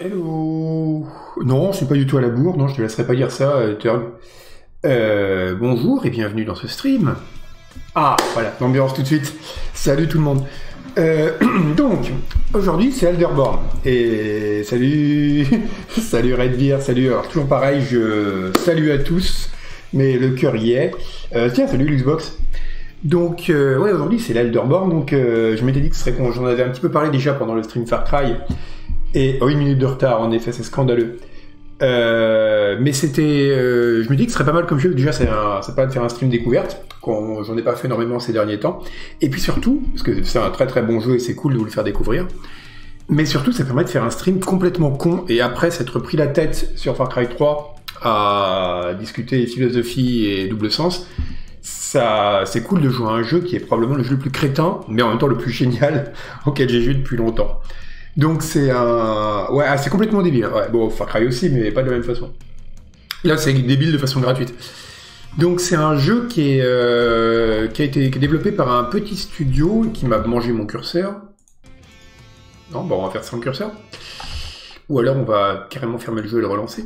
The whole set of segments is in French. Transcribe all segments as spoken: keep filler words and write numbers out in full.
Hello. Non, je suis pas du tout à la bourre, non, je te laisserai pas dire ça, euh, Turg. Euh, bonjour et bienvenue dans ce stream. Ah, voilà, l'ambiance tout de suite. Salut tout le monde. Euh, donc, aujourd'hui c'est Elderborn. Et salut, salut Redbeard, salut. Alors toujours pareil, je salue à tous, mais le cœur y est. Euh, tiens, salut Luxbox. Donc, euh, ouais, aujourd'hui c'est l'Elderborn. Donc, euh, je m'étais dit que ce serait qu'on j'en avais un petit peu parlé déjà pendant le stream Far Cry. Et oh, une minute de retard, en effet, c'est scandaleux. Euh, mais c'était, euh, je me dis que ce serait pas mal comme jeu. Déjà, c'est un, ça permet de faire un stream découverte. Qu'on, j'en ai pas fait énormément ces derniers temps. Et puis surtout, parce que c'est un très très bon jeu et c'est cool de vous le faire découvrir. Mais surtout, ça permet de faire un stream complètement con et après s'être pris la tête sur Far Cry trois à discuter philosophie et double sens. Ça, c'est cool de jouer à un jeu qui est probablement le jeu le plus crétin, mais en même temps le plus génial auquel j'ai joué depuis longtemps. Donc c'est un... Ouais, c'est complètement débile. Ouais, bon, Far Cry aussi, mais pas de la même façon. Là, c'est débile de façon gratuite. Donc c'est un jeu qui, est, euh, qui a été qui est développé par un petit studio qui m'a mangé mon curseur. Non, bon, on va faire sans curseur. Ou alors on va carrément fermer le jeu et le relancer.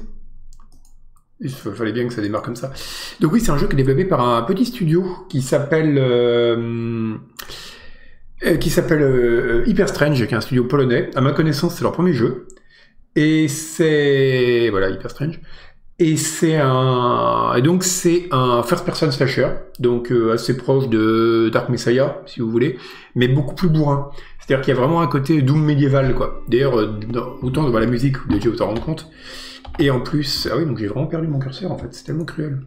Il fallait bien que ça démarre comme ça. Donc oui, c'est un jeu qui est développé par un petit studio qui s'appelle... Euh... Euh, qui s'appelle euh, Hyper Strange, qui est un studio polonais. À ma connaissance, c'est leur premier jeu. Et c'est... Voilà, Hyper Strange. Et c'est un... Et donc, c'est un first-person slasher, donc euh, assez proche de Dark Messiah, si vous voulez, mais beaucoup plus bourrin. C'est-à-dire qu'il y a vraiment un côté Doom médiéval, quoi. D'ailleurs, euh, autant dans la musique, vous devez vous en rendre compte. Et en plus... Ah oui, donc j'ai vraiment perdu mon curseur, en fait. C'est tellement cruel.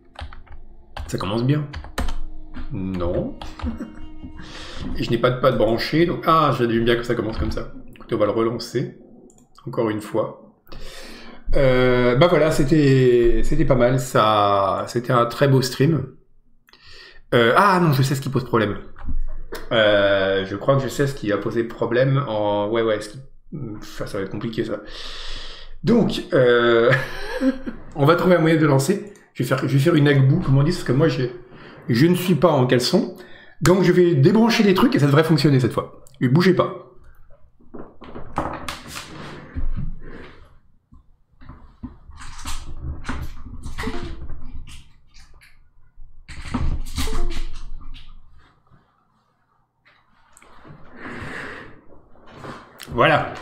Ça commence bien. Non... Et je n'ai pas de pad branché, donc... Ah, j'aime bien que ça commence comme ça. Écoutez, on va le relancer. Encore une fois. Euh, bah voilà, c'était c'était pas mal. Ça, c'était un très beau stream. Euh, ah non, je sais ce qui pose problème. Euh, je crois que je sais ce qui a posé problème en... Ouais, ouais, ce qui... ça, ça va être compliqué, ça. Donc, euh... on va trouver un moyen de lancer. Je vais faire, je vais faire une agbou, comme on dit, parce que moi, j'ai... je ne suis pas en caleçon. Donc je vais débrancher des trucs et ça devrait fonctionner cette fois. Ne bougez pas. Voilà.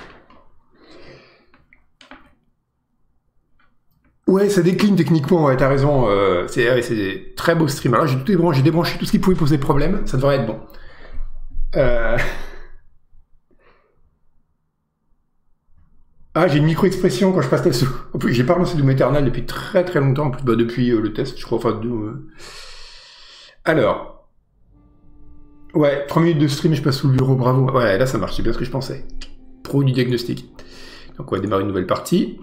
Ouais, ça décline techniquement, ouais, t'as raison, euh, c'est ouais, des très beaux streams. Alors j'ai tout débranché, j'ai débranché tout ce qui pouvait poser problème, ça devrait être bon. Euh... Ah, j'ai une micro-expression quand je passe là-dessous. En plus, j'ai pas relancé Doom Eternal depuis très très longtemps, en plus, bah, depuis euh, le test, je crois, enfin, de... Euh... Alors... Ouais, trois minutes de stream, je passe sous le bureau, bravo. Ouais, là ça marche, c'est bien ce que je pensais. Pro du diagnostic. Donc on va démarrer une nouvelle partie.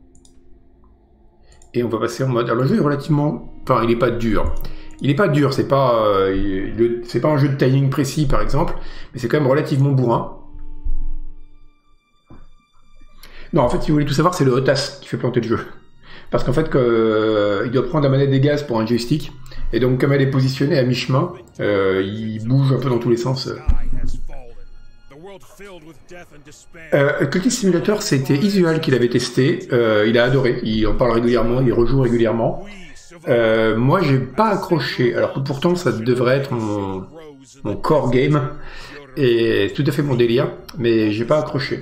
Et on va passer en mode... Alors le jeu est relativement... Enfin, il n'est pas dur. Il n'est pas dur, c'est pas... Euh, il... c'est pas un jeu de timing précis, par exemple, mais c'est quand même relativement bourrin. Non, en fait, si vous voulez tout savoir, c'est le Hotas qui fait planter le jeu. Parce qu'en fait, que, euh, il doit prendre la manette des gaz pour un joystick, et donc comme elle est positionnée à mi-chemin, euh, il bouge un peu dans tous les sens. Euh, Cookie Simulator, c'était Isual qui l'avait testé, euh, il a adoré, il en parle régulièrement, il rejoue régulièrement. Euh, moi, j'ai pas accroché, alors que pourtant ça devrait être mon, mon core game, et c'est tout à fait mon délire, mais j'ai pas accroché.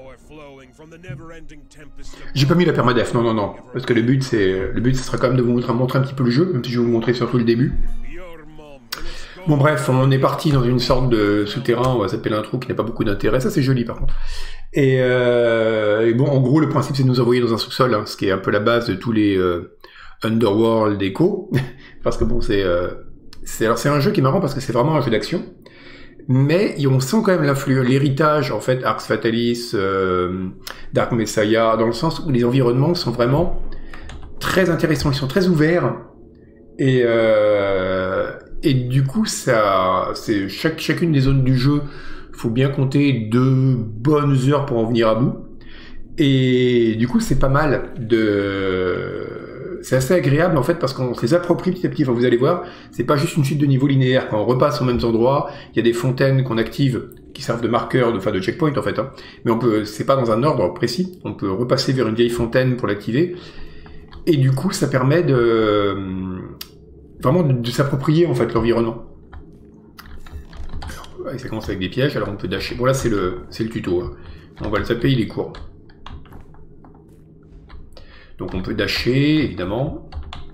J'ai pas mis la permadef, non, non, non, parce que le but, c'est, le but, ce sera quand même de vous montrer, montrer un petit peu le jeu, même si je vais vous montrer surtout le début. Bon bref, on est parti dans une sorte de souterrain, on va s'appeler l'intro, qui n'a pas beaucoup d'intérêt, ça c'est joli par contre. Et, euh, et bon, en gros, le principe c'est de nous envoyer dans un sous-sol, hein, ce qui est un peu la base de tous les euh, Underworld Echo, parce que bon, c'est... Euh, c'est alors c'est un jeu qui est marrant parce que c'est vraiment un jeu d'action, mais on sent quand même l'influence, l'héritage en fait, Arx Fatalis, euh, Dark Messiah, dans le sens où les environnements sont vraiment très intéressants, ils sont très ouverts, et... Euh, Et du coup, ça, c'est chaque, chacune des zones du jeu, faut bien compter deux bonnes heures pour en venir à bout. Et du coup, c'est pas mal de... C'est assez agréable, en fait, parce qu'on se les approprie petit à petit. Enfin, vous allez voir, c'est pas juste une suite de niveaux linéaires. Quand on repasse aux mêmes endroits, il y a des fontaines qu'on active qui servent de marqueur, de, enfin de checkpoint en fait. Hein. Mais on peut, c'est pas dans un ordre précis. On peut repasser vers une vieille fontaine pour l'activer. Et du coup, ça permet de vraiment de, de s'approprier en fait l'environnement. Ouais, ça commence avec des pièges, alors on peut dasher. Bon là c'est le c'est le tuto. Hein. On va le taper, il est court. Donc on peut dasher, évidemment.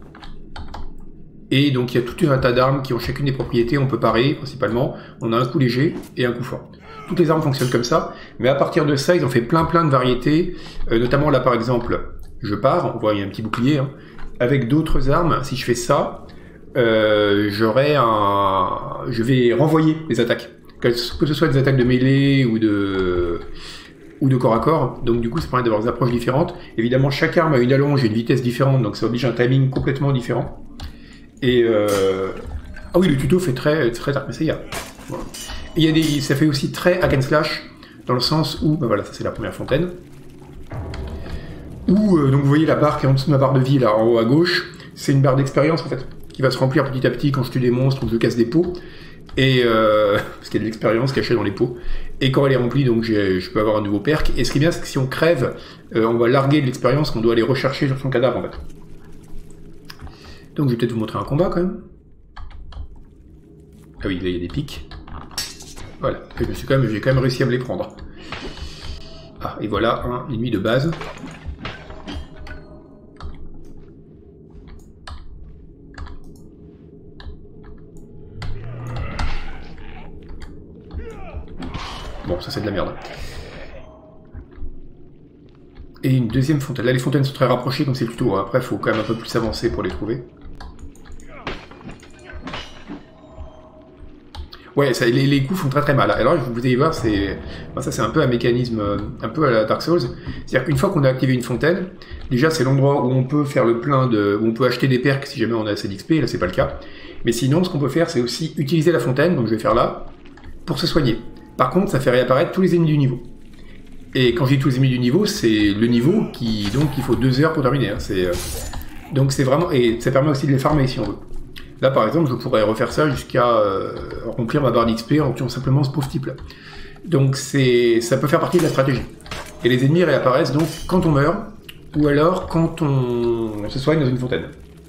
Et donc il y a tout un tas d'armes qui ont chacune des propriétés, on peut parer principalement. On a un coup léger et un coup fort. Toutes les armes fonctionnent comme ça, mais à partir de ça, ils ont fait plein plein de variétés. Euh, notamment là par exemple, je pars, on voit il y a un petit bouclier. Hein. Avec d'autres armes, si je fais ça, euh, j'aurai un... je vais renvoyer les attaques. Que ce soit des attaques de mêlée ou de... ou de corps à corps, donc du coup ça permet d'avoir des approches différentes. Évidemment chaque arme a une allonge et une vitesse différente, donc ça oblige un timing complètement différent. Et euh... ah oui, le tuto fait très très Dark Messiah. Voilà. Et il y a des, ça fait aussi très hack and slash dans le sens où, ben voilà, ça c'est la première fontaine. Où euh, donc vous voyez la barre qui est en dessous de ma barre de vie là, en haut à gauche, c'est une barre d'expérience en fait, qui va se remplir petit à petit quand je tue des monstres ou que je casse des pots. Et euh, parce qu'il y a de l'expérience cachée dans les pots. Et quand elle est remplie, donc je peux avoir un nouveau perk. Et ce qui est bien, c'est que si on crève, euh, on va larguer de l'expérience qu'on doit aller rechercher sur son cadavre en fait. Donc je vais peut-être vous montrer un combat quand même. Ah oui, là il y a des pics. Voilà, et je suis quand même, j'ai quand même réussi à me les prendre. Ah, et voilà un ennemi de base. Bon, ça c'est de la merde. Et une deuxième fontaine. Là, les fontaines sont très rapprochées, donc c'est plutôt... Après, il faut quand même un peu plus avancer pour les trouver. Ouais, ça, les, les coups font très très mal. Alors, vous allez voir, c'est... Enfin, ça c'est un peu un mécanisme, un peu à la Dark Souls. C'est-à-dire qu'une fois qu'on a activé une fontaine, déjà c'est l'endroit où on peut faire le plein de... où on peut acheter des perks si jamais on a assez d'X P, là c'est pas le cas. Mais sinon, ce qu'on peut faire, c'est aussi utiliser la fontaine, donc je vais faire là, pour se soigner. Par contre, ça fait réapparaître tous les ennemis du niveau. Et quand je dis tous les ennemis du niveau, c'est le niveau qui... Donc, il faut deux heures pour terminer. Hein. C'est, euh... Donc, c'est vraiment... Et ça permet aussi de les farmer si on veut. Là, par exemple, je pourrais refaire ça jusqu'à euh, remplir ma barre d'X P en tuant simplement ce pauvre type-là. Donc, c'est... ça peut faire partie de la stratégie. Et les ennemis réapparaissent donc quand on meurt, ou alors quand on, on se soigne dans une fontaine.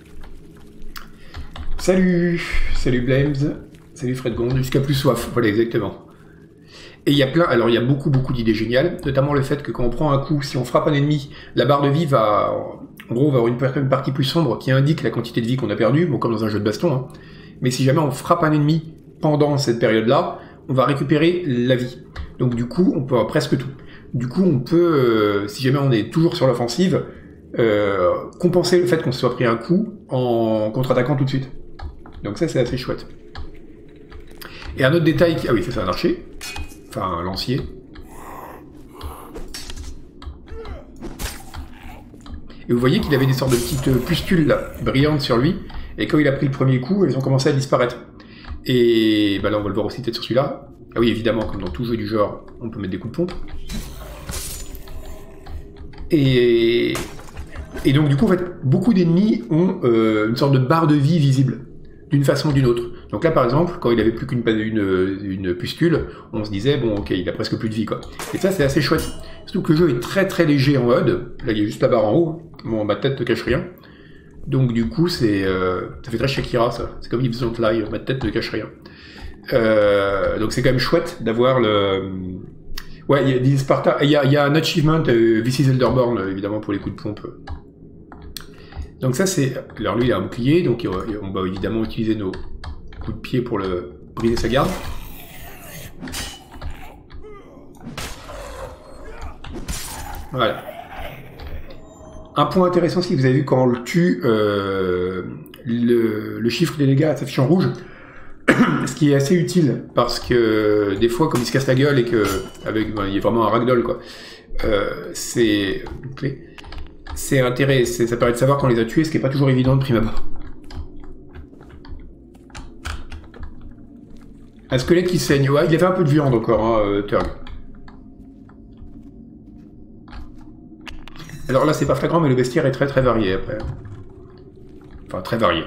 Salut! Salut Blames! Salut Fred Gond, jusqu'à plus soif. Voilà, exactement. Et il y a plein, alors il y a beaucoup beaucoup d'idées géniales, notamment le fait que quand on prend un coup, si on frappe un ennemi, la barre de vie va, en gros, va avoir une, une partie plus sombre qui indique la quantité de vie qu'on a perdue, bon comme dans un jeu de baston, hein. Mais si jamais on frappe un ennemi pendant cette période-là, on va récupérer la vie. Donc du coup, on peut avoir presque tout. Du coup, on peut, euh, si jamais on est toujours sur l'offensive, euh, compenser le fait qu'on se soit pris un coup en contre-attaquant tout de suite. Donc ça, c'est assez chouette. Et un autre détail, qui... ah oui, ça c'est un archer. Enfin, un lancier. Et vous voyez qu'il avait des sortes de petites pustules là, brillantes sur lui, et quand il a pris le premier coup, elles ont commencé à disparaître. Et bah là, on va le voir aussi peut-être sur celui-là. Ah oui, évidemment, comme dans tout jeu du genre, on peut mettre des coups de pompe. Et, et donc, du coup, en fait, beaucoup d'ennemis ont euh, une sorte de barre de vie visible, d'une façon ou d'une autre. Donc là, par exemple, quand il avait plus qu'une une, une pustule, on se disait, bon, ok, il a presque plus de vie, quoi. Et ça, c'est assez chouette. Surtout que le jeu est très très léger en H U D. Là, il y a juste la barre en haut. Bon, ma tête ne cache rien. Donc du coup, c'est, euh, ça fait très Shakira, ça. C'est comme If Don't Lie, ma tête ne cache rien. Euh, donc c'est quand même chouette d'avoir le... Ouais, il y a des Sparta... Il y a, il y a un achievement, euh, This is Elderborn, évidemment, pour les coups de pompe. Donc ça, c'est... Alors lui, il a un bouclier, donc on va évidemment utiliser nos coups de pied pour le briser sa garde. Voilà. Un point intéressant, c'est que vous avez vu quand on le tue, euh, le, le chiffre des dégâts s'affiche en rouge, ce qui est assez utile, parce que des fois, comme il se casse la gueule et que avec, ben, il y a vraiment un ragdoll, quoi, euh, c'est... C'est intéressant, ça permet de savoir qu'on les a tués, ce qui n'est pas toujours évident de prime abord. Un squelette qui saigne, ouais, il avait un peu de viande encore, hein, euh, Turg. Alors là, c'est pas flagrant, mais le bestiaire est très très varié après. Enfin, très varié.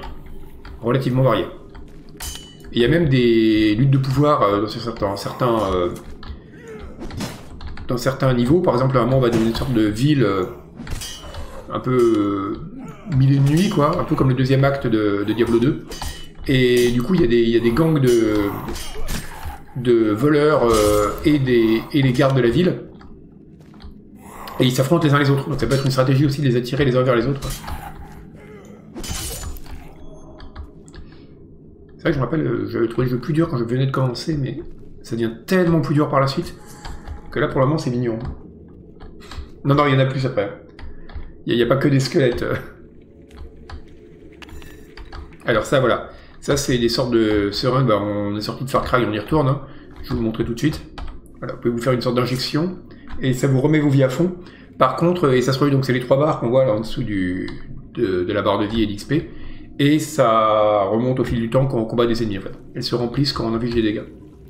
Relativement varié. Il y a même des luttes de pouvoir euh, dans certains, certains, euh, dans certains niveaux. Par exemple, à un moment, on va dans une sorte de ville euh, un peu euh, mille et une nuits, quoi, un peu comme le deuxième acte de, de Diablo deux. Et du coup, il y, y a des gangs de, de voleurs euh, et, des, et les gardes de la ville. Et ils s'affrontent les uns les autres. Donc ça peut être une stratégie aussi de les attirer les uns vers les autres. C'est vrai que je me rappelle, j'avais trouvé le jeu plus dur quand je venais de commencer, mais ça devient tellement plus dur par la suite que là, pour le moment, c'est mignon. Non, non, il y en a plus après. Il n'y a, a pas que des squelettes. Alors ça, voilà. Ça, c'est des sortes de seringues. Bah, on est sorti de Far Cry, on y retourne. Hein. Je vais vous montrer tout de suite. Voilà, vous pouvez vous faire une sorte d'injection et ça vous remet vos vies à fond. Par contre, et ça se relie, donc c'est les trois barres qu'on voit là en dessous du, de, de la barre de vie et d'X P. Et ça remonte au fil du temps quand on combat des ennemis en fait. Elles se remplissent quand on inflige des dégâts.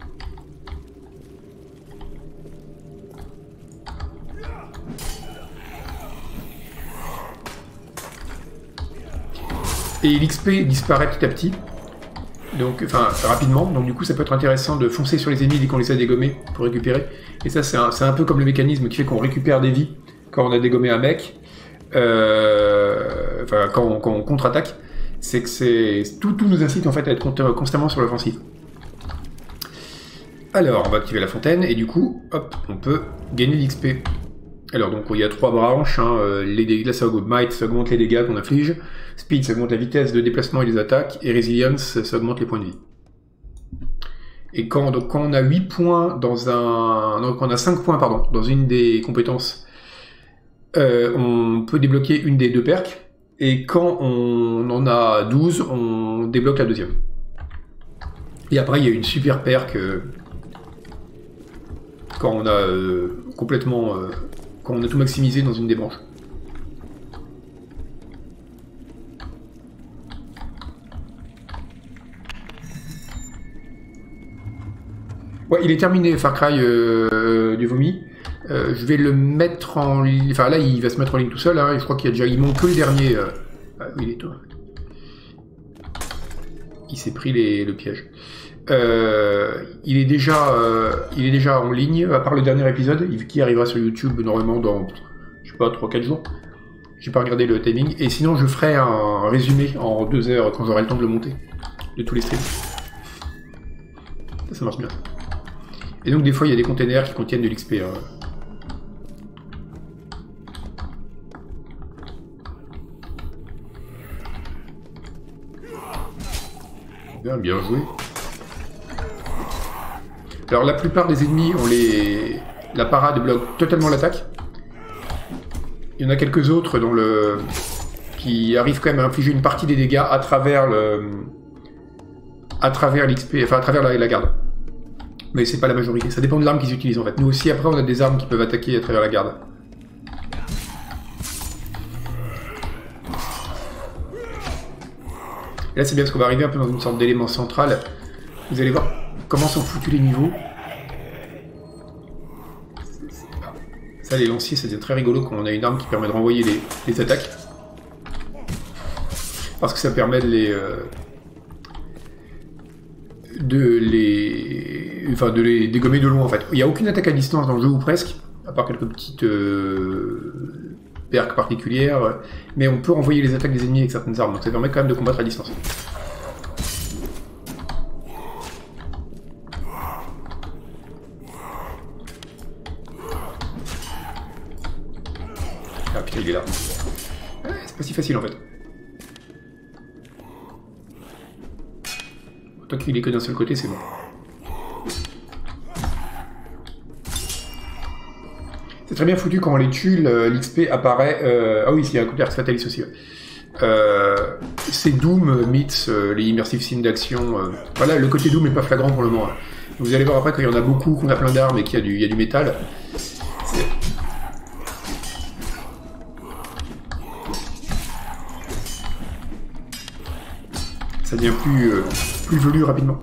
Et l'X P disparaît petit à petit. Donc, enfin, rapidement. Donc du coup, ça peut être intéressant de foncer sur les ennemis dès qu'on les a dégommés pour récupérer. Et ça, c'est un, un peu comme le mécanisme qui fait qu'on récupère des vies quand on a dégommé un mec. Euh, enfin, quand on, quand on contre-attaque. C'est que c'est tout, tout nous incite en fait à être constamment sur l'offensive. Alors, on va activer la fontaine et du coup, hop, on peut gagner l'X P. Alors donc il y a trois branches, hein, les dégâts, là ça augmente Might, ça augmente les dégâts qu'on inflige, Speed ça augmente la vitesse de déplacement et des attaques, et Resilience ça augmente les points de vie. Et quand, donc, quand on a huit points dans un, non, quand on a cinq points pardon, dans une des compétences, euh, on peut débloquer une des deux perks. Et quand on en a douze, on débloque la deuxième. Et après, il y a une super perk euh, quand on a euh, complètement, euh, quand on a tout maximisé dans une des branches. Ouais, il est terminé, Far Cry euh, du vomi. Euh, je vais le mettre en ligne. Enfin là, il va se mettre en ligne tout seul. Hein, et je crois qu'il y a déjà. Il manque que le dernier. Euh... Ah, oui, il est tout. Il s'est pris les... le piège. Euh... Il est déjà. Euh... Il est déjà en ligne. À part le dernier épisode, qui arrivera sur YouTube normalement dans. Je sais pas, trois quatre jours. J'ai pas regardé le timing. Et sinon, je ferai un résumé en deux heures quand j'aurai le temps de le monter. De tous les streams. Ça, ça marche bien. Et donc, des fois, il y a des containers qui contiennent de l'X P. Hein. Bien, bien joué. Alors, la plupart des ennemis ont les... La parade bloque totalement l'attaque. Il y en a quelques autres dont le... qui arrivent quand même à infliger une partie des dégâts à travers le... à travers l'X P, enfin à travers la, la garde. Mais c'est pas la majorité, ça dépend de l'arme qu'ils utilisent en fait. Nous aussi, après, on a des armes qui peuvent attaquer à travers la garde. Et là, c'est bien parce qu'on va arriver un peu dans une sorte d'élément central. Vous allez voir comment sont foutus les niveaux. Ça, les lanciers, c'est très rigolo quand on a une arme qui permet de renvoyer les, les attaques. Parce que ça permet de les... Euh, de les... Enfin, de les dégommer de loin, en fait. Il n'y a aucune attaque à distance dans le jeu, ou presque, à part quelques petites euh, perks particulières, mais on peut renvoyer les attaques des ennemis avec certaines armes, donc ça permet quand même de combattre à distance. Ah putain, il est là. Ouais, c'est pas si facile, en fait. Tant qu'il est que d'un seul côté, c'est bon. C'est très bien foutu quand on les tue, l'X P apparaît... Euh... Ah oui, il y a un côté Ars Fatalis aussi. Ouais. Euh... C'est Doom meets euh, les immersive scenes d'action. Euh... Voilà, le côté Doom n'est pas flagrant pour le moment. Hein. Vous allez voir après qu'il y en a beaucoup, qu'on a plein d'armes et qu'il y, y a du métal. Ça devient plus, euh, plus velu rapidement.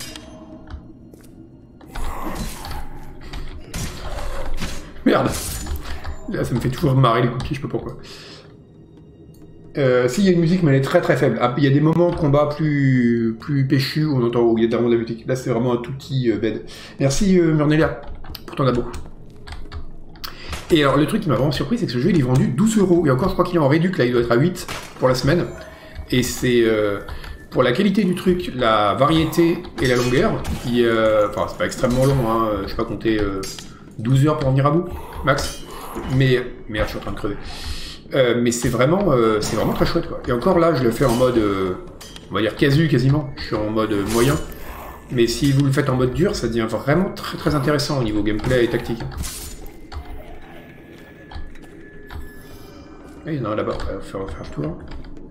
Merde! Là, ça me fait toujours marrer les coups de pied, je sais pas pourquoi. Euh, si, il y a une musique, mais elle est très très faible. Il y a des moments de combat plus, plus péchus où on entend où il y a vraiment de la musique. Là, c'est vraiment un tout petit euh, bed. Merci, euh, Murnelia, pour ton abo. Et alors le truc qui m'a vraiment surpris, c'est que ce jeu il est vendu douze euros. Et encore, je crois qu'il est en réduc, là il doit être à huit pour la semaine. Et c'est euh, pour la qualité du truc, la variété et la longueur, qui, euh, enfin c'est pas extrêmement long, hein, je sais pas compter euh, douze heures pour en venir à bout, max. Mais merde, je suis en train de crever. Euh, mais c'est vraiment, euh, c'est vraiment très chouette quoi. Et encore là, je le fais en mode, euh, on va dire casu quasiment. Je suis en mode euh, moyen. Mais si vous le faites en mode dur, ça devient vraiment très très intéressant au niveau gameplay et tactique. Ah, il y en a un là-bas, on va faire, faire le tour.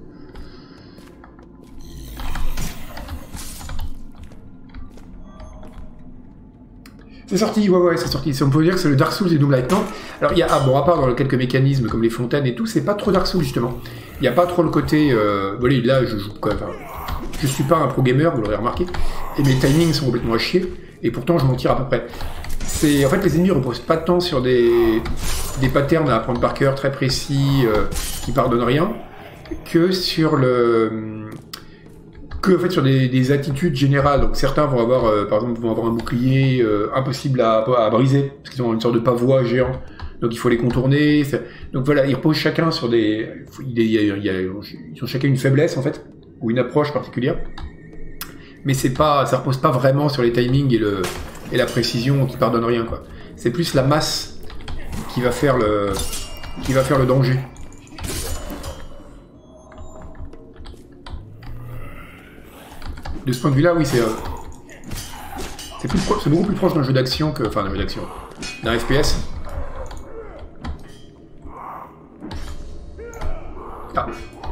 C'est sorti, ouais, ouais, c'est sorti. On peut dire que c'est le Dark Souls et Doom Light, non? Alors, il y a, ah, bon, à part dans quelques mécanismes comme les fontaines et tout, c'est pas trop Dark Souls, justement. Il n'y a pas trop le côté, euh, bon, là, je joue quand même, enfin, je suis pas un pro gamer, vous l'aurez remarqué, et mes timings sont complètement à chier, et pourtant, je m'en tire à peu près. C'est, en fait, les ennemis reposent pas tant sur des, des patterns à apprendre par cœur très précis, euh, qui pardonnent rien, que sur le... que en fait sur des, des attitudes générales. Donc certains vont avoir, euh, par exemple, vont avoir un bouclier euh, impossible à, à briser, parce qu'ils ont une sorte de pavois géant, donc il faut les contourner. Donc voilà, ils reposent chacun sur des... Il y a, il y a, ils ont chacun une faiblesse, en fait, ou une approche particulière. Mais c'est pas, ça repose pas vraiment sur les timings et, le, et la précision qui pardonne rien, quoi. C'est plus la masse qui va faire le, qui va faire le danger. De ce point de vue-là, oui, c'est euh, c'est beaucoup plus proche d'un jeu d'action que... Enfin, d'un jeu d'action. D'un F P S. Ah.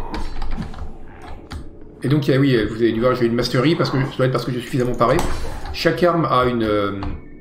Et donc, il y a, oui, vous avez dû voir, j'ai une mastery, parce que ça doit être parce que je suis suffisamment paré. Chaque arme a une... Euh,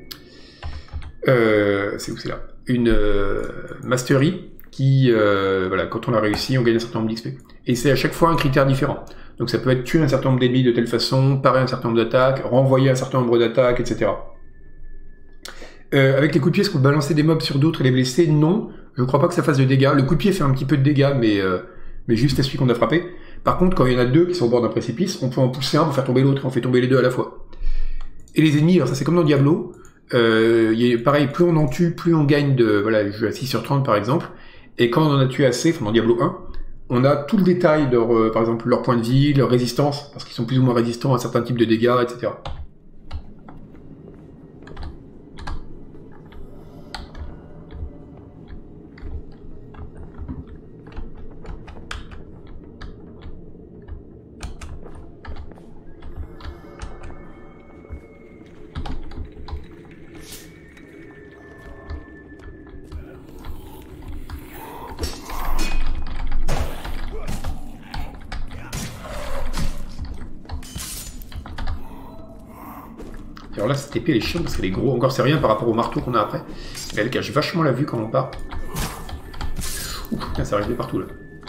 euh, c'est où c'est là? Une euh, mastery qui, euh, voilà, quand on l'a réussi, on gagne un certain nombre d'X P. Et c'est à chaque fois un critère différent. Donc ça peut être tuer un certain nombre d'ennemis de telle façon, parer un certain nombre d'attaques, renvoyer un certain nombre d'attaques, et cetera. Euh, avec les coups de pied, est-ce qu'on peut balancer des mobs sur d'autres et les blesser? Non, je ne crois pas que ça fasse de dégâts. Le coup de pied fait un petit peu de dégâts, mais, euh, mais juste à celui qu'on a frappé. Par contre, quand il y en a deux qui sont au bord d'un précipice, on peut en pousser un pour faire tomber l'autre, on fait tomber les deux à la fois. Et les ennemis, alors ça c'est comme dans Diablo, euh, y a, pareil, plus on en tue, plus on gagne de... Voilà, je joue à six sur trente par exemple, et quand on en a tué assez, enfin dans Diablo un, on a tout le détail de, euh, par exemple, leur point de vie, leur résistance, parce qu'ils sont plus ou moins résistants à certains types de dégâts, et cetera. Alors là, cette épée, elle est chiante parce qu'elle est gros. Encore, c'est rien par rapport au marteau qu'on a après. Mais elle cache vachement la vue quand on part. Ouh, putain, ça arrive de partout là.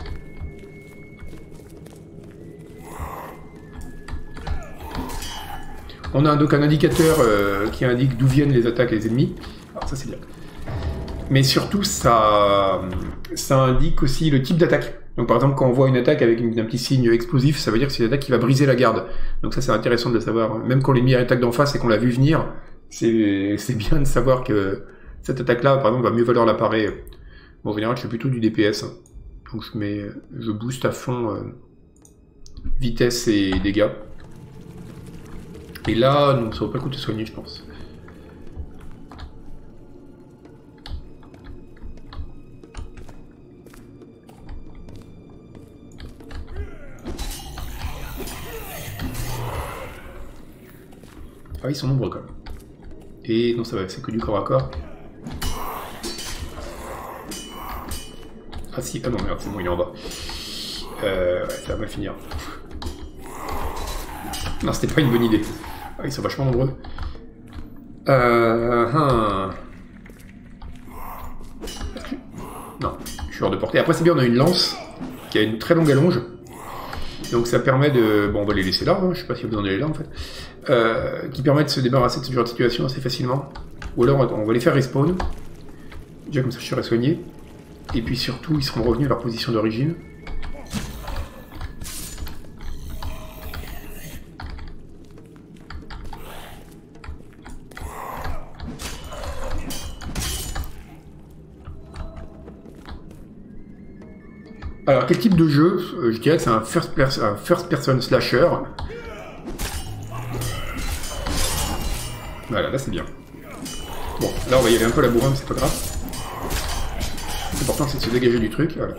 On a donc un indicateur euh, qui indique d'où viennent les attaques des ennemis. Alors ça, c'est bien. Mais surtout, ça, ça indique aussi le type d'attaque. Donc par exemple, quand on voit une attaque avec une, un petit signe explosif, ça veut dire que c'est une attaque qui va briser la garde. Donc ça, c'est intéressant de le savoir. Même quand l'ennemi attaque d'en face et qu'on l'a vu venir, c'est bien de savoir que cette attaque-là, par exemple, va mieux valoir l'appareil. Bon, en général, je fais plutôt du D P S. Hein. Donc je mets, je booste à fond euh, vitesse et dégâts. Et là, non, ça vaut pas le coup de se soigner, je pense. Ah, ils sont nombreux quand même. Et non, ça va, c'est que du corps à corps. Ah si, ah non, merde, c'est bon, il est en bas. Euh, ouais, ça va mal finir. Non, c'était pas une bonne idée. Ah, ils sont vachement nombreux. Euh... Hein. Non, je suis hors de portée. Après, c'est bien, on a une lance qui a une très longue allonge. Donc ça permet de... Bon, on va les laisser là, hein, je sais pas si vous en avez là en fait. Euh, qui permet de se débarrasser de ce genre de situation assez facilement. Ou alors on va les faire respawn. Déjà comme ça je serai soigné. Et puis surtout ils seront revenus à leur position d'origine. Alors, quel type de jeu? Je dirais que c'est un first, pers un first person slasher. Voilà, là c'est bien. Bon, là on va y aller un peu labourant, mais c'est pas grave. L'important c'est de se dégager du truc, voilà.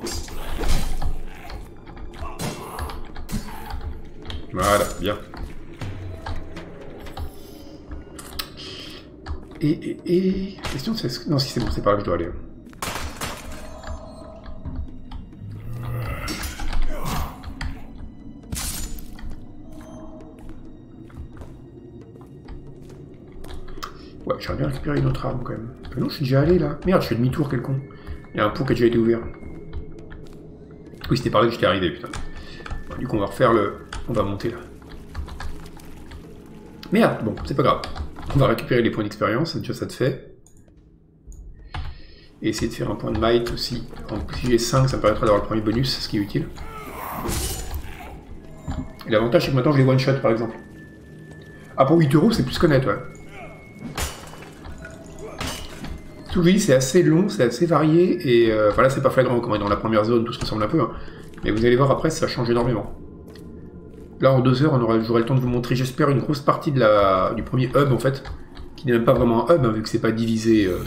Voilà, bien. Et, et, et... Question c'est... Non, si c'est bon, c'est par là que je dois aller. Ouais, j'aurais bien récupéré une autre arme quand même. Mais non, je suis déjà allé là. Merde, je fais demi-tour, quel con. Il y a un pot qui a déjà été ouvert. Oui, c'était par là que j'étais arrivé, putain. Bon, du coup, on va refaire le... On va monter là. Merde, bon, c'est pas grave. On va récupérer les points d'expérience, déjà ça te fait. Et essayer de faire un point de might aussi. Si j'ai cinq, ça me permettra d'avoir le premier bonus, ce qui est utile. Et l'avantage, c'est que maintenant je les one-shot par exemple. Ah, pour huit euros, c'est plus connaître, ouais. Tout le c'est assez long, c'est assez varié, et euh, voilà, c'est pas flagrant comme on est dans la première zone, tout se ressemble un peu, hein. Mais vous allez voir après, ça change énormément. Là, en deux heures, on aura, j'aurai le temps de vous montrer, j'espère, une grosse partie de la, du premier hub, en fait, qui n'est même pas vraiment un hub, hein, vu que c'est pas divisé euh,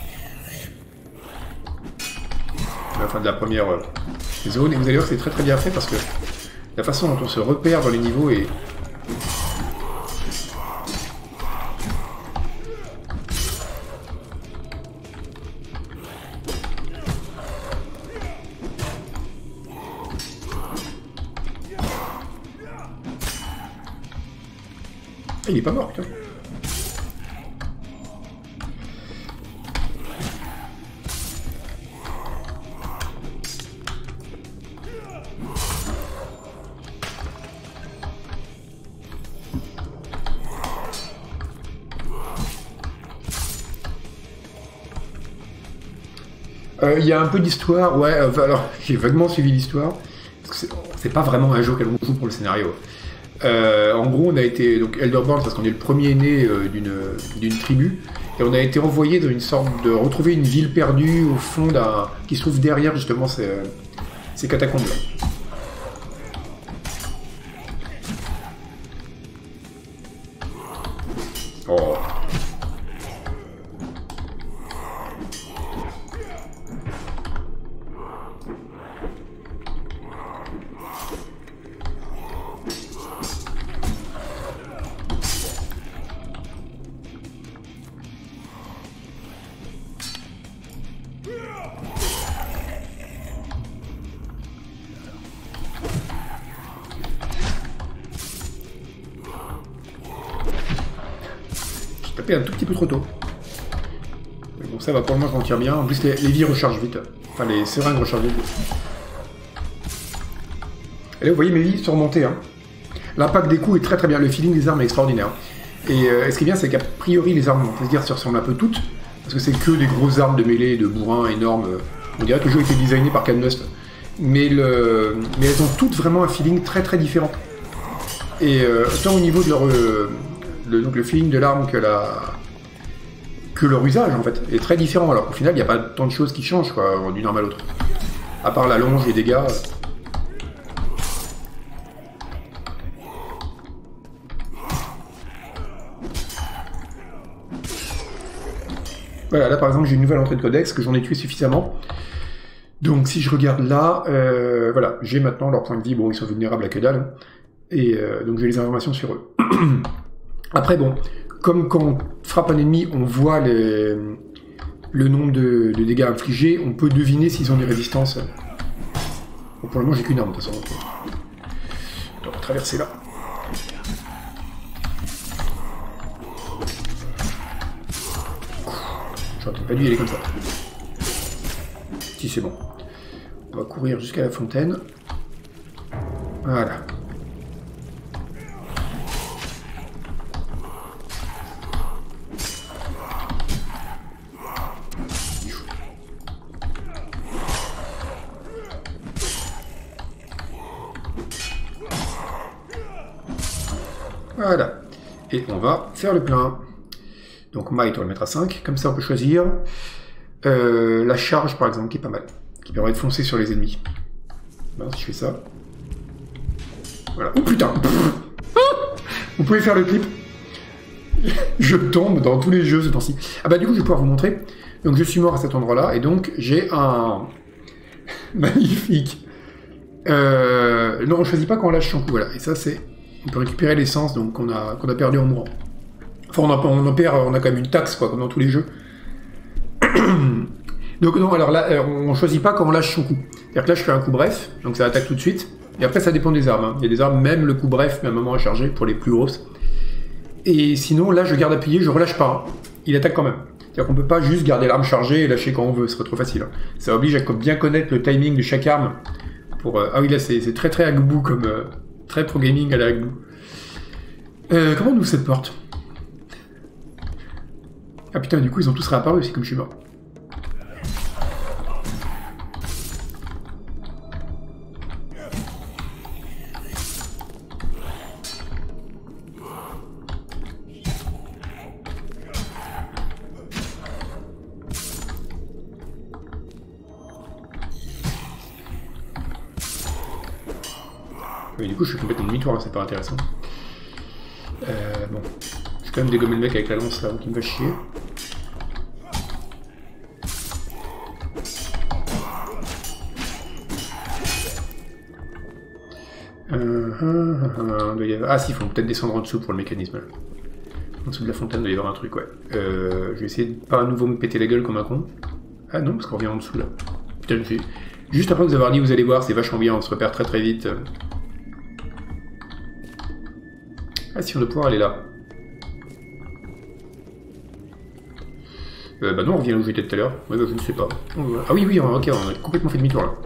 à la fin de la première euh, zone. Et vous allez voir que c'est très très bien fait, parce que la façon dont on se repère dans les niveaux est... Il est pas mort, putain. Il euh, y a un peu d'histoire, ouais, euh, alors j'ai vaguement suivi l'histoire, parce que c'est pas vraiment un jeu qu'elle joue pour le scénario. Euh, en gros, on a été, donc Elderborn, parce qu'on est le premier né euh, d'une tribu, et on a été envoyé dans une sorte de retrouver une ville perdue au fond d'un, qui se trouve derrière justement ces, ces catacombes là. Oh. Un tout petit peu trop tôt. Mais bon, ça va, pour le moment, je m'en tire bien. En plus, les, les vies rechargent vite. Enfin, les seringues rechargent vite. Et là, vous voyez mes vies sont remontées. Hein. L'impact des coups est très très bien. Le feeling des armes est extraordinaire. Et euh, ce qui est bien, c'est qu'a priori, les armes, on peut se dire, se ressemblent un peu toutes. Parce que c'est que des grosses armes de mêlée, de bourrin énormes. On dirait que le jeu a été designé par Canmust. Mais, le... Mais elles ont toutes vraiment un feeling très très différent. Et euh, autant au niveau de leur... Euh, Le, donc le feeling de l'arme que, la... que leur usage en fait est très différent, alors qu'au final il n'y a pas tant de choses qui changent quoi, d'une arme à l'autre. À part la longe, les dégâts. Voilà, là par exemple j'ai une nouvelle entrée de codex que j'en ai tué suffisamment. Donc si je regarde là, euh, voilà, j'ai maintenant leur point de vie, bon ils sont vulnérables à que dalle, et euh, donc j'ai les informations sur eux. Après, bon, comme quand on frappe un ennemi, on voit les, le nombre de, de dégâts infligés, on peut deviner s'ils ont des résistances. Bon, pour le moment, j'ai qu'une arme, de toute façon. On va traverser là. J'aurais peut-être pas dû y aller comme ça. Si, c'est bon. On va courir jusqu'à la fontaine. Voilà. Voilà. Et on va faire le plein. Donc might, on va le mettre à cinq. Comme ça, on peut choisir euh, la charge, par exemple, qui est pas mal. Qui permet de foncer sur les ennemis. Ben, si je fais ça... Voilà. Oh putain. Vous pouvez faire le clip. Je tombe dans tous les jeux ce temps-ci. Ah bah du coup je vais pouvoir vous montrer. Donc je suis mort à cet endroit-là et donc j'ai un magnifique. Euh... Non on choisit pas quand on lâche son coup, voilà. Et ça c'est, on peut récupérer l'essence donc qu'on a qu'on a perdu en mourant. Enfin on, a, on en perd, on a quand même une taxe quoi, comme dans tous les jeux. Donc non alors là on choisit pas quand on lâche son coup. C'est-à-dire que là je fais un coup bref, donc ça attaque tout de suite. Et après ça dépend des armes. Hein. Il y a des armes même le coup bref mais à un moment à charger pour les plus grosses. Et sinon, là, je garde appuyé, je relâche pas. Il attaque quand même. C'est-à-dire qu'on peut pas juste garder l'arme chargée et lâcher quand on veut, ce serait trop facile. Ça oblige à bien connaître le timing de chaque arme. Pour, euh... Ah oui, là, c'est très très Agbu, comme euh, très pro gaming à la Agbu. Euh, comment on ouvre cette porte? Ah putain, du coup, ils ont tous réapparu, c'est comme je suis mort. Mais du coup, je suis complètement demi-tour, hein, c'est pas intéressant. Euh, bon. Je vais quand même dégommer le mec avec la lance là, qui me va chier. Euh, euh, euh, ah si, il faut peut-être descendre en dessous pour le mécanisme là. En dessous de la fontaine, il doit y avoir un truc, ouais. Euh, je vais essayer de pas à nouveau me péter la gueule comme un con. Ah non, parce qu'on revient en dessous là. Putain, je suis... Juste après vous avoir dit, vous allez voir, c'est vachement bien, on se repère très très vite. Ah si, on doit pouvoir aller là. Euh, bah non, on revient là où j'étais tout à l'heure. Ouais, bah je ne sais pas. Ah oui, oui, ok, on a complètement fait demi-tour là.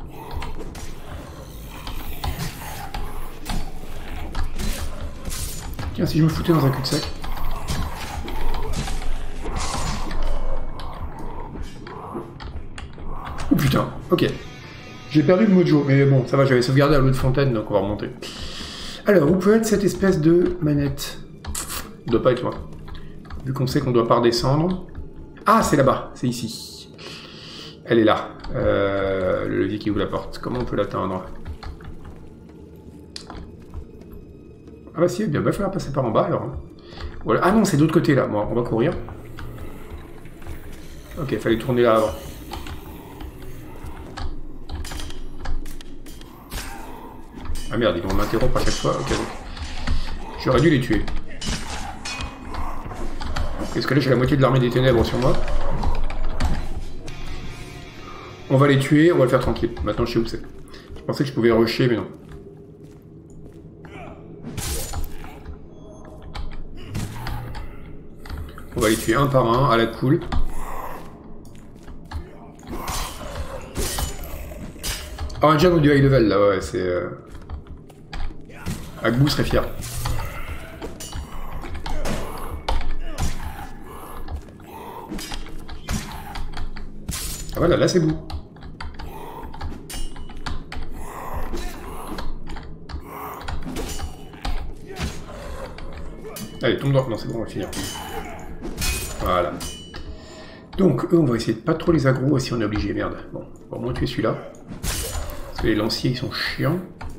Tiens, si je me foutais dans un cul-de-sac. Oh putain, ok. J'ai perdu le mojo, mais bon, ça va, j'avais sauvegardé à l'autre fontaine, donc on va remonter. Alors, où peut être cette espèce de manette? Il doit pas être loin. Vu qu'on sait qu'on doit pas redescendre. Ah, c'est là-bas, c'est ici. Elle est là. Euh, le levier qui ouvre la porte. Comment on peut l'atteindre? Ah bah si, bien, il va falloir passer par en bas alors. Hein. Voilà. Ah non, c'est de l'autre côté là. Bon, on va courir. Ok, il fallait tourner là avant. Ah merde, ils vont m'interrompre à chaque fois. Ok, donc. J'aurais dû les tuer. Est-ce que là j'ai la moitié de l'armée des ténèbres sur moi? On va les tuer, on va le faire tranquille. Maintenant je sais où c'est. Je pensais que je pouvais rusher, mais non. On va les tuer un par un, à la cool. Ah, un diable du high level là, ouais, c'est... Euh... Agbu serait fier. Ah voilà, là c'est bout. Allez, tombe dans... Non, c'est bon, on va finir. Voilà. Donc, eux, on va essayer de pas trop les aggro si on est obligé, merde. Bon, on va au moins tuer celui-là. Parce que les lanciers, ils sont chiants.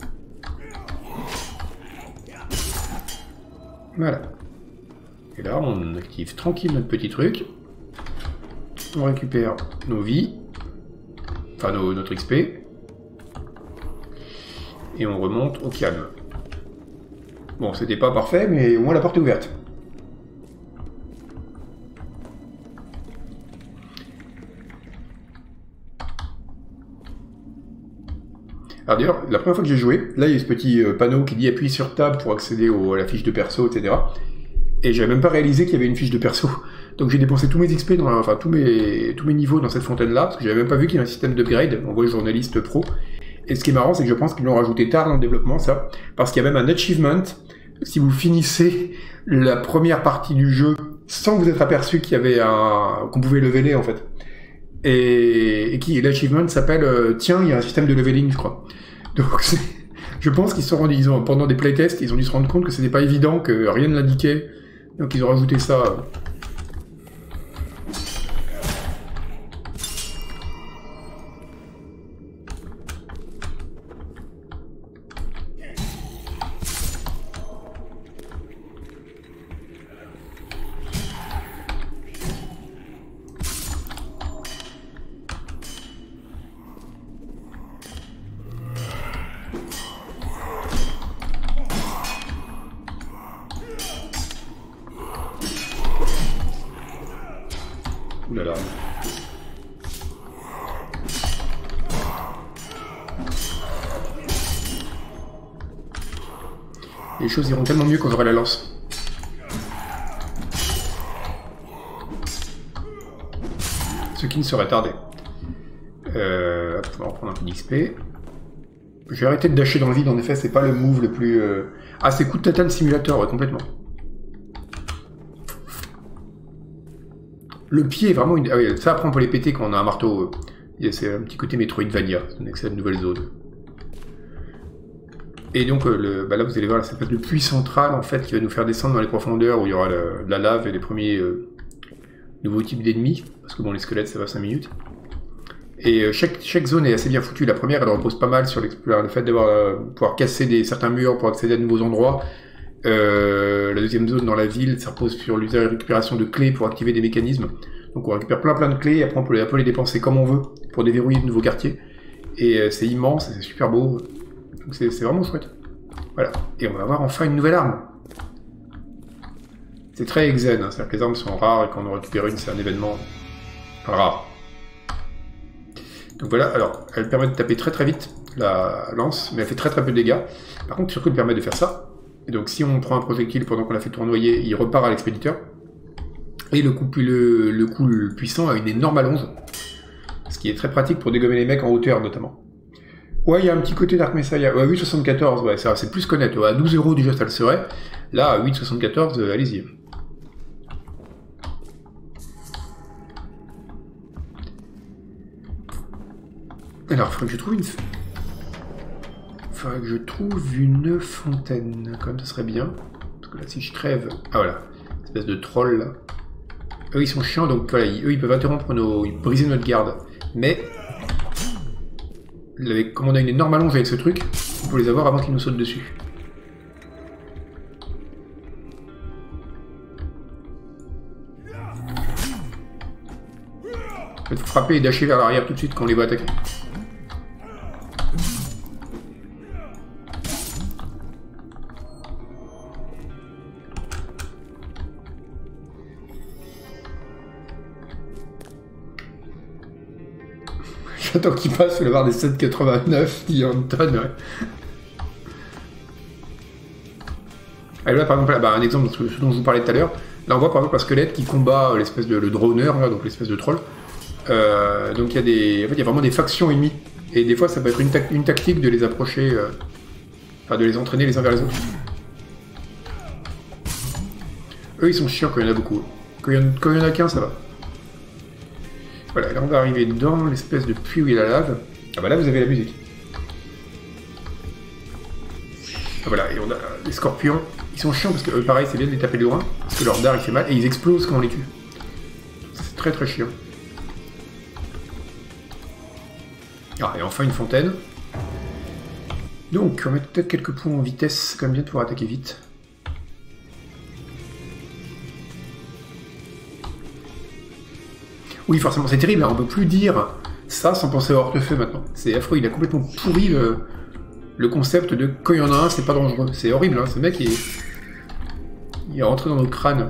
Voilà. Et là, on active tranquille notre petit truc. On récupère nos vies. Enfin, nos, notre X P. Et on remonte au calme. Bon, c'était pas parfait, mais au moins la porte est ouverte. Alors d'ailleurs, la première fois que j'ai joué, là il y a ce petit euh, panneau qui dit appuie sur Tab pour accéder au, à la fiche de perso, et cetera. Et j'avais même pas réalisé qu'il y avait une fiche de perso. Donc j'ai dépensé tous mes X P, dans la, enfin tous mes, tous mes niveaux dans cette fontaine-là, parce que j'avais même pas vu qu'il y avait un système d'upgrade, on voit journaliste pro. Et ce qui est marrant, c'est que je pense qu'ils l'ont rajouté tard dans le développement, ça, parce qu'il y a même un achievement, si vous finissez la première partie du jeu sans vous être aperçu qu'il y avait un... qu'on pouvait leveler en fait. Et, et qui l'achievement s'appelle euh, tiens, il y a un système de leveling, je crois. Donc je pense qu'ils se sont rendus, ils ont, pendant des playtests, ils ont dû se rendre compte que c'était pas évident, que rien ne l'indiquait. Donc ils ont rajouté ça. Euh. nouvelle arme. Les choses iront tellement mieux quand j'aurai la lance. Ce qui ne serait tardé. Euh, hop, on va reprendre un peu d'X P. Je vais arrêter de dasher dans le vide, en effet, c'est pas le move le plus... Euh... Ah, c'est coup de tatane simulator, ouais, complètement. Le pied est vraiment une... Ah oui, ça après on peut les péter quand on a un marteau. C'est un petit côté Metroidvania, c'est une excellente nouvelle zone. Et donc euh, le... bah là vous allez voir, c'est le puits central en fait qui va nous faire descendre dans les profondeurs où il y aura le... de la lave et les premiers euh... nouveaux types d'ennemis. Parce que bon, les squelettes ça va cinq minutes. Et euh, chaque, chaque zone est assez bien foutue. La première elle repose pas mal sur le fait d'avoir euh, pouvoir casser des, certains murs pour accéder à de nouveaux endroits. Euh, la deuxième zone dans la ville, ça repose sur l'usage et récupération de clés pour activer des mécanismes. Donc on récupère plein plein de clés, et après on peut les, on peut les dépenser comme on veut pour déverrouiller de nouveaux quartiers. Et euh, c'est immense, c'est super beau. Donc c'est vraiment chouette. Voilà. Et on va avoir enfin une nouvelle arme. C'est très exen, hein. C'est-à-dire que les armes sont rares et quand on en récupère une, c'est un événement rare. Donc voilà, alors elle permet de taper très très vite la lance, mais elle fait très très peu de dégâts. Par contre, surtout elle permet de faire ça. Et donc si on prend un projectile pendant qu'on l'a fait tournoyer, il repart à l'expéditeur. Et le coup, le, le coup le puissant a une énorme allonge. Ce qui est très pratique pour dégommer les mecs en hauteur notamment. Ouais, il y a un petit côté Dark Messiah. Ouais, huit soixante-quatorze, ouais, ça c'est plus qu'honnête. Ouais, à douze euros déjà ça le serait. Là, à huit soixante-quatorze, euh, allez-y. Alors, il faudrait que je trouve une... Il faudrait que je trouve une fontaine, comme ça serait bien. Parce que là, si je crève... Ah voilà, espèce de troll là. Eux, ils sont chiants, donc voilà, eux, ils peuvent interrompre nos... Ils briser notre garde. Mais... Comme on a une énorme allonge avec ce truc, on peut les avoir avant qu'ils nous sautent dessus. Il faut frapper et dasher vers l'arrière tout de suite quand on les voit attaquer. J'attends qu'il passe, le voir des sept quatre-vingt-neuf, il en tonne, ouais. Alors là, par exemple, là, bah, un exemple de ce dont je vous parlais tout à l'heure, là on voit par exemple un squelette qui combat l'espèce de le droner, là, donc l'espèce de troll. Euh, donc il y a des, en fait, il y a vraiment des factions ennemies, et des fois ça peut être une, ta une tactique de les approcher, euh... enfin de les entraîner les uns vers les autres. Eux ils sont chiants quand il y en a beaucoup. Quand il y en, quand il y en a qu'un, ça va. Voilà, là on va arriver dans l'espèce de puits où il y a la lave. Ah bah là vous avez la musique. Ah voilà, et on a les scorpions. Ils sont chiants parce que eux pareil c'est bien de les taper de loin, parce que leur dard il fait mal, et ils explosent quand on les tue. C'est très très chiant. Ah, et enfin une fontaine. Donc on met peut-être quelques points en vitesse, comme bien de pouvoir attaquer vite. Oui, forcément, c'est terrible, hein. On peut plus dire ça sans penser à Hortefeux maintenant. C'est affreux, il a complètement pourri le, le concept de quand il y en a un, c'est pas dangereux. C'est horrible, hein. Ce mec, il est... il est rentré dans nos crânes.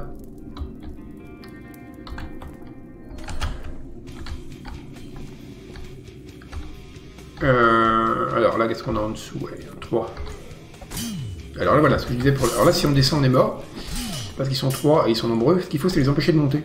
Euh, alors là, qu'est-ce qu'on a en dessous? Ouais, trois. Alors là, voilà, ce que je disais pour... Alors là, si on descend, on est mort. Parce qu'ils sont trois et ils sont nombreux. Ce qu'il faut, c'est les empêcher de monter.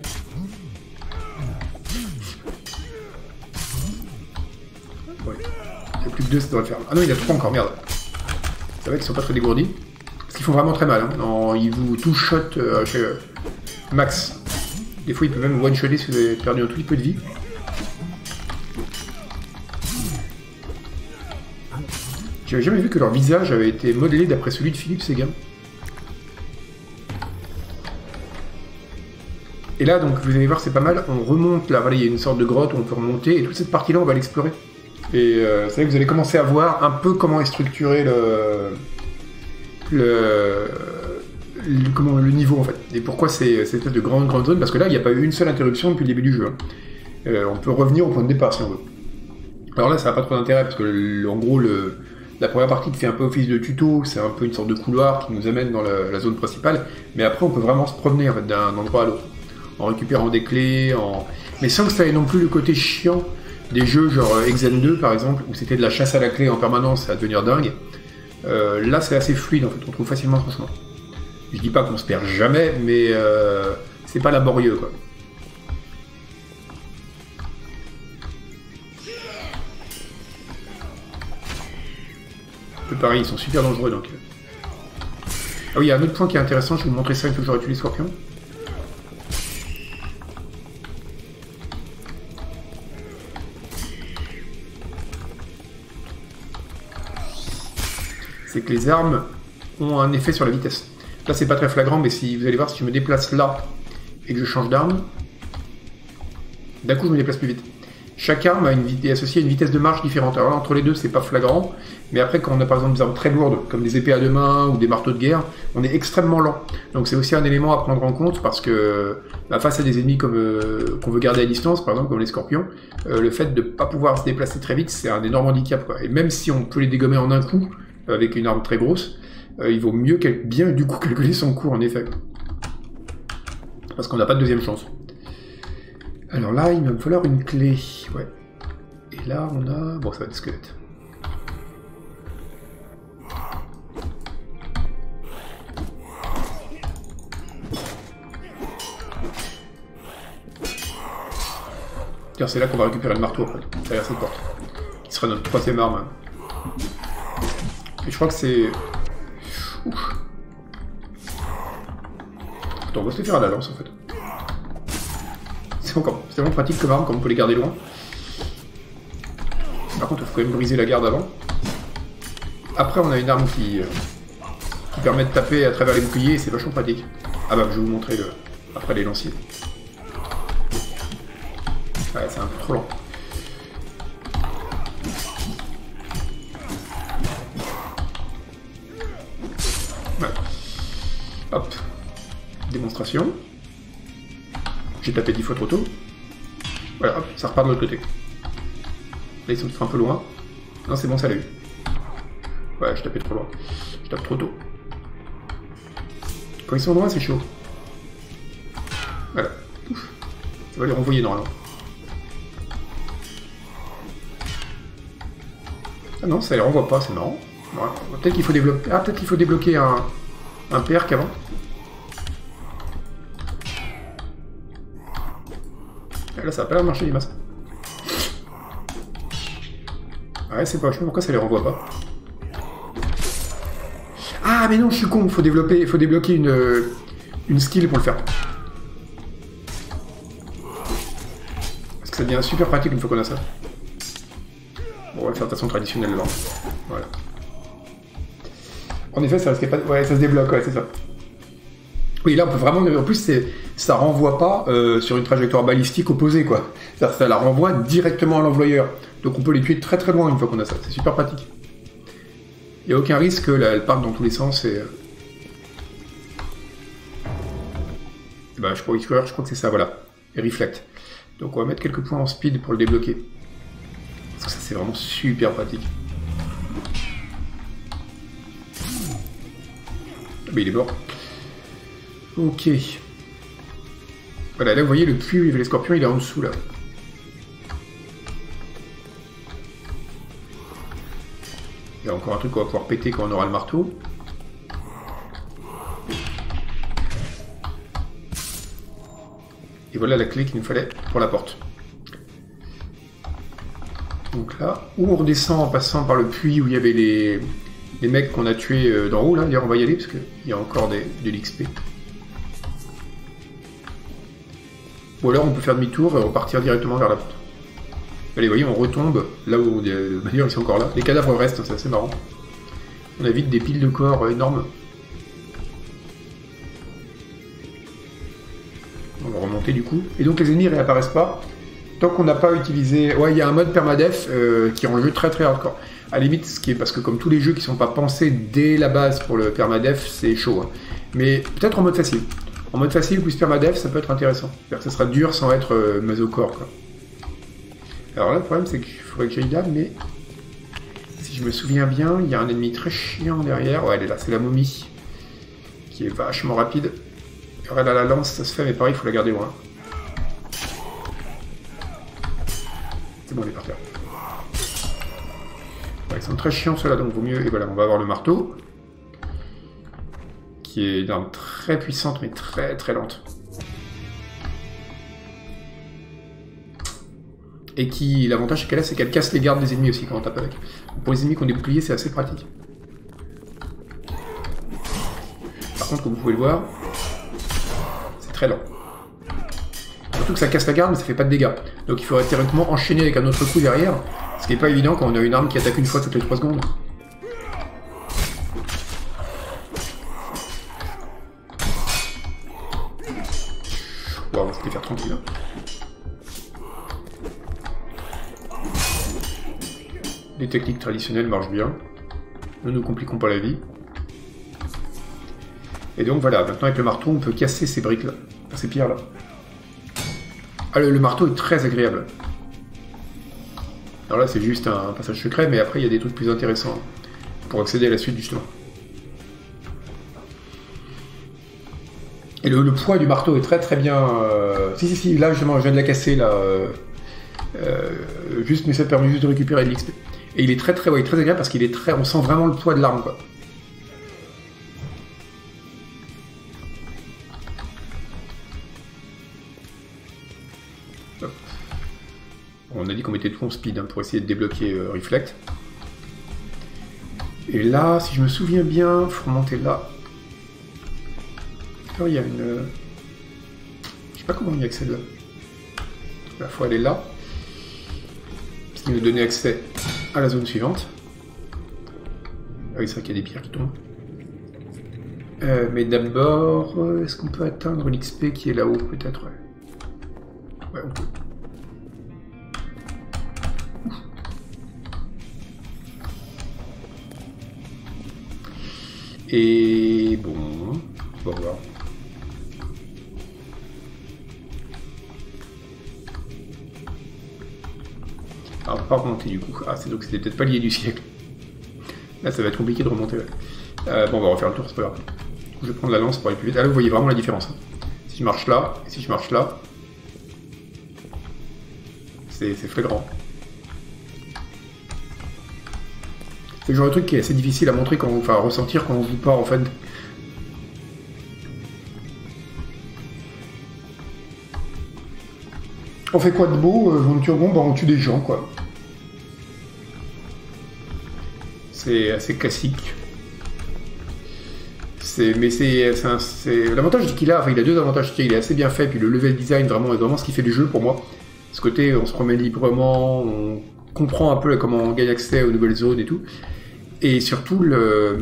deux, ça doit le faire. Ah non, il y a trois encore, merde. C'est vrai qu'ils sont pas très dégourdis. Parce qu'ils font vraiment très mal. Hein. Non, ils vous two-shot euh, chez euh, max. Des fois, ils peuvent même one-shotter si vous avez perdu un tout petit peu de vie. J'avais jamais vu que leur visage avait été modelé d'après celui de Philippe Séguin. Et là, donc, vous allez voir, c'est pas mal. On remonte là, voilà, il y a une sorte de grotte où on peut remonter. Et toute cette partie-là, on va l'explorer. Et euh, c'est vrai que vous allez commencer à voir un peu comment est structuré le, le, le, comment, le niveau en fait. Et pourquoi c'est cette espèce de grande grande zone, parce que là il n'y a pas eu une seule interruption depuis le début du jeu. Hein. Euh, on peut revenir au point de départ si on veut. Alors là ça n'a pas trop d'intérêt, parce que le, en gros le, la première partie qui fait un peu office de tuto, c'est un peu une sorte de couloir qui nous amène dans la, la zone principale, mais après on peut vraiment se promener en fait, d'un endroit à l'autre. En récupérant des clés, en... Mais sans que ça ait non plus le côté chiant des jeux genre Exen deux par exemple, où c'était de la chasse à la clé en permanence à devenir dingue. Euh, là c'est assez fluide en fait, on trouve facilement son chemin. Je dis pas qu'on se perd jamais, mais euh, c'est pas laborieux quoi. Pareil, ils sont super dangereux donc. Ah oui, il y a un autre point qui est intéressant, je vais vous montrer ça une fois que j'aurai tué les scorpions. C'est que les armes ont un effet sur la vitesse. Là c'est pas très flagrant, mais si vous allez voir, si je me déplace là et que je change d'arme, d'un coup je me déplace plus vite. Chaque arme a une, est associée à une vitesse de marche différente. Alors là, entre les deux, c'est pas flagrant, mais après, quand on a par exemple des armes très lourdes, comme des épées à deux mains ou des marteaux de guerre, on est extrêmement lent. Donc c'est aussi un élément à prendre en compte, parce que bah, face à des ennemis comme euh, qu'on veut garder à distance, par exemple comme les scorpions, euh, le fait de ne pas pouvoir se déplacer très vite, c'est un énorme handicap, quoi. Et même si on peut les dégommer en un coup, avec une arme très grosse, euh, il vaut mieux bien du coup calculer son coût, en effet. Parce qu'on n'a pas de deuxième chance. Alors là, il va me falloir une clé, ouais. Et là, on a... Bon, ça va être des squelettes. Tiens, c'est là qu'on va récupérer le marteau, après, derrière cette porte. Qui sera notre troisième arme. Hein. Et je crois que c'est... Ouf. Attends, on va se les faire à la lance, en fait. C'est encore, c'est vraiment pratique comme arme, comme on peut les garder loin. Par contre, il faut quand même briser la garde avant. Après, on a une arme qui, euh, qui permet de taper à travers les boucliers, et c'est vachement pratique. Ah bah, je vais vous montrer le, après les lanciers. Ouais, c'est un peu trop lent. Ouais. Hop. Démonstration. J'ai tapé dix fois trop tôt. Voilà, hop, ça repart de l'autre côté. Là, ils sont peut-être un peu loin. Non, c'est bon, ça l'a eu. Ouais, je tapais trop loin. Je tape trop tôt. Quand ils sont loin, c'est chaud. Voilà. Ouf. Ça va les renvoyer normalement. Ah non, ça les renvoie pas, c'est marrant. Voilà. Peut-être qu'il faut débloquer. Ah, peut-être qu'il faut débloquer un, un perk avant. Là, ça a pas l'air de marcher, les masses. Ouais, c'est pas, je sais pas pourquoi ça les renvoie pas. Ah, mais non, je suis con, faut développer, faut débloquer une, une skill pour le faire. Parce que ça devient super pratique une fois qu'on a ça. Bon, on va le faire de façon traditionnelle là. Voilà. En effet, ça risquait pas. Ouais, ça se débloque, ouais, c'est ça. Oui, là, on peut vraiment... En plus, ça renvoie pas euh, sur une trajectoire balistique opposée, quoi. Ça, ça la renvoie directement à l'envoyeur. Donc on peut les tuer très très loin une fois qu'on a ça. C'est super pratique. Il n'y a aucun risque qu'elle parte dans tous les sens et... Bah, je crois, je crois que c'est ça, voilà. Et reflect. Donc on va mettre quelques points en speed pour le débloquer. Parce que ça, c'est vraiment super pratique. Mais il est mort. Ok. Voilà, là vous voyez le puits où il y avait les scorpions, il est en dessous là. Il y a encore un truc qu'on va pouvoir péter quand on aura le marteau. Et voilà la clé qu'il nous fallait pour la porte. Donc là, où on redescend en passant par le puits où il y avait les, les mecs qu'on a tués d'en haut là. D'ailleurs on va y aller parce qu'il y a encore des, de l'X P. Ou alors on peut faire demi-tour et repartir directement vers la porte. Allez, vous voyez, on retombe là où... D'ailleurs, ils sont encore là. Les cadavres restent, c'est assez marrant. On a vite des piles de corps énormes. On va remonter du coup. Et donc les ennemis ne réapparaissent pas tant qu'on n'a pas utilisé... Ouais, il y a un mode permadef euh, qui rend le jeu très très hardcore. À la limite, ce qui est... parce que comme tous les jeux qui ne sont pas pensés dès la base pour le permadef, c'est chaud. Hein. Mais peut-être en mode facile. En mode facile, plus permadef, ça peut être intéressant. C'est-à-dire que ça sera dur sans être euh, mesocore, quoi. Alors là, le problème, c'est qu'il faudrait que j'aille là, mais... Si je me souviens bien, il y a un ennemi très chiant derrière. Ouais, elle est là, c'est la momie. Qui est vachement rapide. Alors elle a la lance, ça se fait, mais pareil, il faut la garder loin. C'est bon, on est par terre. Ouais, ils sont très chiants ceux-là, donc vaut mieux... Et voilà, on va avoir le marteau. Qui est une arme très puissante, mais très très lente. Et qui, l'avantage qu'elle a, c'est qu'elle casse les gardes des ennemis aussi quand on tape avec. Pour les ennemis qui ont des boucliers, c'est assez pratique. Par contre, comme vous pouvez le voir, c'est très lent. Surtout que ça casse la garde, mais ça fait pas de dégâts. Donc il faudrait théoriquement enchaîner avec un autre coup derrière, ce qui n'est pas évident quand on a une arme qui attaque une fois toutes les trois secondes. Bon, on va se les faire tranquille. Les techniques traditionnelles marchent bien. Ne nous compliquons pas la vie. Et donc voilà, maintenant avec le marteau, on peut casser ces briques-là, ces pierres-là. Ah, le, le marteau est très agréable. Alors là, c'est juste un passage secret, mais après, il y a des trucs plus intéressants pour accéder à la suite, justement. Et le, le poids du marteau est très très bien... Euh... Si, si, si, là, justement, je viens de la casser, là. Euh... Euh... Juste, mais ça permet juste de récupérer de l'X P. Et il est très très, ouais, très agréable parce qu'il est très... On sent vraiment le poids de l'arme, quoi. On a dit qu'on mettait tout en speed hein, pour essayer de débloquer euh, Reflect. Et là, si je me souviens bien, il faut remonter là. Alors, il y a une... Euh... Je sais pas comment on y accède là. Il faut aller là. Ce qui nous donnait accès à la zone suivante. Ah oui, c'est vrai qu'il y a des pierres qui tombent. Euh, mais d'abord, euh, est-ce qu'on peut atteindre l'X P qui est là-haut, peut-être? Ouais. Ouais, on peut. Et bon, on va voir. Alors, on va pas remonter du coup. Ah, c'est donc c'était peut-être pas lié du siècle. Là, ça va être compliqué de remonter. Ouais. Euh, bon, on va refaire le tour, c'est pas grave. Je vais prendre la lance pour aller plus vite. Ah là, vous voyez vraiment la différence. Hein. Si je marche là, et si je marche là, c'est flagrant. C'est le genre de truc qui est assez difficile à montrer, quand on, enfin à ressentir quand on joue pas en fait. On fait quoi de beau? euh, On tue bon, bah on tue des gens quoi. C'est assez classique. Mais c'est l'avantage qu'il a, enfin il a deux avantages, il est assez bien fait, puis le level design vraiment est vraiment ce qui fait le jeu pour moi. Ce côté, on se promène librement, on comprend un peu comment on gagne accès aux nouvelles zones et tout. Et surtout, le,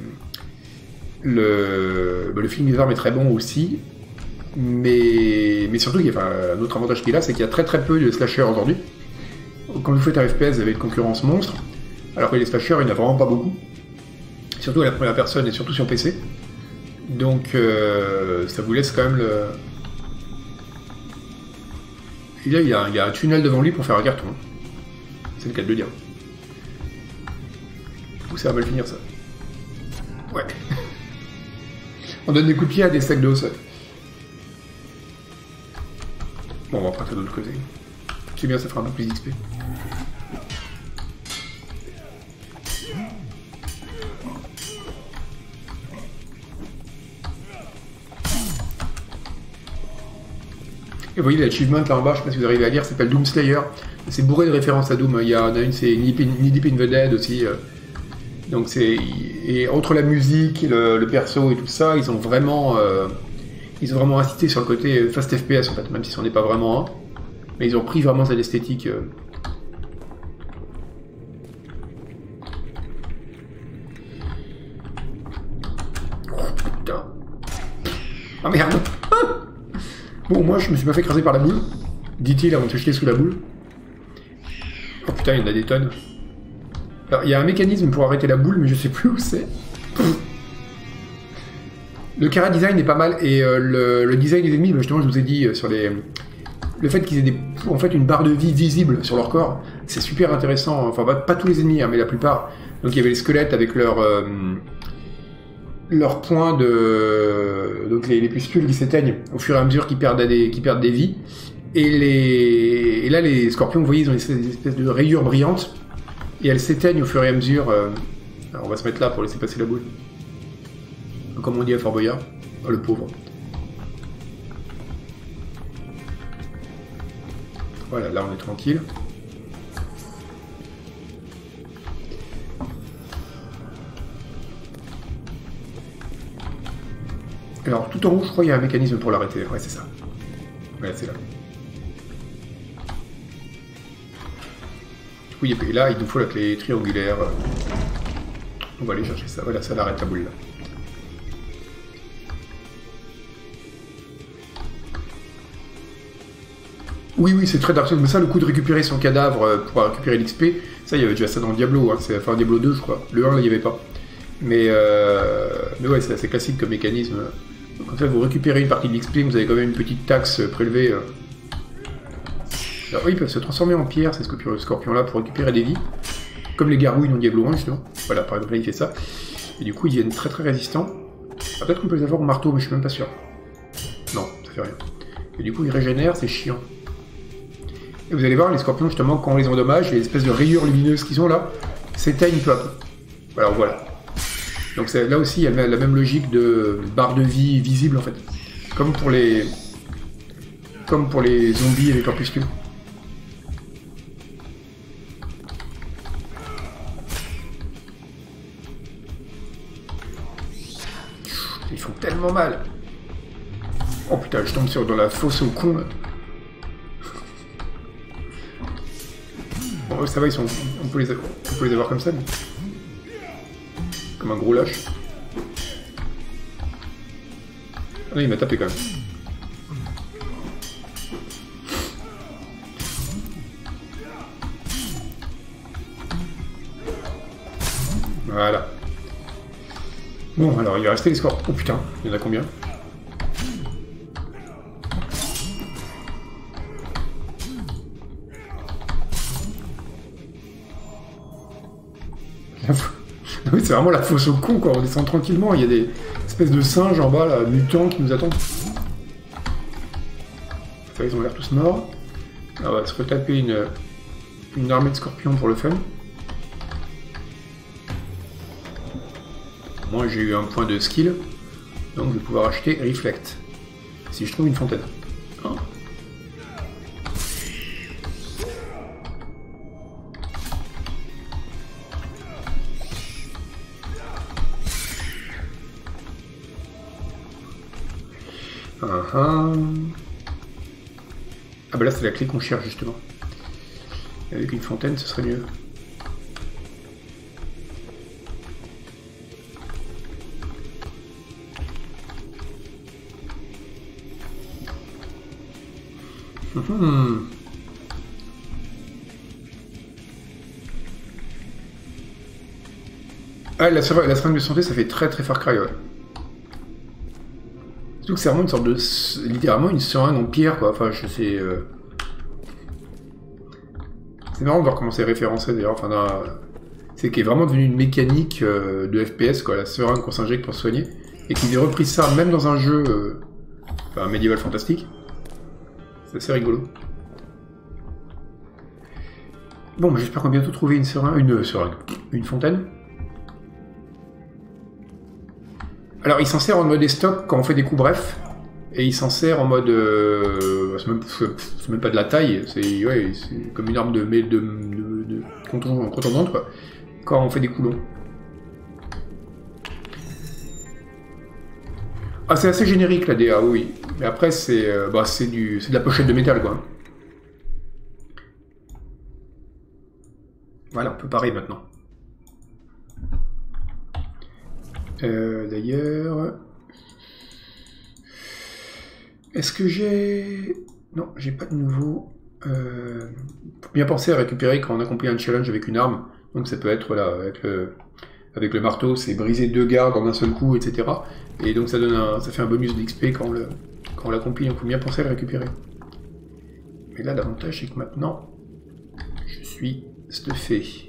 le, le film des armes est très bon aussi. Mais, mais surtout, il y a, enfin, un autre avantage qu'il a, c'est qu'il y a très très peu de slashers aujourd'hui. Quand vous faites un F P S, vous avez une concurrence monstre. Alors que les slashers, il n'y en a vraiment pas beaucoup. Surtout à la première personne et surtout sur P C. Donc, euh, ça vous laisse quand même le... Et là, il y, a un, il y a un tunnel devant lui pour faire un carton. C'est le cas de le dire. Ou ça va mal finir, ça. Ouais. On donne des coups de pied à des stacks d'os. Bon, on va partir de l'autre côté. C'est bien, ça fera un peu plus d'X P. Et vous voyez l'achievement là en bas, je ne sais pas si vous arrivez à lire, ça s'appelle Doom Slayer. C'est bourré de références à Doom. Il y en a une, c'est Knee Deep in the Dead aussi. Donc c'est... Et entre la musique, et le, le perso et tout ça, ils ont vraiment... Euh, ils ont vraiment insisté sur le côté fast F P S en fait, même si ce n'en est pas vraiment un. Mais ils ont pris vraiment cette esthétique... Euh... Oh putain. Ah merde. Bon, moi, je me suis pas fait écraser par la boule, dit-il avant de se jeter sous la boule. Oh putain, il y en a des tonnes. Alors, il y a un mécanisme pour arrêter la boule, mais je sais plus où c'est. Le chara design est pas mal, et euh, le, le design des ennemis, justement, je vous ai dit, euh, sur les... Le fait qu'ils aient des, en fait, une barre de vie visible sur leur corps, c'est super intéressant. Enfin, pas, pas tous les ennemis, hein, mais la plupart. Donc, il y avait les squelettes avec leur... Euh, leurs points de... Donc les, les pustules qui s'éteignent au fur et à mesure qu'ils perdent des, qu'ils perdent des vies. Et, les... et là, les scorpions, vous voyez, ils ont une espèce de rayures brillantes. Et elles s'éteignent au fur et à mesure. Euh... Alors, on va se mettre là pour laisser passer la boule. Comme on dit à Fort Boyard. Oh, le pauvre. Voilà, là on est tranquille. Alors, tout en haut, je crois qu'il y a un mécanisme pour l'arrêter. Ouais, c'est ça. Ouais, c'est là. Du coup, et là, il nous faut la clé triangulaire. On va aller chercher ça. Voilà, ça l'arrête la boule là. Oui, oui, c'est très Dark Souls, mais ça, le coup de récupérer son cadavre pour récupérer l'X P, ça, il y avait déjà ça dans Diablo, hein. C'est enfin Diablo deux, je crois. Le un, là, il n'y avait pas. Mais, euh... mais ouais, c'est assez classique comme mécanisme. Donc, en fait, vous récupérez une partie de l'X P, vous avez quand même une petite taxe prélevée. Alors, oui, ils peuvent se transformer en pierre, ces scorpions-là, pour récupérer des vies. Comme les gargouilles dans Diablo un, justement. Voilà, par exemple, là, il fait ça. Et du coup, ils deviennent très très résistants. Ah, peut-être qu'on peut les avoir au marteau, mais je suis même pas sûr. Non, ça fait rien. Et du coup, ils régénèrent, c'est chiant. Et vous allez voir, les scorpions, justement, quand on les endommage, les espèces de rayures lumineuses qu'ils ont là, s'éteignent peu à peu. Alors voilà. Donc là aussi, il y a la même logique de barre de vie visible, en fait. Comme pour les... Comme pour les zombies et les corpuscules. Ils font tellement mal. Oh putain, je tombe sur dans la fosse au con, là. Bon, ça va, ils sont... on, peut les... on peut les avoir comme ça, mais... Comme un gros lâche. Ah non, il m'a tapé quand même. Voilà. Bon, alors, il va rester les scores. Oh putain, il y en a combien? Oui, c'est vraiment la fosse au con, quoi. On descend tranquillement. Il y a des espèces de singes en bas, là, mutants, qui nous attendent. Ça, ils ont l'air tous morts. Alors, on va se retaper une, une armée de scorpions pour le fun. Moi, j'ai eu un point de skill, donc je vais pouvoir acheter Reflect. Si je trouve une fontaine. Hein? Uh-huh. Ah bah là c'est la clé qu'on cherche justement. Avec une fontaine ce serait mieux. Uh-huh. Ah la seringue, la seringue de santé ça fait très très Far Cry, ouais. Surtout que c'est vraiment une sorte de... littéralement une seringue en pierre, quoi. Enfin, je sais... Euh... C'est marrant de voir comment c'est référencé, d'ailleurs. Enfin, dans... c'est qu'il est vraiment devenu une mécanique euh, de F P S, quoi. La seringue qu'on s'injecte pour se soigner. Et qu'ils aient repris ça, même dans un jeu... Euh... Enfin, médiéval fantastique. C'est assez rigolo. Bon, bah, j'espère qu'on va bientôt trouver une seringue... Une euh, seringue... Une fontaine. Alors, il s'en sert en mode estoc quand on fait des coups brefs, et il s'en sert en mode... Euh, c'est même, même pas de la taille, c'est ouais, comme une arme de, de, de, de contondante, quoi, quand on fait des coups longs. Ah, c'est assez générique, la D A, oui. Mais après, c'est euh, bah, c'est de la pochette de métal, quoi. Voilà, on peut parer maintenant. Euh, D'ailleurs... Est-ce que j'ai... Non, j'ai pas de nouveau... Euh... Faut bien penser à récupérer quand on accomplit un challenge avec une arme. Donc ça peut être, voilà, avec le, avec le marteau, c'est briser deux gardes en un seul coup, et cetera. Et donc ça donne un... ça fait un bonus d'X P quand on le... quand on l'accomplit, donc faut bien penser à le récupérer. Mais là, l'avantage, c'est que maintenant, je suis stuffé.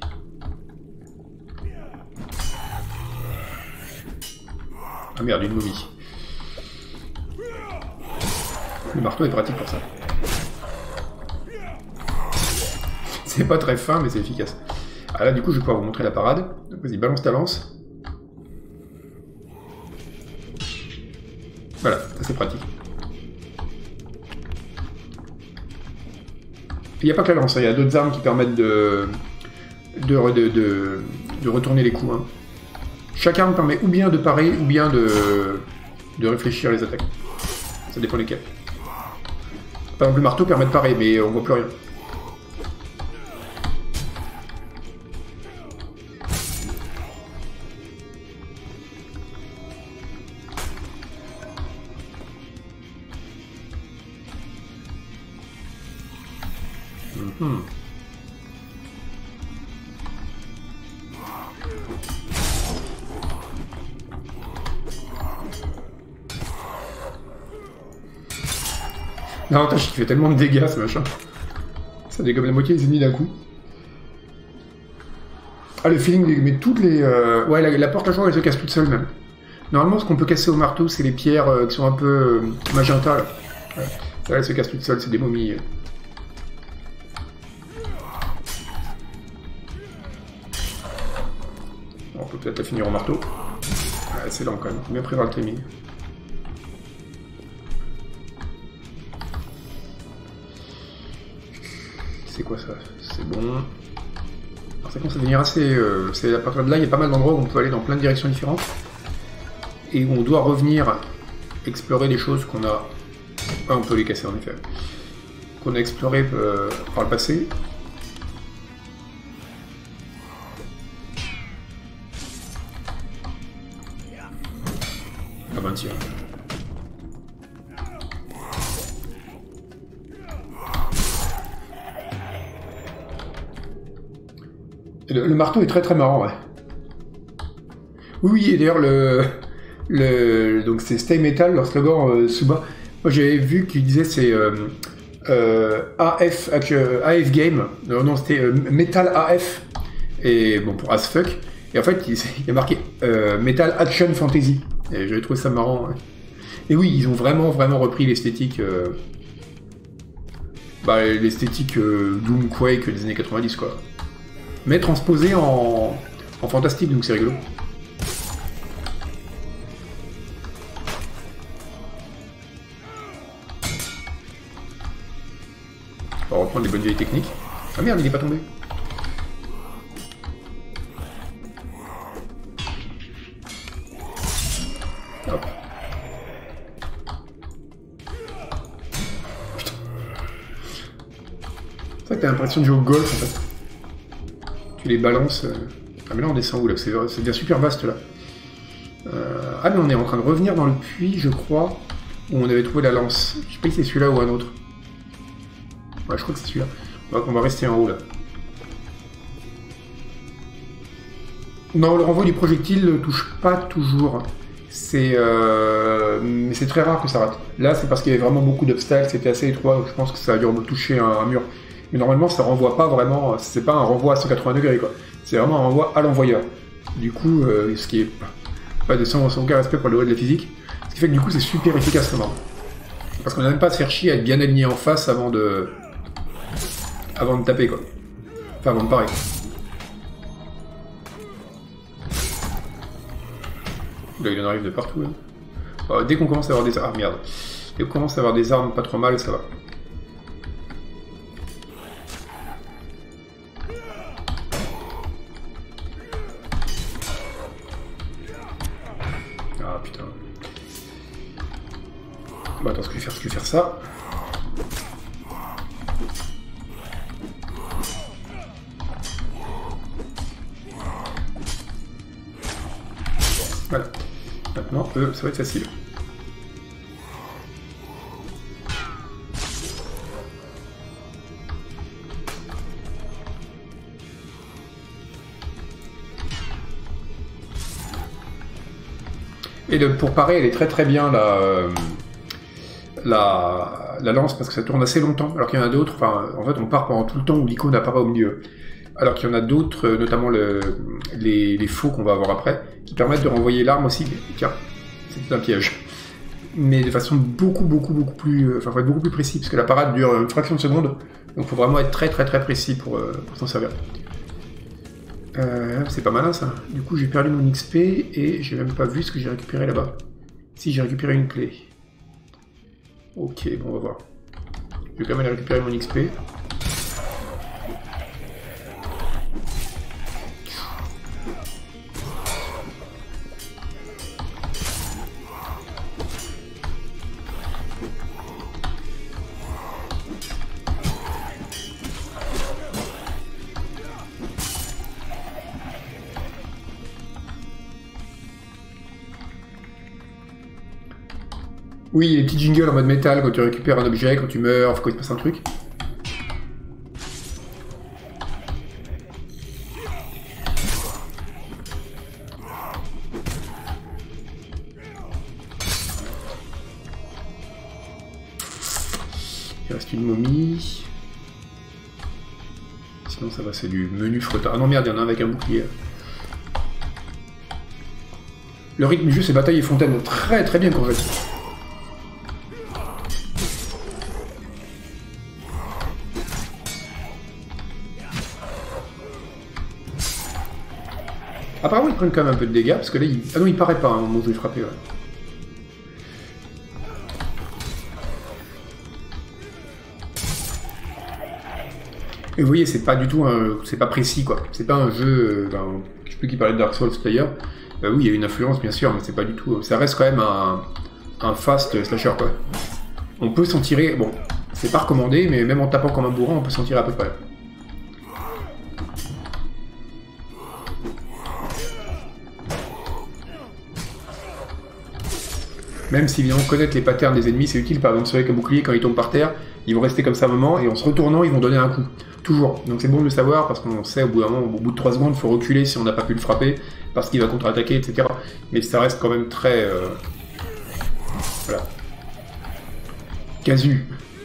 Ah merde, une momie. Le marteau est pratique pour ça. C'est pas très fin, mais c'est efficace. Ah là, du coup, je vais pouvoir vous montrer la parade. Vas-y, balance ta lance. Voilà, ça c'est pratique. Il n'y a pas que la lance, il y a d'autres armes qui permettent de, de, de, de, de retourner les coups. Hein. Chaque arme permet ou bien de parer, ou bien de, de réfléchir les attaques. Ça dépend lesquelles. Par exemple, le marteau permet de parer, mais on voit plus rien. Hmm. L'avantage, il fait tellement de dégâts, ce machin. Ça dégomme la moitié des ennemis d'un coup. Ah, le feeling, mais toutes les... Euh... Ouais, la, la porte à jour, elle se casse toute seule, même. Normalement, ce qu'on peut casser au marteau, c'est les pierres euh, qui sont un peu euh, magenta, là. Ouais. Ça, elle se casse toute seule, c'est des momies. Euh. On peut peut-être la finir au marteau. Ouais, c'est lent quand même, faut bien prévoir le timing. C'est quoi ça? C'est bon. Alors ça commence à devenir assez... Euh, c'est à partir de là, il y a pas mal d'endroits où on peut aller dans plein de directions différentes. Et où on doit revenir explorer des choses qu'on a... Ah, on peut les casser en effet. Qu'on a exploré euh, par le passé. Ah ben tiens. Le, le marteau est très très marrant, ouais. Oui, oui, et d'ailleurs, le, le, donc c'est Stay Metal, leur slogan euh, sous bas. Moi j'avais vu qu'il disait c'est euh, euh, A F, euh, A F Game, non, non c'était euh, Metal A F, et bon pour As Fuck, et en fait il, il y a marqué euh, Metal Action Fantasy, et j'avais trouvé ça marrant. Ouais. Et oui, ils ont vraiment vraiment repris l'esthétique, euh, bah, l'esthétique euh, Doom Quake des années quatre-vingt-dix quoi. Mais transposé en, en fantastique, donc c'est rigolo. On va reprendre les bonnes vieilles techniques. Ah merde, il n'est pas tombé. Hop. Putain. C'est vrai que t'as l'impression de jouer au golf en fait. Tu les balances. Euh... Ah mais là on descend où là? C'est devient super vaste là. Euh... Ah mais on est en train de revenir dans le puits, je crois, où on avait trouvé la lance. Je sais pas si c'est celui-là ou un autre. Ouais, je crois que c'est celui-là. On va rester en haut, là. Non, le renvoi du projectile ne touche pas toujours. C'est euh... mais c'est très rare que ça rate. Là, c'est parce qu'il y avait vraiment beaucoup d'obstacles, c'était assez étroit, donc je pense que ça a dû toucher un, un mur. Mais normalement, ça renvoie pas vraiment... C'est pas un renvoi à cent quatre-vingts degrés, quoi. C'est vraiment un renvoi à l'envoyeur. Du coup, euh, ce qui est pas de sans, sans aucun respect pour le haut de la physique. Ce qui fait que du coup, c'est super efficace, comment. Parce qu'on n'a même pas à se faire chier à être bien aligné en face avant de... Avant de taper, quoi. Enfin, avant de parer. Là, il en arrive de partout, hein. Alors, dès qu'on commence à avoir des... Ah, merde. Dès qu'on commence à avoir des armes pas trop mal, ça va. Ah, putain. Bon, attends, ce que je vais faire, ce que je vais faire ça... Voilà. Maintenant, eux, ça va être facile. Et de, pour parer, elle est très très bien la, euh, la, la lance parce que ça tourne assez longtemps. Alors qu'il y en a d'autres, enfin, en fait, on part pendant tout le temps où l'icône apparaît au milieu. Alors qu'il y en a d'autres, notamment le, les, les faux qu'on va avoir après, qui permettent de renvoyer l'arme aussi. Tiens, c'est un piège. Mais de façon beaucoup, beaucoup, beaucoup plus... Enfin, faut être beaucoup plus précis, parce que la parade dure une fraction de seconde. Donc il faut vraiment être très très très précis pour, euh, pour s'en servir. Euh, c'est pas malin ça. Du coup j'ai perdu mon X P et j'ai même pas vu ce que j'ai récupéré là-bas. Si, j'ai récupéré une clé. Ok, bon on va voir. Je vais quand même aller récupérer mon X P. Oui, les petits jingles en mode métal quand tu récupères un objet, quand tu meurs, quand il se passe un truc. Il reste une momie. Sinon ça va, c'est du menu frottant. Ah non merde, il y en a un avec un bouclier. Le rythme du jeu, c'est bataille et fontaine. Très très bien converti. Apparemment ils prennent quand même un peu de dégâts, parce que là, il... ah non, il paraît pas, hein, au moment où je vais frapper. Ouais. Et vous voyez, c'est pas du tout un... c'est pas précis, quoi. C'est pas un jeu... Euh, ben, je sais plus qui parlait de Dark Souls, d'ailleurs. Euh, oui, il y a une influence, bien sûr, mais c'est pas du tout... Ça reste quand même un, un fast slasher, quoi. On peut s'en tirer... Bon, c'est pas recommandé, mais même en tapant comme un bourrin, on peut s'en tirer à peu près. Même si évidemment connaître les patterns des ennemis c'est utile, par exemple sur avec un bouclier quand ils tombent par terre, ils vont rester comme ça un moment et en se retournant ils vont donner un coup. Toujours. Donc c'est bon de le savoir parce qu'on sait au bout d'un moment, au bout de trois secondes, il faut reculer si on n'a pas pu le frapper, parce qu'il va contre-attaquer, et cetera. Mais ça reste quand même très... Euh... Voilà. Casu.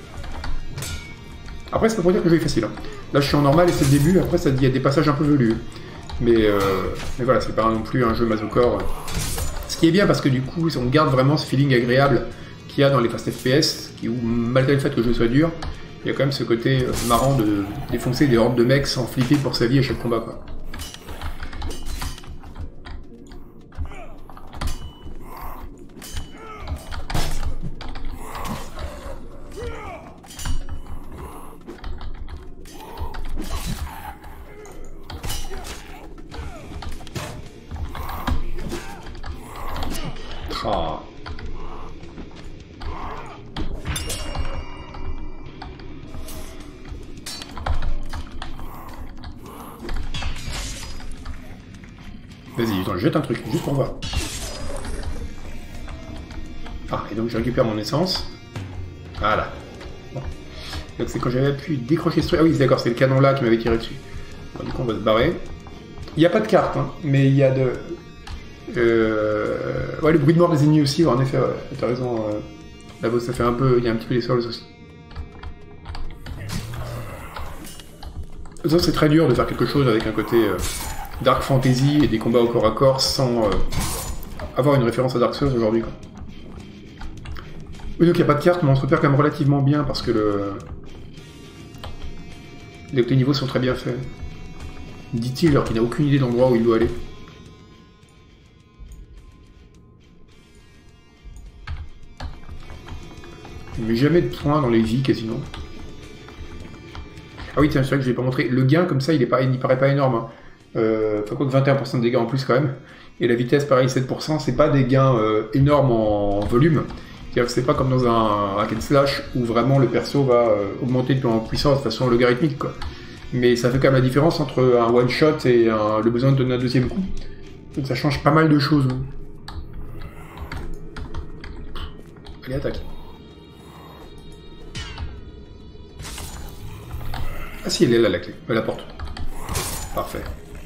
Après c'est pas pour dire que le jeu est facile. Hein. Là je suis en normal et c'est le début, après ça il y a des passages un peu velus. Mais, euh... Mais voilà, c'est pas non plus un jeu masocore. Ce qui est bien parce que du coup, on garde vraiment ce feeling agréable qu'il y a dans les fast F P S, qui, où malgré le fait que le jeu soit dur, il y a quand même ce côté marrant de défoncer des hordes de mecs sans flipper pour sa vie à chaque combat, quoi. Ah. Vas-y, attends, je jette un truc, juste pour voir. Ah, et donc je récupère mon essence. Voilà. Bon. Donc c'est quand j'avais pu décrocher ce truc. Ah oui, d'accord, c'est le canon là qui m'avait tiré dessus. Bon, du coup, on va se barrer. Il n'y a pas de carte, hein, mais il y a de... Euh... Ouais, le bruit de mort des ennemis aussi, en effet, ouais, t'as raison. Euh... Là, ça fait un peu... Il y a un petit peu des sols aussi. Ça, c'est très dur de faire quelque chose avec un côté euh, dark fantasy et des combats au corps à corps sans euh, avoir une référence à Dark Souls aujourd'hui. Oui, donc il n'y a pas de carte, mais on se repère quand même relativement bien parce que le... les niveaux sont très bien faits. Dit-il alors qu'il n'a aucune idée de l'endroit où il doit aller. Il ne met jamais de points dans les vies quasiment. Ah oui, tiens, c'est vrai que je ne l'ai pas montré. Le gain, comme ça, il ne paraît pas énorme. Hein. Euh, enfin, quoi que vingt et un pour cent de dégâts en plus quand même. Et la vitesse, pareil, sept pour cent. C'est pas des gains euh, énormes en, en volume. C'est-à-dire que c'est pas comme dans un hack and slash où vraiment le perso va euh, augmenter en puissance de façon logarithmique, quoi. Mais ça fait quand même la différence entre un one-shot et un, le besoin de donner un deuxième coup. Donc ça change pas mal de choses. Allez, attaque. Ah si, elle est là la clé, elle la porte. Parfait.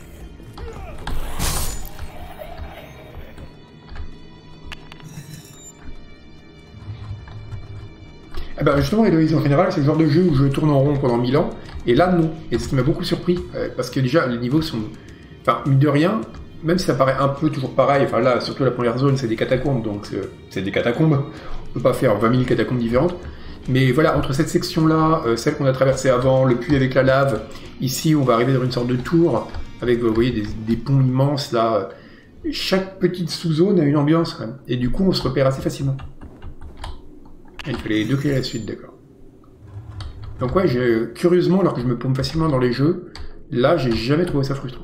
Eh ben justement, Héloïse, en général, c'est le genre de jeu où je tourne en rond pendant mille ans, et là, non. Et ce qui m'a beaucoup surpris, euh, parce que déjà, les niveaux sont... Enfin, mine de rien, même si ça paraît un peu toujours pareil, enfin là, surtout la première zone, c'est des catacombes, donc c'est des catacombes, on peut pas faire vingt mille catacombes différentes, Mais voilà, entre cette section-là, euh, celle qu'on a traversée avant, le puits avec la lave, ici on va arriver dans une sorte de tour, avec vous voyez, des, des ponts immenses là. Chaque petite sous-zone a une ambiance quand même. Et du coup on se repère assez facilement. Et il fallait les deux clés à la suite, d'accord. Donc ouais, j'ai, curieusement, alors que je me paume facilement dans les jeux, là j'ai jamais trouvé ça frustrant.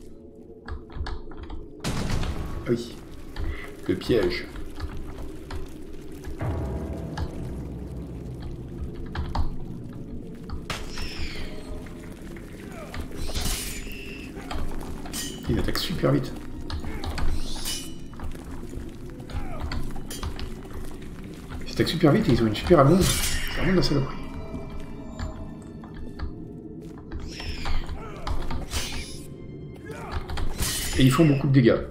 Ah oui, le piège. Il attaque super vite. Ils attaquent super vite et ils ont une super allonge. C'est vraiment de la saloperie. Et ils font beaucoup de dégâts.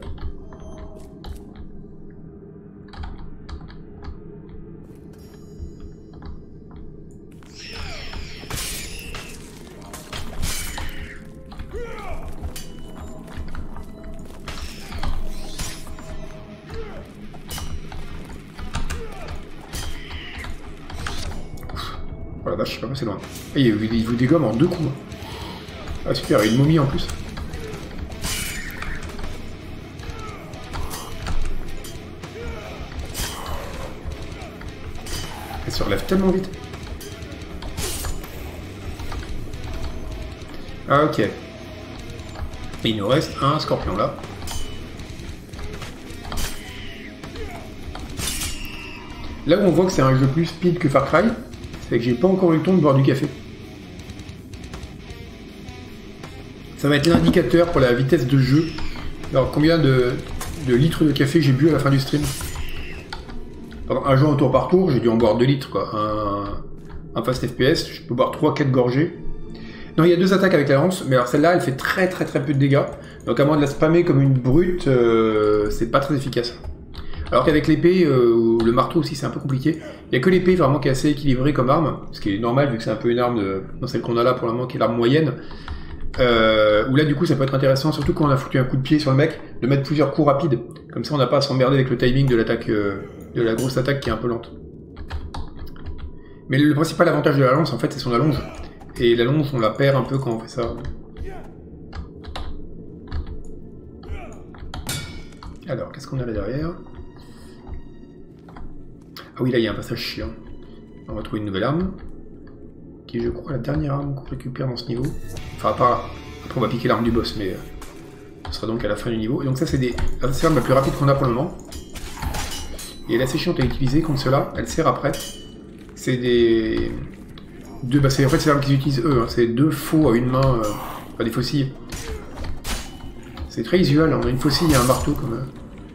Oh la vache, je sais pas passer loin. Et il vous dégomme en deux coups. Ah super, il y a une momie en plus. Elle se relève tellement vite. Ah ok. Et il nous reste un scorpion là. Là où on voit que c'est un jeu plus speed que Far Cry, c'est que j'ai pas encore eu le temps de boire du café. Ça va être l'indicateur pour la vitesse de jeu. Alors combien de, de litres de café j'ai bu à la fin du stream? Pendant un jeu en tour par tour, j'ai dû en boire deux litres quoi. Un, un fast F P S, je peux boire trois quatre gorgées. Non, il y a deux attaques avec la lance, mais alors celle-là, elle fait très très très peu de dégâts. Donc à moins de la spammer comme une brute, euh, c'est pas très efficace. Alors qu'avec l'épée, euh, ou le marteau aussi, c'est un peu compliqué. Il n'y a que l'épée vraiment qui est assez équilibrée comme arme, ce qui est normal vu que c'est un peu une arme de, dans celle qu'on a là pour le moment, qui est l'arme moyenne. Euh, où là du coup ça peut être intéressant, surtout quand on a foutu un coup de pied sur le mec, de mettre plusieurs coups rapides. Comme ça on n'a pas à s'emmerder avec le timing de l'attaque, euh, de la grosse attaque qui est un peu lente. Mais le principal avantage de la lance en fait c'est son allonge. Et la longe on la perd un peu quand on fait ça. Alors qu'est-ce qu'on a là derrière? Ah oui là il y a un passage chiant. On va trouver une nouvelle arme. Qui est je crois la dernière arme qu'on récupère dans ce niveau. Enfin à part, après on va piquer l'arme du boss mais euh, ce sera donc à la fin du niveau. Et donc ça c'est des... c'est l'arme la plus rapide qu'on a pour le moment. Et elle est assez chiante à utiliser contre cela, elle sert après. C'est des... Deux, bah c'est, en fait c'est l'arme qu'ils utilisent eux, hein. C'est deux faux à une main, euh, enfin des faucilles. C'est très usual, on a une faucille et un marteau comme... Euh...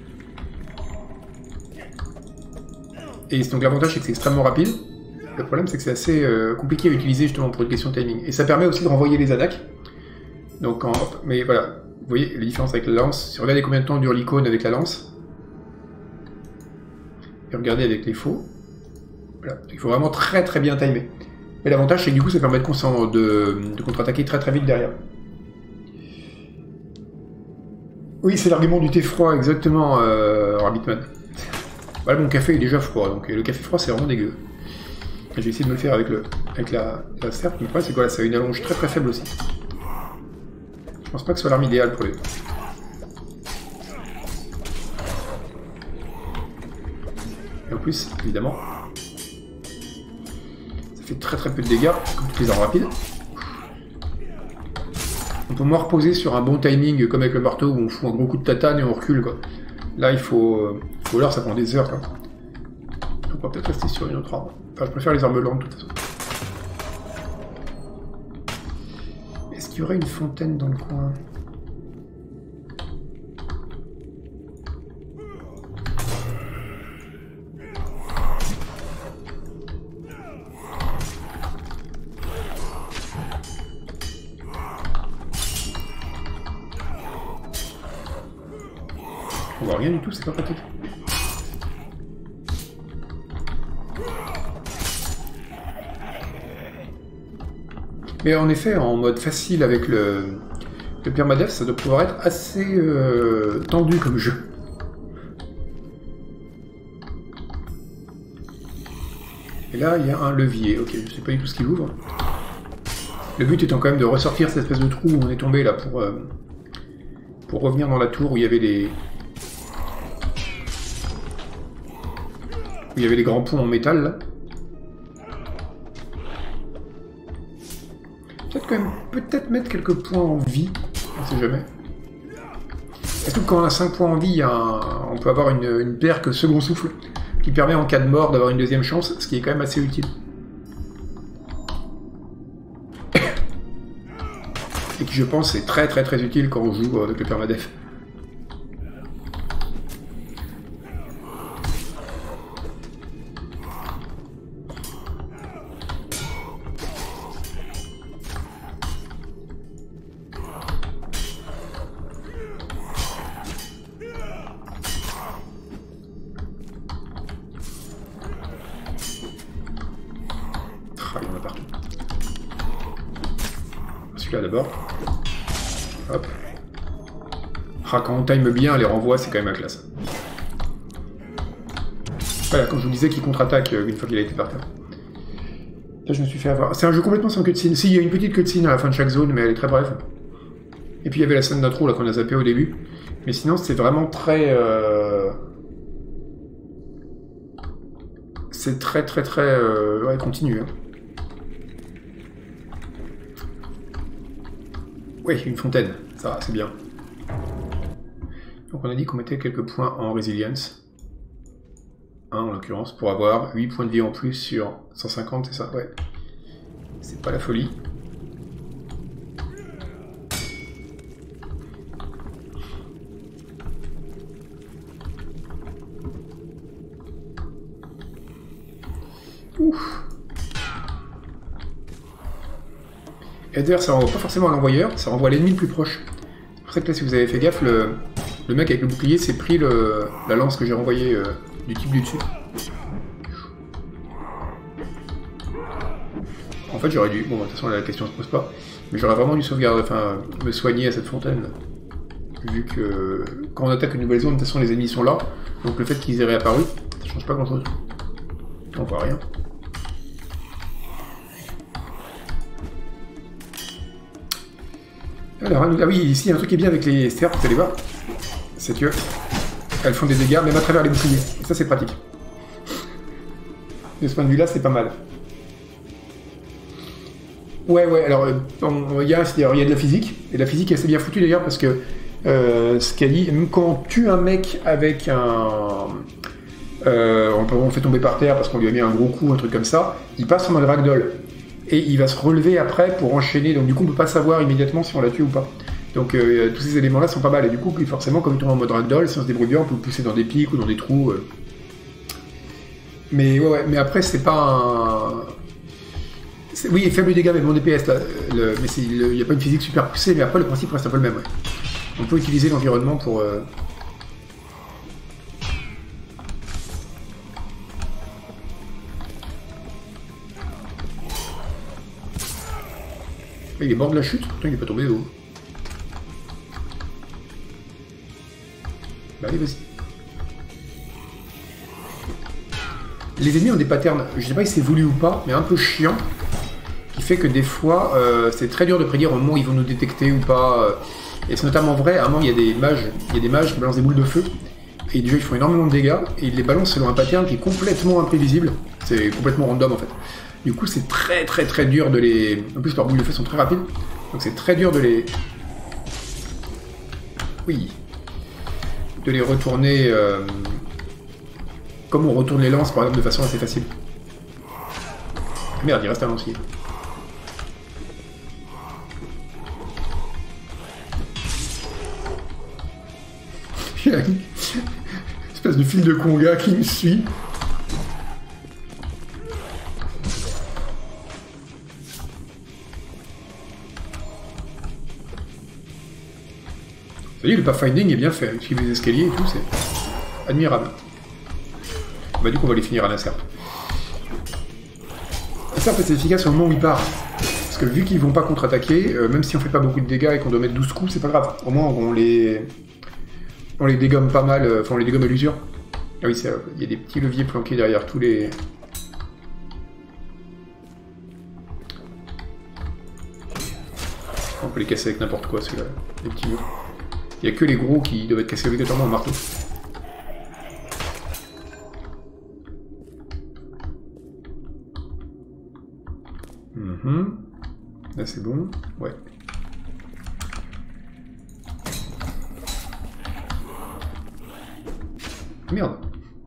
Et donc l'avantage c'est que c'est extrêmement rapide. Le problème c'est que c'est assez euh, compliqué à utiliser justement pour une question de timing. Et ça permet aussi de renvoyer les attaques. Donc en... Mais voilà, vous voyez la différence avec la lance. Si vous regardez combien de temps dure l'icône avec la lance. Et regardez avec les faux. Voilà, il faut vraiment très très bien timer. Mais l'avantage c'est que du coup ça permet de, de, de contre-attaquer très très vite derrière. Oui c'est l'argument du thé froid exactement, euh, Rabbitman. Voilà mon café est déjà froid, donc le café froid c'est vraiment dégueu. Je vais essayer de me le faire avec, le, avec la, la serpe, mais le problème c'est quoi là, ça a une allonge très très faible aussi. Je pense pas que ce soit l'arme idéale pour les... Et en plus, évidemment, ça fait très très peu de dégâts, comme toutes les armes rapides. On peut moins reposer sur un bon timing, comme avec le marteau, où on fout un gros coup de tatane et on recule quoi. Là il faut... Ou alors ça prend des heures quoi. Donc on va peut-être rester sur une autre arme. Enfin, je préfère les armes lentes de toute façon. Est-ce qu'il y aurait une fontaine dans le coin? On voit rien du tout, c'est pas pratique. Mais en effet, en mode facile avec le, le permadeath, ça doit pouvoir être assez euh, tendu comme jeu. Et là, il y a un levier. Ok, je sais pas du tout ce qu'il ouvre. Le but étant quand même de ressortir cette espèce de trou où on est tombé là pour, euh, pour revenir dans la tour où il y avait les... où il y avait les grands ponts en métal là. Peut-être quand même, peut-être mettre quelques points en vie, on sait jamais. Est-ce que quand on a cinq points en vie, il y a un... on peut avoir une, une perque second souffle qui permet en cas de mort d'avoir une deuxième chance, ce qui est quand même assez utile. Et qui je pense est très très très utile quand on joue avec le permadef. Ah, il y en a partout. Celui-là d'abord. Hop. Ah, quand on time bien, les renvois, c'est quand même la classe. Voilà, comme je vous disais, qu'il contre-attaque une fois qu'il a été par terre. Là, je me suis fait avoir. C'est un jeu complètement sans cutscene. Si, il y a une petite cutscene à la fin de chaque zone, mais elle est très brève. Et puis il y avait la scène d'intro là qu'on a zappé au début. Mais sinon, c'est vraiment très... Euh... C'est très très très... Euh... Ouais, continue. Hein. Oui, une fontaine. Ça va, c'est bien. Donc on a dit qu'on mettait quelques points en résilience. Un en l'occurrence, pour avoir huit points de vie en plus sur cent cinquante, c'est ça? Ouais. C'est pas la folie. Ouf. Et d'ailleurs, ça renvoie pas forcément à l'envoyeur, ça renvoie à l'ennemi le plus proche. C'est pour ça que là, si vous avez fait gaffe, le, le mec avec le bouclier s'est pris le, la lance que j'ai renvoyée euh, du type du dessus. En fait, j'aurais dû... Bon, de toute façon, la question se pose pas. Mais j'aurais vraiment dû sauvegarder, enfin, me soigner à cette fontaine. Vu que quand on attaque une nouvelle zone, de toute façon, les ennemis sont là. Donc le fait qu'ils aient réapparu, ça change pas grand-chose. On voit rien. Alors, ah oui, ici, il y a un truc qui est bien avec les serpes, vous allez voir. C'est que elles font des dégâts, même à travers les boucliers. Et ça, c'est pratique. De ce point de vue-là, c'est pas mal. Ouais, ouais, alors, il y, a, il y a de la physique. Et la physique est assez bien foutue, d'ailleurs, parce que euh, ce qu'elle dit, même quand on tue un mec avec un... Euh, on, on le fait tomber par terre parce qu'on lui a mis un gros coup, un truc comme ça, il passe en mode ragdoll. Et il va se relever après pour enchaîner, donc du coup on ne peut pas savoir immédiatement si on l'a tué ou pas. Donc euh, tous ces éléments là sont pas mal, et du coup forcément comme il tombe en mode ragdoll, si on se débrouille bien on peut le pousser dans des pics ou dans des trous. Euh. Mais ouais, ouais, mais après c'est pas un... Oui, faible dégâts mais bon D P S là, le... mais il n'y a pas une physique super poussée, mais après le principe reste un peu le même. Ouais. On peut utiliser l'environnement pour... Euh... Il est bord de la chute, pourtant il est pas tombé de haut. Bah allez, vas-y. Les ennemis ont des patterns, je sais pas si c'est voulu ou pas, mais un peu chiant, qui fait que des fois, euh, c'est très dur de prédire au moment où ils vont nous détecter ou pas. Et c'est notamment vrai, à un moment il y a des mages, il y a des mages qui balancent des boules de feu, et déjà ils font énormément de dégâts, et ils les balancent selon un pattern qui est complètement imprévisible, c'est complètement random en fait. Du coup, c'est très très très dur de les... En plus, leurs boules de feu sont très rapides. Donc c'est très dur de les... Oui. De les retourner... Euh... Comme on retourne les lances, par exemple, de façon assez facile. Merde, il reste un lancier. Il y a une espèce de fil de conga qui me suit. Vous voyez, le pathfinding est bien fait, suivre les escaliers et tout, c'est admirable. Bah du coup on va les finir à la serpe. La serpe c'est efficace au moment où il part. Parce que vu qu'ils vont pas contre-attaquer, euh, même si on fait pas beaucoup de dégâts et qu'on doit mettre douze coups, c'est pas grave. Au moins on les... On les dégomme pas mal, enfin on les dégomme à l'usure. Ah oui, il y a des petits leviers planqués derrière tous les... peut les casser avec n'importe quoi, c'est les petits murs. Il n'y a que les gros qui doivent être cassés obligatoirement au marteau. Mmh. Là c'est bon, ouais. Merde.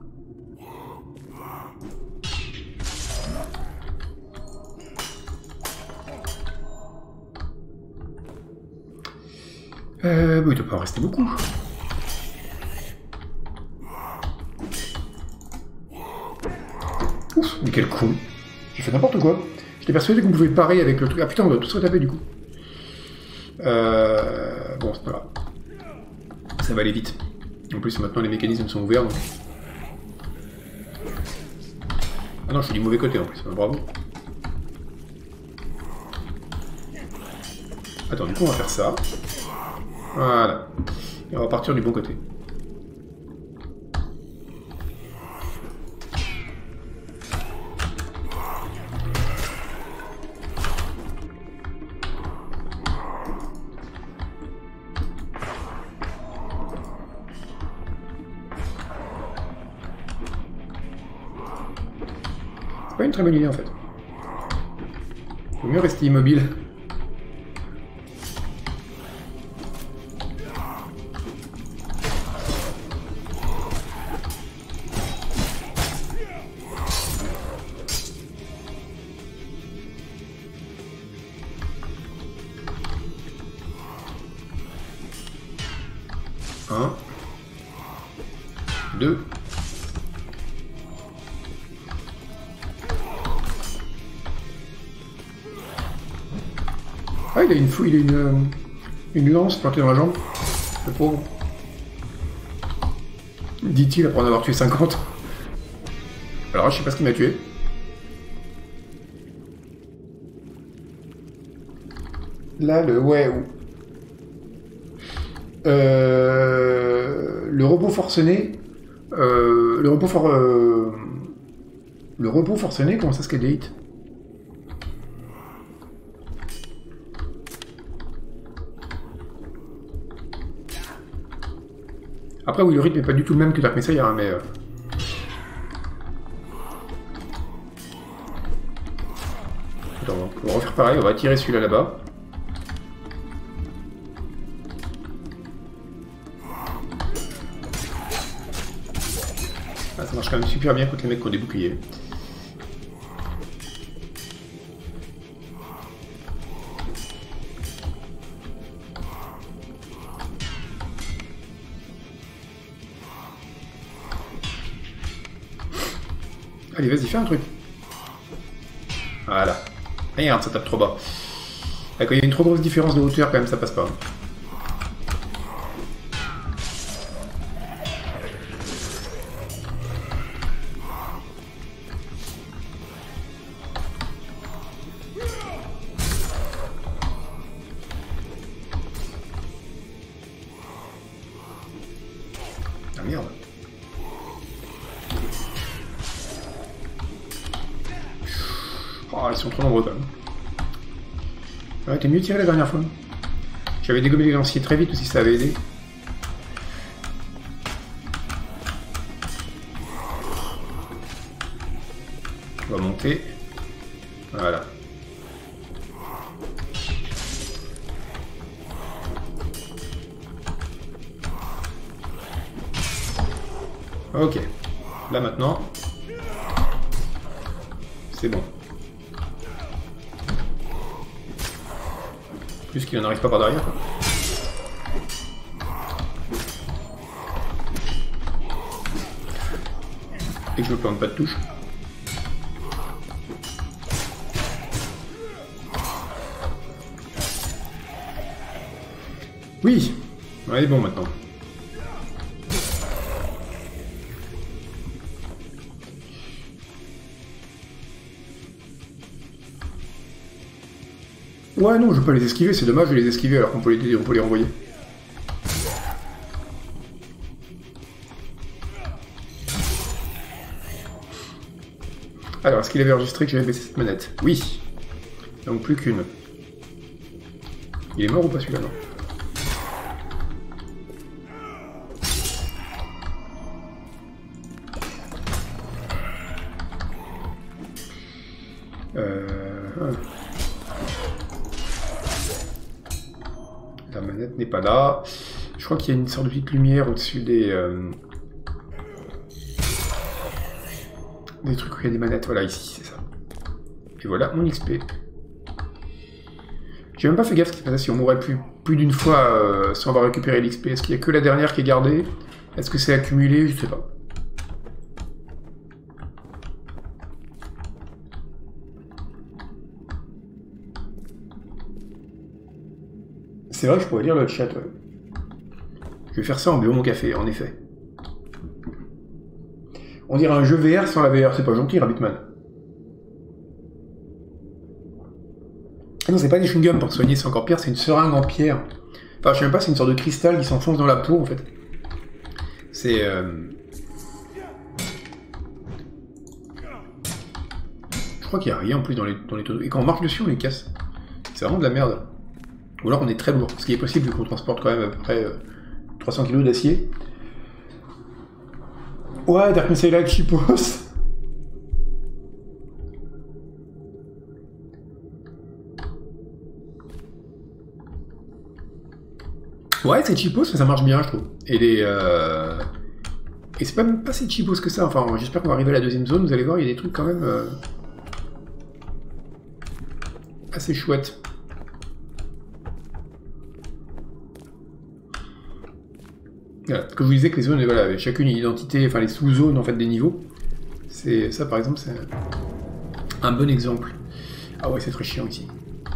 Euh, bon, il doit pas en rester beaucoup. Ouf, mais quel con. J'ai fait n'importe quoi. J'étais persuadé qu'on pouvait parer avec le truc. Ah putain, on doit tous se retaper du coup. Euh... Bon, c'est pas grave. Ça va aller vite. En plus, maintenant les mécanismes sont ouverts, donc... Ah non, je suis du mauvais côté en plus, bravo. Attends, du coup on va faire ça. Voilà. Et on va partir du bon côté. C'est pas une très bonne idée en fait. Faut mieux rester immobile. Un. Deux. Ah, il a une fouille, il a une, euh, une lance plantée dans la jambe. Le pauvre. Dit-il après en avoir tué cinquante. Alors, je sais pas ce qu'il m'a tué. Là, le... Ouais... Euh, le repos forcené... Euh, le repos for... Euh, le repos forcené, comment ça se delete? Après, oui, le rythme n'est pas du tout le même que Dark Messiah, hein, mais... Euh... Attends, on va refaire pareil, on va tirer celui-là là-bas. Ah, ça marche quand même super bien contre les mecs qui ont des boucliers. Allez, vas-y, fais un truc. Voilà. Ah, regarde, ça tape trop bas. Ah, quand il y a une trop grosse différence de hauteur, quand même, ça passe pas. Ah, merde. Oh, ils sont trop nombreux quand même. Ouais, t'es mieux tiré la dernière fois. J'avais dégommé les lanciers très vite aussi, ça avait aidé. On va monter. Voilà. Ok. Là maintenant, c'est bon. Plus qu'il n'en arrive pas par derrière. Quoi. Et que je me plante pas de touche. Oui, on est bon maintenant. Ouais, non, je veux pas les esquiver, c'est dommage de les esquiver alors qu'on peut les, on peut les renvoyer. Alors, est-ce qu'il avait enregistré que j'avais baissé cette manette? Oui. Donc plus qu'une. Il est mort ou pas celui-là, non? Euh... La manette n'est pas là. Je crois qu'il y a une sorte de petite lumière au-dessus des... Euh... des trucs où il y a des manettes. Voilà, ici, c'est ça. Et voilà mon X P. J'ai même pas fait gaffe ce qui se passait si on mourrait plus, plus d'une fois euh, si on va récupérer l'X P. Est-ce qu'il y a que la dernière qui est gardée? Est-ce que c'est accumulé? Je sais pas. C'est vrai que je pourrais lire le chat, ouais. Je vais faire ça en buvant mon café, en effet. On dirait un jeu V R sans la V R, c'est pas gentil, Rabbitman. Non, c'est pas des chewing-gums pour soigner, c'est encore pire, c'est une seringue en pierre. Enfin, je sais même pas, c'est une sorte de cristal qui s'enfonce dans la peau, en fait. C'est... Euh... Je crois qu'il n'y a rien en plus dans les, dans les tonneaux. Et quand on marche dessus, on les casse. C'est vraiment de la merde. Ou alors on est très lourd, ce qui est possible vu qu'on transporte quand même à peu près euh, trois cents kilos d'acier. Ouais, Dark Messiah avec Chipos. Ouais, c'est cheapos, mais ça marche bien, je trouve. Et les... Euh... Et c'est pas même pas si cheapos que ça. Enfin, j'espère qu'on va arriver à la deuxième zone. Vous allez voir, il y a des trucs quand même... Euh... assez chouettes. Voilà. Que je vous disais que les zones, voilà, avec chacune une identité, enfin les sous-zones en fait des niveaux. C'est ça, par exemple, c'est un bon exemple. Ah ouais, c'est très chiant ici.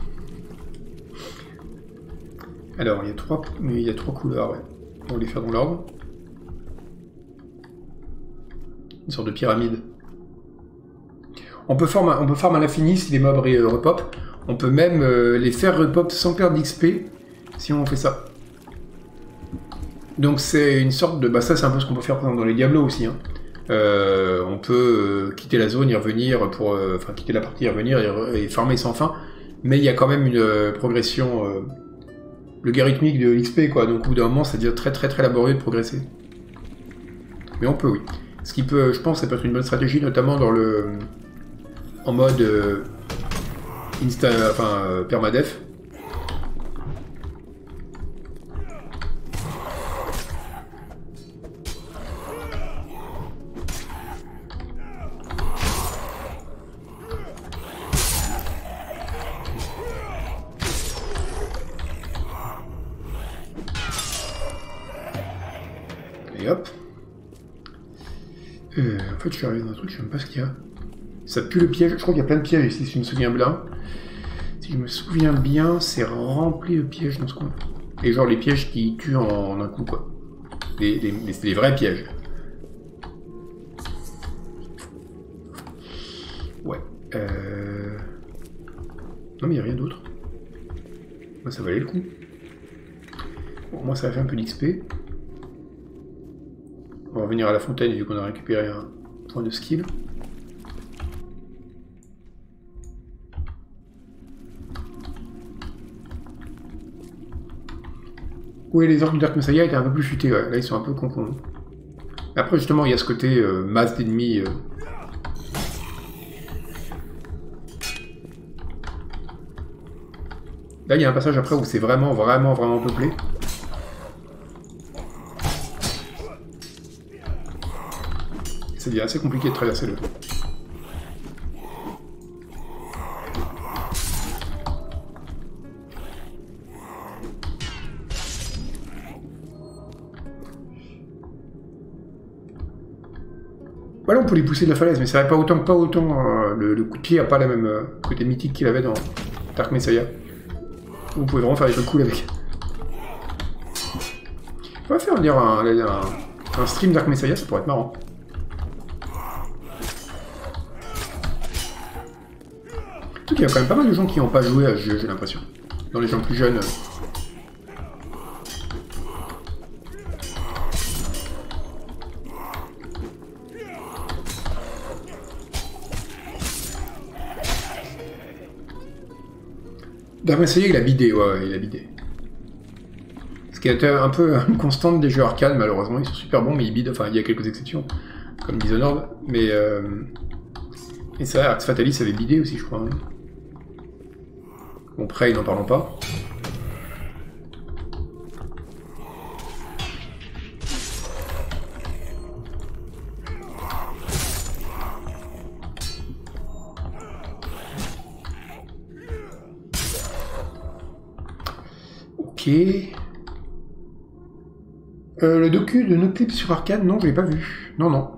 Alors, il y a trois, il y a trois couleurs, ouais. On va les faire dans l'ordre. Une sorte de pyramide. On peut farm, on peut farm à l'infini si les mobs euh, repop. On peut même euh, les faire repop sans perdre d'X P si on fait ça. Donc c'est une sorte de... Bah ça c'est un peu ce qu'on peut faire par exemple dans les Diablos aussi. Hein. Euh, on peut euh, quitter la zone, y revenir pour... Euh, enfin quitter la partie, y revenir et, re et farmer sans fin. Mais il y a quand même une euh, progression... Euh, logarithmique de l'X P quoi. Donc au bout d'un moment ça devient très très très laborieux de progresser. Mais on peut oui. Ce qui peut, je pense, ça peut être une bonne stratégie, notamment dans le... en mode... Euh, insta... enfin euh, permadef. Et hop. Euh, en fait, je suis arrivé dans un truc, je sais même pas ce qu'il y a. Ça pue le piège. Je crois qu'il y a plein de pièges ici, si je me souviens bien. Si je me souviens bien, c'est rempli de pièges dans ce coin. Et genre les pièges qui tuent en, en un coup, quoi. Les, les, les, les vrais pièges. Ouais. Euh... Non, mais il n'y a rien d'autre. Moi, ça valait le coup. Bon, moi, ça a fait un peu d'X P. On va revenir à la fontaine vu qu'on a récupéré un point de skill. Oui, les orques du Dark Messiah étaient un peu plus futés, ouais. Là ils sont un peu concons. Après justement il y a ce côté euh, masse d'ennemis. Euh... Là il y a un passage après où c'est vraiment vraiment vraiment peuplé. Ça devient assez compliqué de traverser le... Voilà, on peut les pousser de la falaise, mais ça va pas autant, pas autant. Euh, le, le coup de pied a pas la même euh, côté mythique qu'il avait dans Dark Messiah. Vous pouvez vraiment faire des trucs cool avec. On va faire dire un, un, un stream Dark Messiah, ça pourrait être marrant. Il y a quand même pas mal de gens qui n'ont pas joué à ce jeu, j'ai l'impression. Dans les gens plus jeunes. D'après ça, il a bidé, ouais, ouais, il a bidé. Ce qui est un peu une constante des jeux arcade, malheureusement, ils sont super bons, mais ils bident, enfin, il y a quelques exceptions, comme Dishonored, mais... Euh... Et ça, Arx Fatalis avait bidé aussi, je crois. Hein. Bon, Prey, n'en parlons pas. Ok. Euh, le docu de Noclip sur arcade, non, je l'ai pas vu. Non, non.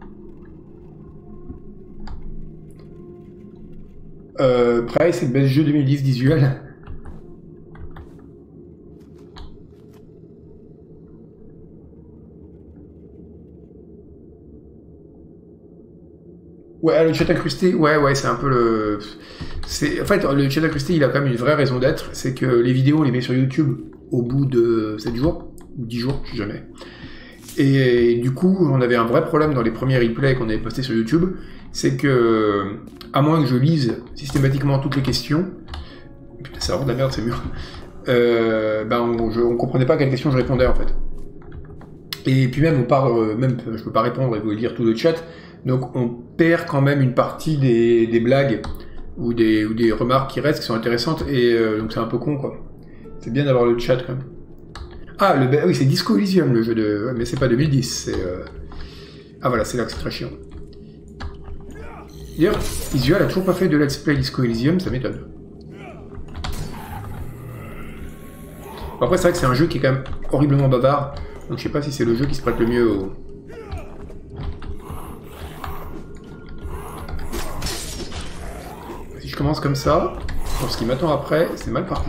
Euh, Prey, c'est le best jeu deux mille dix visuel. Ouais, le chat incrusté, ouais, ouais, c'est un peu le... En fait, le chat incrusté, il a quand même une vraie raison d'être, c'est que les vidéos, on les met sur YouTube au bout de sept jours, ou dix jours, je sais jamais. Et du coup, on avait un vrai problème dans les premiers replays qu'on avait postés sur YouTube, c'est que, à moins que je lise systématiquement toutes les questions, putain, c'est vraiment de la merde, c'est mûr, euh, ben on, je, on comprenait pas à quelle question je répondais, en fait. Et puis même, on parle, même, je peux pas répondre et vous lire tout le chat, donc on perd quand même une partie des, des blagues ou des, ou des remarques qui restent, qui sont intéressantes, et euh, donc c'est un peu con, quoi. C'est bien d'avoir le chat, quand même. Ah, le, oui, c'est Disco Elysium, le jeu de... Ouais, mais c'est pas deux mille dix, c'est... Euh... Ah voilà, c'est là que c'est très chiant. D'ailleurs, Isual a toujours pas fait de let's play Disco Elysium, ça m'étonne. Bon, après, c'est vrai que c'est un jeu qui est quand même horriblement bavard, donc je sais pas si c'est le jeu qui se prête le mieux au... Si je commence comme ça, pour ce qui m'attend après, c'est mal parti.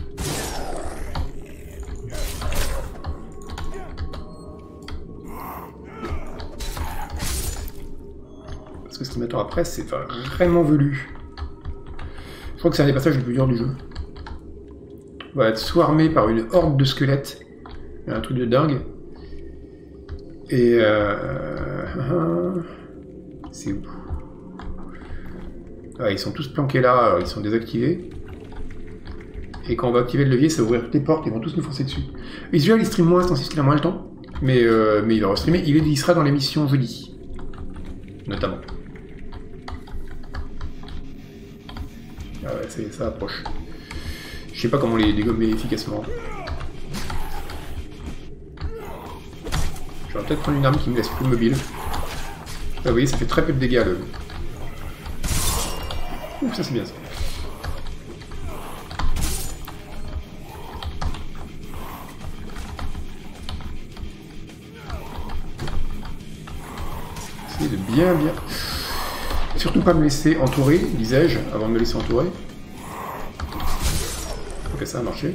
Parce que ce qui m'attend après, c'est vraiment velu. Je crois que c'est un des passages les plus durs du jeu. On va être swarmé par une horde de squelettes. Un truc de dingue. Et euh... c'est où? Ah, ils sont tous planqués là, alors ils sont désactivés. Et quand on va activer le levier, ça va ouvrir toutes les portes, ils vont tous nous foncer dessus. Visual, il stream moins, c'est ainsi qu'il a moins le temps. Mais, euh, mais il va restreamer, il, il sera dans l'émission jeudi. Notamment. Ah ouais, ça, ça approche. Je sais pas comment les dégommer efficacement. Je vais peut-être prendre une arme qui me laisse plus mobile. Ah, vous voyez, ça fait très peu de dégâts, le... Ouh, ça c'est bien ça. Essayez de bien, bien... Surtout pas me laisser entourer, disais-je, avant de me laisser entourer. Ok, ça a marché.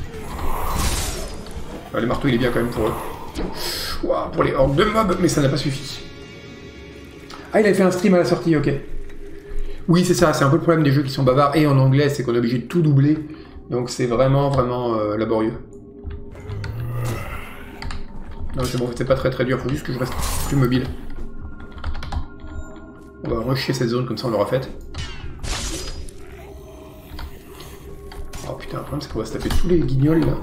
Ah, le marteau, il est bien quand même pour eux. Wow, pour les hordes de mobs, mais ça n'a pas suffi. Ah, il avait fait un stream à la sortie, ok. Oui, c'est ça, c'est un peu le problème des jeux qui sont bavards et en anglais, c'est qu'on est obligé de tout doubler. Donc c'est vraiment, vraiment euh, laborieux. Non, c'est bon, c'est pas très très dur, faut juste que je reste plus mobile. On va rusher cette zone, comme ça on l'aura faite. Oh putain, le problème c'est qu'on va se taper tous les guignols là.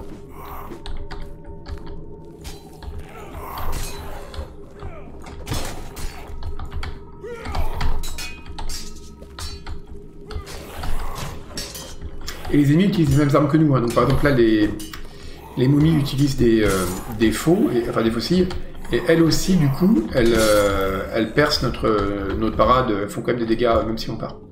Et les ennemis utilisent les mêmes armes que nous, hein. Donc par exemple là les, les momies utilisent des, euh, des faux, et, enfin des fossiles, et elles aussi du coup, elles, euh, elles percent notre, notre parade, elles font quand même des dégâts même si on part.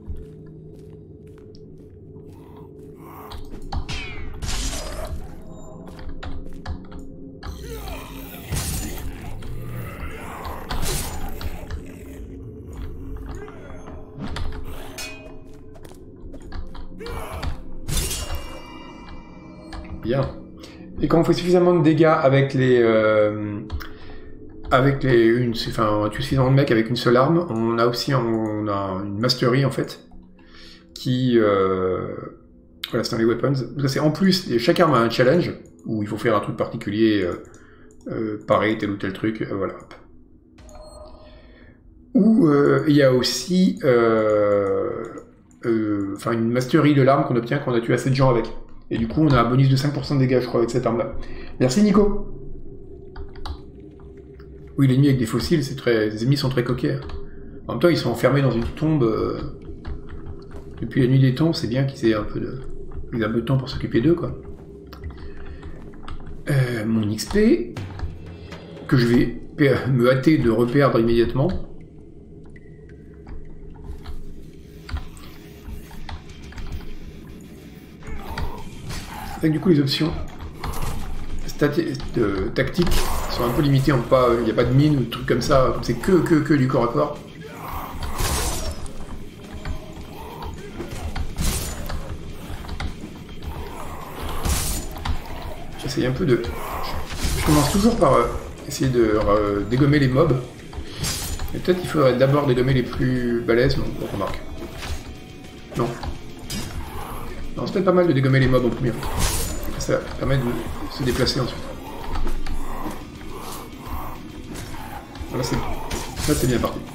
Bien. Et quand on fait suffisamment de dégâts avec les... Euh, avec les... Une, enfin, on tue suffisamment de mecs avec une seule arme, on a aussi on a une mastery, en fait, qui... Euh, voilà, c'est dans les weapons. C'est en plus, chaque arme a un challenge, où il faut faire un truc particulier, euh, euh, pareil, tel ou tel truc, euh, voilà. Ou euh, il y a aussi... Euh, euh, enfin une mastery de l'arme qu'on obtient quand on a tué assez de gens avec. Et du coup, on a un bonus de cinq pour cent de dégâts, je crois, avec cette arme-là. Merci, Nico. Oui, l'ennemi avec des fossiles, c'est très... les ennemis sont très coquets. En même temps, ils sont enfermés dans une tombe... Euh... Depuis la nuit des temps, c'est bien qu'ils aient un peu de... Ils aient un peu de temps pour s'occuper d'eux, quoi. Euh, mon X P, que je vais me hâter de reperdre immédiatement. Avec du coup les options de tactiques sont un peu limitées, il n'y a pas de mine ou de trucs comme ça, c'est que, que, que du corps à corps. J'essaye un peu de... Je commence toujours par euh, essayer de euh, dégommer les mobs. Mais peut-être qu'il faudrait d'abord dégommer les plus balèzes, donc on remarque. Non. Non, c'est peut-être pas mal de dégommer les mobs en premier. Ça permet de se déplacer ensuite. Voilà, c'est... Là, c'est bien parti.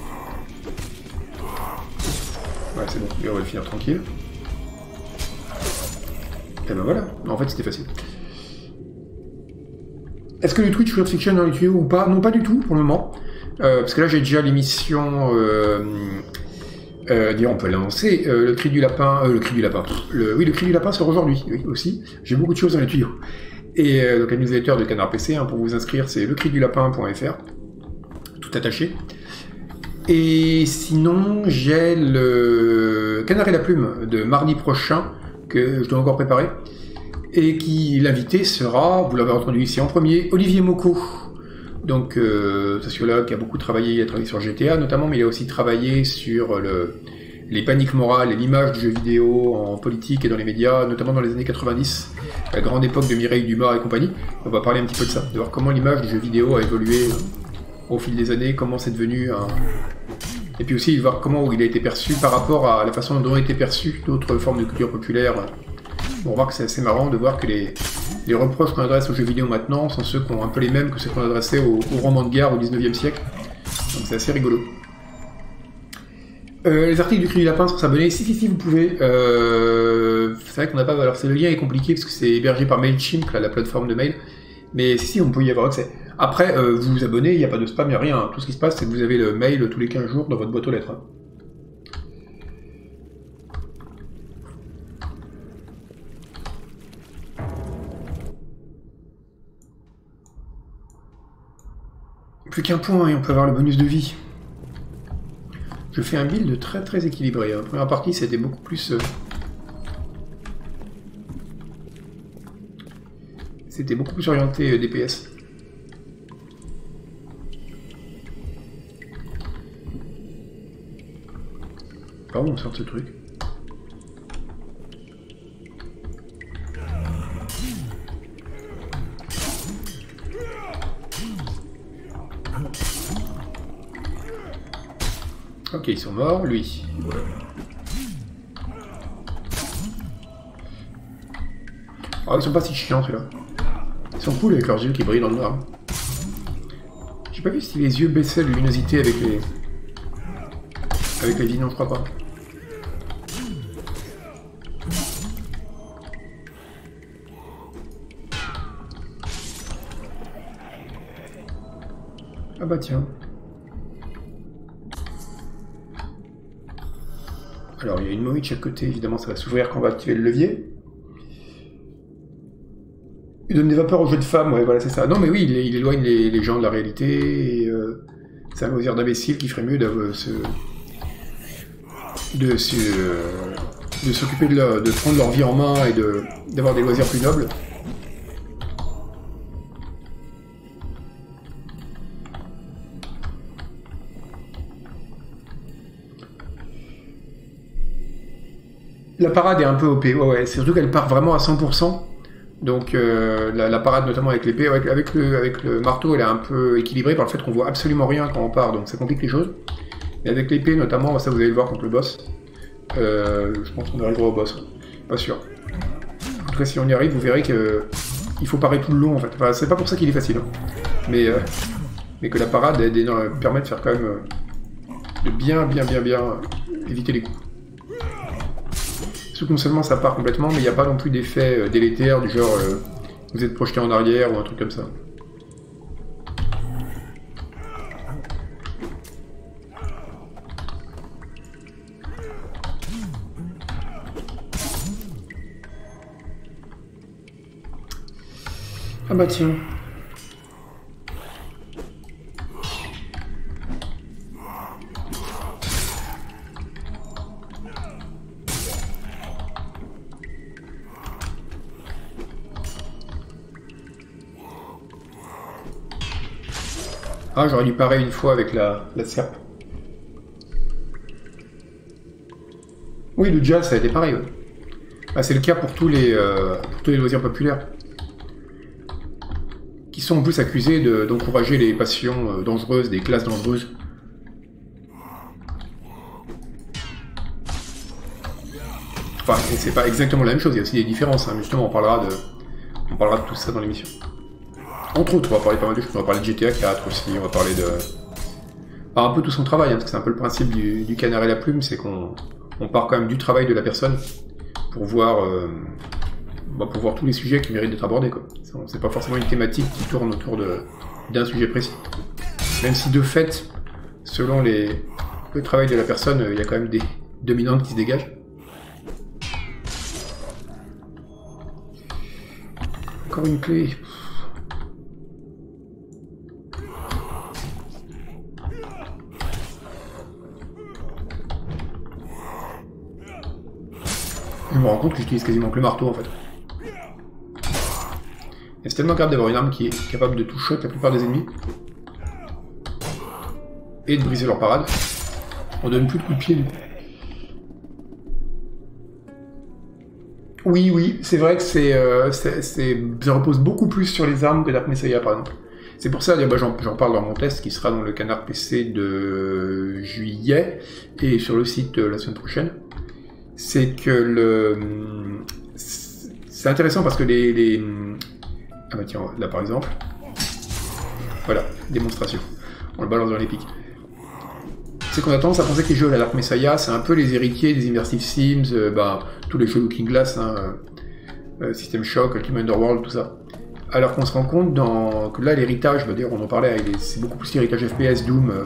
Ouais, c'est bon. Et on va le finir tranquille. Et ben voilà. En fait, c'était facile. Est-ce que le Twitch Weird Fiction dans les tuyaux ou pas? Non, pas du tout, pour le moment. Euh, parce que là, j'ai déjà l'émission... Euh, euh, dire, on peut l'annoncer. Euh, le cri du lapin... Euh, le cri du lapin. Le, oui, le cri du lapin sort aujourd'hui, oui, aussi. J'ai beaucoup de choses dans les tuyaux. Et euh, donc, la newsletter de Canard P C, hein, pour vous inscrire, c'est le cri du lapin point F R. Tout attaché. Et sinon, j'ai le Canard et la plume de mardi prochain, que je dois encore préparer. Et qui, l'invité sera, vous l'avez entendu ici en premier, Olivier Mocco. Donc, euh, sociologue qui a beaucoup travaillé, il a travaillé sur G T A notamment, mais il a aussi travaillé sur le, les paniques morales et l'image du jeu vidéo en politique et dans les médias, notamment dans les années quatre-vingt-dix, la grande époque de Mireille Dumas et compagnie. On va parler un petit peu de ça, de voir comment l'image du jeu vidéo a évolué au fil des années, comment c'est devenu un... Et puis aussi de voir comment il a été perçu par rapport à la façon dont ont été perçues d'autres formes de culture populaire. On va voir que c'est assez marrant de voir que les, les reproches qu'on adresse aux jeux vidéo maintenant sont ceux qui ont un peu les mêmes que ceux qu'on adressait aux, aux romans de guerre au dix-neuvième siècle. Donc c'est assez rigolo. Euh, les articles du Cri du Lapin sur s'abonner, si si si vous pouvez. Euh, c'est vrai qu'on n'a pas... Alors c'est le lien est compliqué parce que c'est hébergé par Mailchimp, là, la plateforme de mail. Mais si si, on peut y avoir accès. Après, euh, vous vous abonnez, il n'y a pas de spam, il n'y a rien. Tout ce qui se passe, c'est que vous avez le mail tous les quinze jours dans votre boîte aux lettres. Hein. Plus qu'un point et on peut avoir le bonus de vie. Je fais un build très très équilibré. La première partie, c'était beaucoup plus... Euh... C'était beaucoup plus orienté euh, D P S. Par où on sort de ce truc? Ok, ils sont morts, lui. Voilà. Ah, ils sont pas si chiants, ceux-là. Ils sont cool avec leurs yeux qui brillent dans le noir. J'ai pas vu si les yeux baissaient de luminosité avec les... Avec les vies, non, je crois pas. Ah bah tiens. Alors il y a une momie de chaque côté, évidemment ça va s'ouvrir quand on va activer le levier. Il donne des vapeurs aux jeux de femmes, ouais voilà c'est ça. Non mais oui, il, il éloigne les, les gens de la réalité, et euh, c'est un loisir d'imbécile qui ferait mieux de se... de se... de s'occuper de, la, de prendre leur vie en main et de d'avoir des loisirs plus nobles. La parade est un peu O P, ouais, ouais. C'est surtout qu'elle part vraiment à cent pour cent. Donc euh, la, la parade, notamment avec l'épée, avec, avec, le, avec le marteau, elle est un peu équilibrée par le fait qu'on voit absolument rien quand on part, donc ça complique les choses. Et avec l'épée, notamment, ça vous allez le voir contre le boss. Euh, je pense qu'on arrivera au boss, pas sûr. En tout cas, si on y arrive, vous verrez que il faut parer tout le long, en fait. Enfin, c'est pas pour ça qu'il est facile, hein. mais, euh, mais que la parade elle, elle, elle, permet de faire quand même euh, de bien, bien, bien, bien éviter les coups. Sous non seulement ça part complètement, mais il n'y a pas non plus d'effet euh, délétère du genre euh, vous êtes projeté en arrière ou un truc comme ça. Ah bah tiens. Ah, j'aurais dû parer une fois avec la, la serpe. Oui, le jazz, ça a été pareil. Ouais. Ah, c'est le cas pour tous les, euh, pour tous les loisirs populaires. Qui sont en plus accusés d'encourager de, les passions euh, dangereuses, des classes dangereuses. Enfin, c'est pas exactement la même chose, il y a aussi des différences, hein. Justement, on parlera de, on parlera de tout ça dans l'émission. Entre autres, on va parler pas mal de choses, on va parler de G T A quatre aussi, on va parler de... Enfin, un peu tout son travail, hein, parce que c'est un peu le principe du, du canard et la plume, c'est qu'on on part quand même du travail de la personne pour voir, euh, bah, pour voir tous les sujets qui méritent d'être abordés, quoi. C'est pas forcément une thématique qui tourne autour d'un sujet précis. Même si de fait, selon les, le travail de la personne, il y a quand même des dominantes qui se dégagent. Encore une clé. Je me rends compte que j'utilise quasiment que le marteau en fait. Et c'est tellement grave d'avoir une arme qui est capable de tout-shot la plupart des ennemis. Et de briser leur parade. On donne plus de coups de pied du coup. Oui, oui, c'est vrai que c'est, euh, c'est, ça repose beaucoup plus sur les armes que Dark Messiah par exemple. C'est pour ça, bah, j'en parle dans mon test qui sera dans le canard P C de juillet et sur le site euh, la semaine prochaine. C'est que le... C'est intéressant parce que les, les... Ah bah tiens, là par exemple. Voilà, démonstration. On le balance dans les pics. C'est qu'on a tendance à penser que les jeux à la Dark Messiah, c'est un peu les héritiers des Immersive Sims, euh, bah, tous les jeux Looking Glass, hein, euh, System Shock, Ultimate Underworld, tout ça. Alors qu'on se rend compte dans... que là, l'héritage, bah, d'ailleurs on en parlait, c'est beaucoup plus l'héritage F P S, Doom... Euh...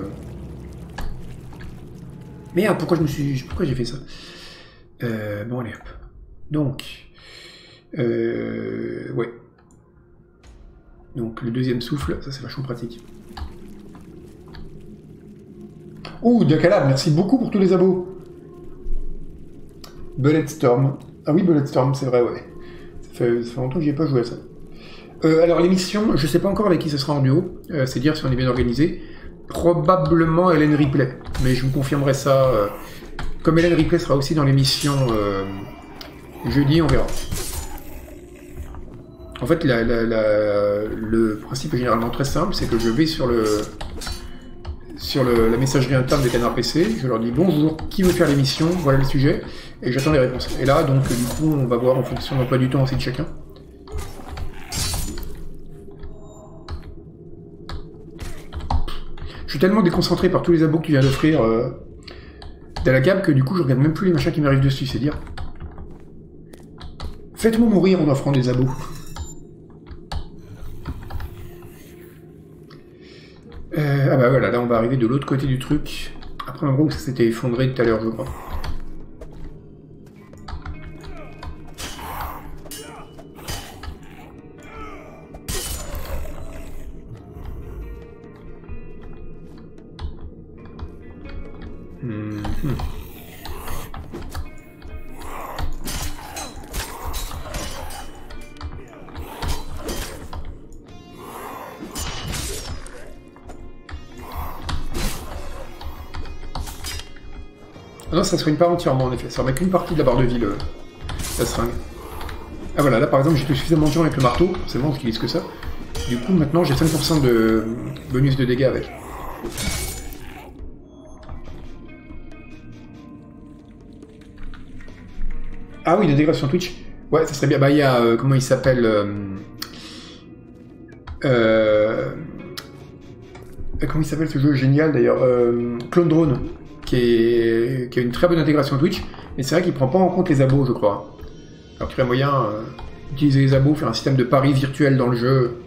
Merde, pourquoi je me suis... Pourquoi j'ai fait ça? Euh, bon, allez, hop. Donc, euh, ouais. Donc, le deuxième souffle, ça c'est vachement pratique. Oh, Diacalab, merci beaucoup pour tous les abos. Bulletstorm. Ah oui, Bulletstorm, c'est vrai, ouais. Ça fait, ça fait longtemps que j'y ai pas joué à ça. Euh, alors, l'émission, je sais pas encore avec qui ce sera en duo. Euh, c'est dire si on est bien organisé. Probablement Hélène Ripley, mais je vous confirmerai ça... Euh, Comme Hélène Ripley sera aussi dans l'émission euh, jeudi, on verra. En fait, la, la, la, le principe est généralement très simple, c'est que je vais sur le sur le, la messagerie interne des canards P C, je leur dis bonjour, qui veut faire l'émission, voilà le sujet, et j'attends les réponses. Et là, donc, du coup, on va voir en fonction de l'emploi du temps aussi de chacun. Je suis tellement déconcentré par tous les abos que tu viens d'offrir. Euh, T'as la gamme que du coup je regarde même plus les machins qui m'arrivent dessus, c'est dire. Faites-moi mourir en offrant des abos. Euh, ah bah voilà, là on va arriver de l'autre côté du truc. Après en gros où ça s'était effondré tout à l'heure je crois. Hmm. Ah non, ça se soigne pas entièrement en effet, ça remet qu'une partie de la barre de vie, le... la seringue. Ah voilà, là par exemple j'étais suffisamment dur avec le marteau, c'est bon, j'utilise que ça. Du coup maintenant j'ai cinq pour cent de bonus de dégâts avec. Ah oui, d'intégration Twitch. Ouais, ça serait bien. Bah, il y a, euh, comment il s'appelle euh, euh, Comment il s'appelle ce jeu génial d'ailleurs euh, Clone Drone, qui, est, qui a une très bonne intégration Twitch, Mais c'est vrai qu'il prend pas en compte les abos, je crois. Alors qu'il y a moyen euh, d'utiliser les abos, faire un système de paris virtuel dans le jeu.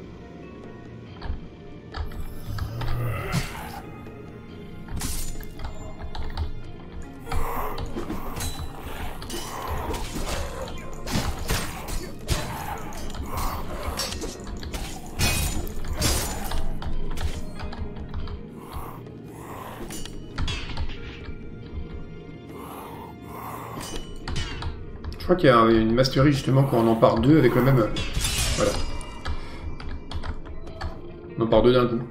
Je crois qu'il y a une mastery justement quand on en part deux avec le même... Voilà. On en part deux d'un coup.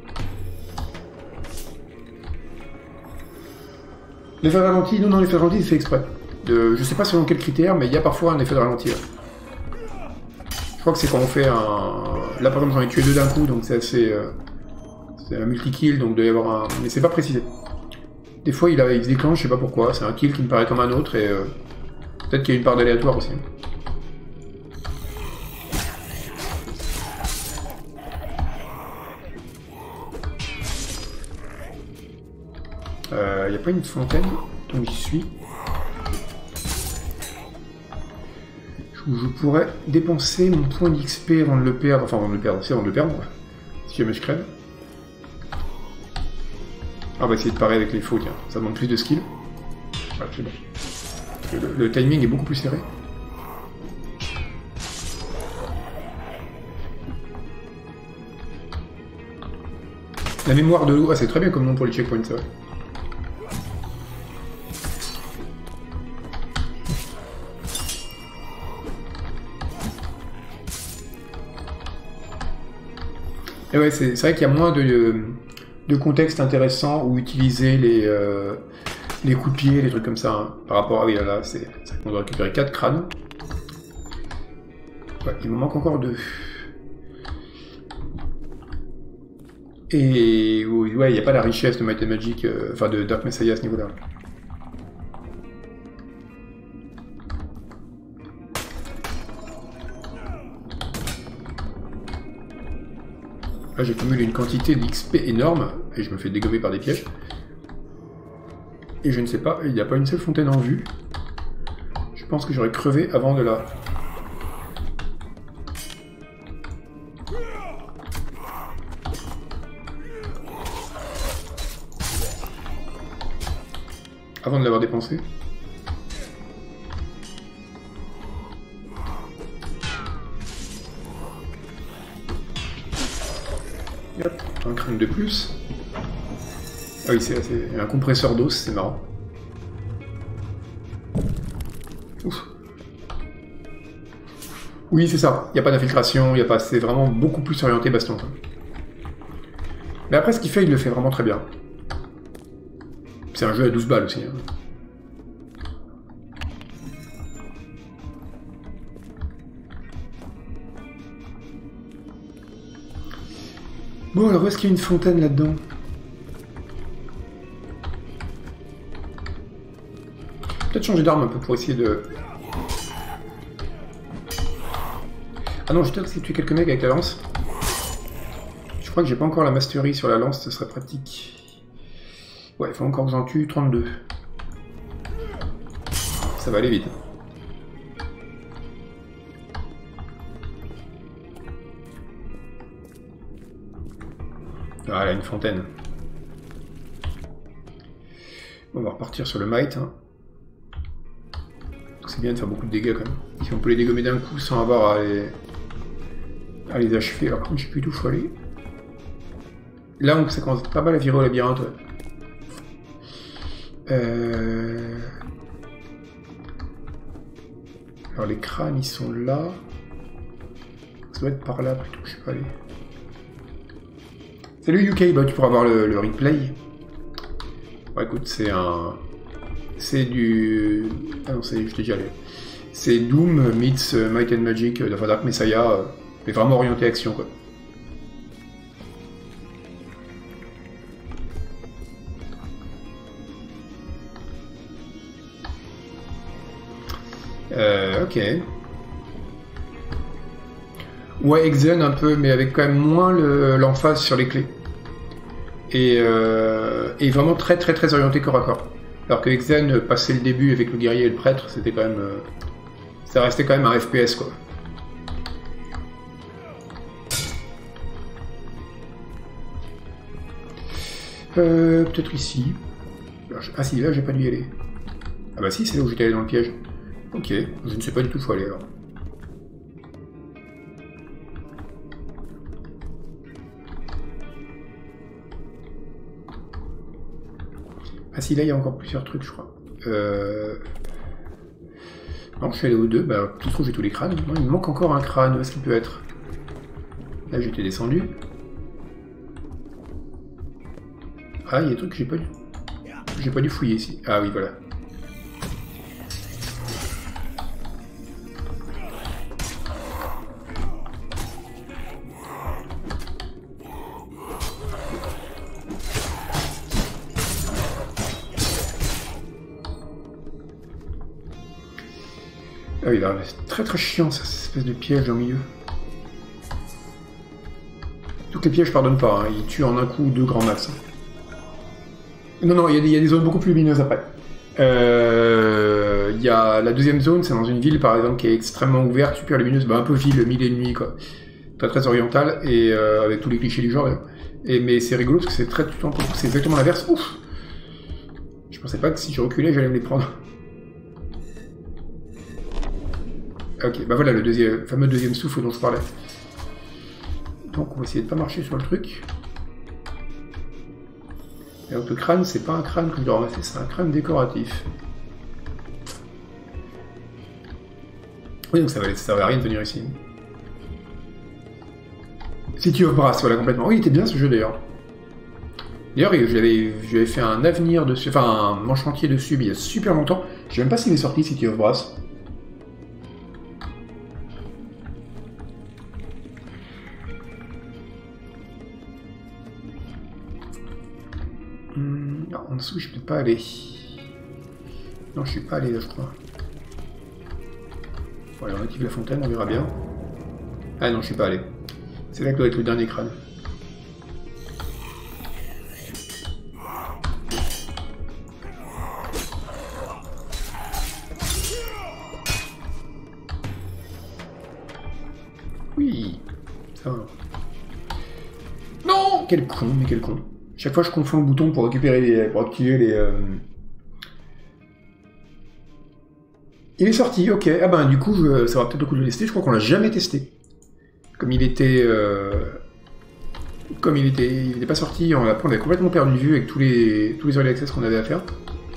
L'effet de ralenti, non, non, l'effet de ralenti, c'est fait exprès. De, je sais pas selon quels critères, mais il y a parfois un effet de ralenti. Là. Je crois que c'est quand on fait un... Là par exemple j'en ai tué deux d'un coup, donc c'est assez... Euh... C'est un multi-kill, donc il doit y avoir un... Mais c'est pas précisé. Des fois il, a... il se déclenche, je sais pas pourquoi, c'est un kill qui me paraît comme un autre, et... Euh... Peut-être qu'il y a une part d'aléatoire aussi. Il euh, n'y a pas une fontaine, donc j'y suis. Je, je pourrais dépenser mon point d'X P avant de le perdre, enfin avant de le perdre, c'est avant de le perdre, si jamais je crève. Ah, on va essayer de parer avec les faux, tiens, ça demande plus de skill. Voilà, c'est bon. Le, le timing est beaucoup plus serré. La mémoire de l'eau, ah, c'est très bien comme nom pour les checkpoints, ça. Et ouais, c'est vrai qu'il y a moins de, de contexte intéressant où utiliser les, euh, les coups de pied, les trucs comme ça, hein, par rapport à... Oui, là, là c'est vrai qu'on doit récupérer quatre crânes. Ouais, il me manque encore deux. Et ouais, il n'y a pas la richesse de Might and Magic, euh, enfin de Dark Messiah à ce niveau-là. Là, j'accumule une quantité d'X P énorme, et je me fais dégommer par des pièges. Et je ne sais pas, il n'y a pas une seule fontaine en vue. Je pense que j'aurais crevé avant de la... Avant de l'avoir dépensé. Hop, un crâne de plus. Ah oui, c'est un compresseur d'os, c'est marrant. Ouf. Oui, c'est ça. Il n'y a pas d'infiltration, il y a pas. C'est vraiment beaucoup plus orienté baston. Mais après, ce qu'il fait, il le fait vraiment très bien. C'est un jeu à douze balles aussi. Hein. Bon, alors où est-ce qu'il y a une fontaine là-dedans? Peut-être changer d'arme un peu pour essayer de... Ah non, je vais peut-être essayer de tuer quelques mecs avec la lance. Je crois que j'ai pas encore la mastery sur la lance, ce serait pratique. Ouais, il faut encore que j'en tue trente-deux. Ça va aller vite. Ah, là, une fontaine. On va repartir sur le might. Hein. C'est bien de faire beaucoup de dégâts quand même. Si on peut les dégommer d'un coup sans avoir à les, à les achever. Alors quand je sais plus d'où il faut aller. Là, on ça commence pas mal à virer au labyrinthe. Ouais. Euh... Alors les crânes, ils sont là. Ça doit être par là plutôt, je sais pas aller. Salut U K, bah tu pourras voir le, le replay. Bon écoute, c'est un... C'est du... Ah non, c'est... je t'ai déjà allé. C'est Doom meets Might and Magic, enfin Dark Messiah, mais vraiment orienté action quoi. Euh, ok. Ouais, Exen un peu, mais avec quand même moins l'emphase sur les clés. Et, euh, et vraiment très très très orienté corps à corps. Alors que Exen, passer le début avec le guerrier et le prêtre, c'était quand même... Euh, ça restait quand même un F P S, quoi. Euh, peut-être ici. Ah si, là j'ai pas dû y aller. Ah bah si, c'est là où j'étais allé dans le piège. Ok, je ne sais pas du tout où il faut aller alors. Ah si, là il y a encore plusieurs trucs, je crois. Euh... Non, je suis allé au deux, bah tout se trouve j'ai tous les crânes. Non, il me manque encore un crâne, où est-ce qu'il peut être? Là j'étais descendu. Ah, il y a des trucs que j'ai pas dû... J'ai pas dû fouiller ici. Ah oui, voilà. Ah oui, là, c'est très très chiant ça, cette espèce de piège au milieu. Toutes les pièges pardonnent pas, hein. Ils tuent en un coup deux grands max. Non, non, il y, y a des zones beaucoup plus lumineuses après. Euh, il y a la deuxième zone, c'est dans une ville par exemple qui est extrêmement ouverte, super lumineuse, bah, un peu ville, mille et demi quoi. Très très orientale, et euh, avec tous les clichés du genre. Et, mais c'est rigolo parce que c'est très tout le temps, c'est exactement l'inverse. Ouf! Je pensais pas que si je reculais, j'allais me les prendre. Ok, bah voilà le deuxième, fameux deuxième souffle dont je parlais. Donc on va essayer de pas marcher sur le truc. Et donc le crâne, c'est pas un crâne que je dois ramasser, c'est un crâne décoratif. Oui, donc ça ne servait à rien de venir ici. City of Brass, voilà, complètement. Oui, il était bien ce jeu d'ailleurs. D'ailleurs, j'avais fait un avenir dessus, enfin un manche entier dessus, mais il y a super longtemps. Je sais même pas s'il est sorti, City of Brass. Non, en dessous, je peux pas aller. Non, je suis pas allé là, je crois. Voilà, on active la fontaine, on verra bien. Ah non, je suis pas allé. C'est là que doit être le dernier crâne. Oui, ça va. Non, quel con, mais quel con. Chaque fois, je confonds le bouton pour récupérer les, pour activer les. Euh... Il est sorti, ok. Ah ben, du coup, je... ça va peut-être le coup de le tester. Je crois qu'on l'a jamais testé. Comme il était, euh... comme il était, il n'était pas sorti. On, après, on avait complètement perdu de vue avec tous les tous les early access qu'on avait à faire.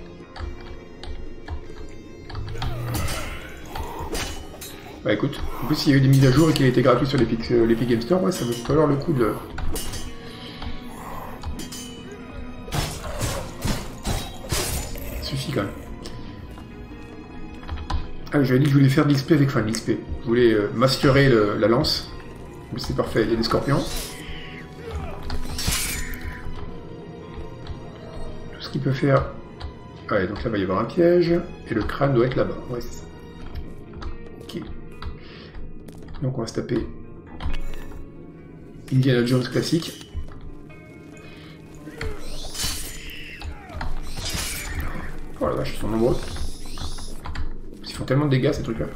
Bah écoute, en plus, il y a eu des mises à jour et qu'il a été gratuit sur l'Epic euh, Game Store, ouais, ça va falloir le coup de. Quand même. Ah oui, j'avais dit que je voulais faire de l'X P avec... Enfin, de l'X P. Je voulais euh, masterer le, la lance. C'est parfait, il y a des scorpions. Tout ce qu'il peut faire... Ah ouais, donc là, il va y avoir un piège. Et le crâne doit être là-bas. Ouais, c'est ça. Ok. Donc on va se taper... Indiana Jones classique. Oh la vache, ils sont nombreux. Ils font tellement de dégâts ces trucs-là.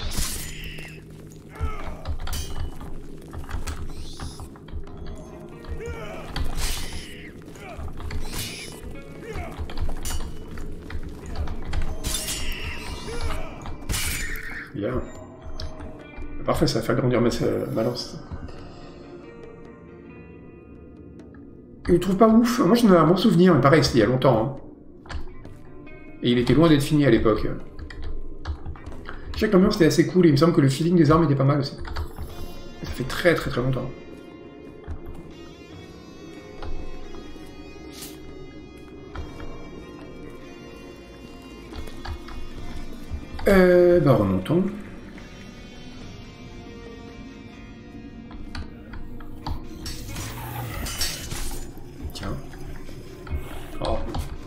Bien. Parfait, ça va faire grandir ma, ma lance. Je le trouve pas ouf. Moi j'en ai un bon souvenir, mais pareil, c'était il y a longtemps. Hein. Et il était loin d'être fini à l'époque. Je sais que l'ambiance était assez cool et il me semble que le feeling des armes était pas mal aussi. Ça fait très très très longtemps. Euh, bah remontons. Tiens. Oh.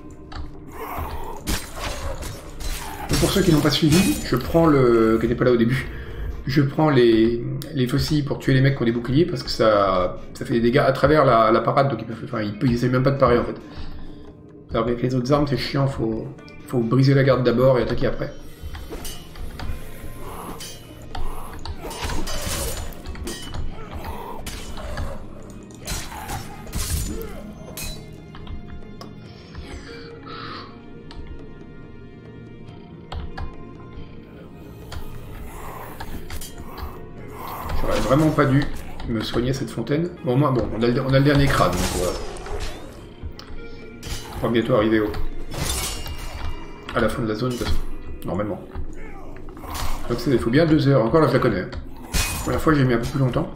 Pour ceux qui n'ont pas suivi, je prends le... qui n'était pas là au début, je prends les... les faucilles pour tuer les mecs qui ont des boucliers parce que ça, ça fait des dégâts à travers la, la parade, donc ils peuvent... Enfin, ils, ils essaient même pas de parer en fait. Alors avec les autres armes, c'est chiant, faut, faut briser la garde d'abord et attaquer après. J'aurais vraiment pas dû me soigner cette fontaine. Bon, au moins, bon, on a le, on a le dernier crâne, donc voilà. On va bientôt arriver au... à la fin de la zone, de toute façon, normalement. Donc il faut bien deux heures. Encore là, je la connais. La première fois, j'ai mis un peu plus longtemps.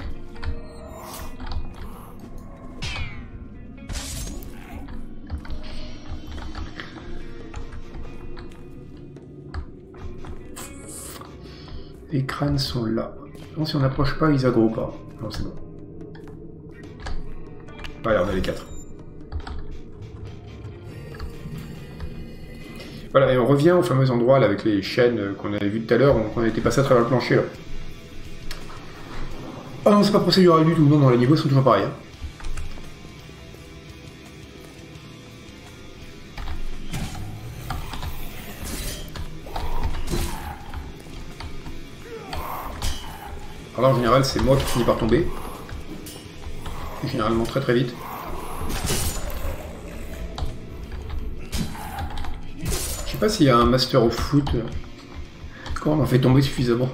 Les crânes sont là. Non, si on n'approche pas, ils aggro pas. Non, c'est bon. Voilà, on a les quatre. Voilà, et on revient au fameux endroit là, avec les chaînes qu'on avait vues tout à l'heure, qu'on était passé à travers le plancher là. Ah non, c'est pas procédural du tout, non, non, les niveaux sont toujours pareils. Hein. Alors là, en général, c'est moi qui finis par tomber. Et généralement très très vite. Je sais pas s'il y a un master of foot. Comment on en fait tomber suffisamment?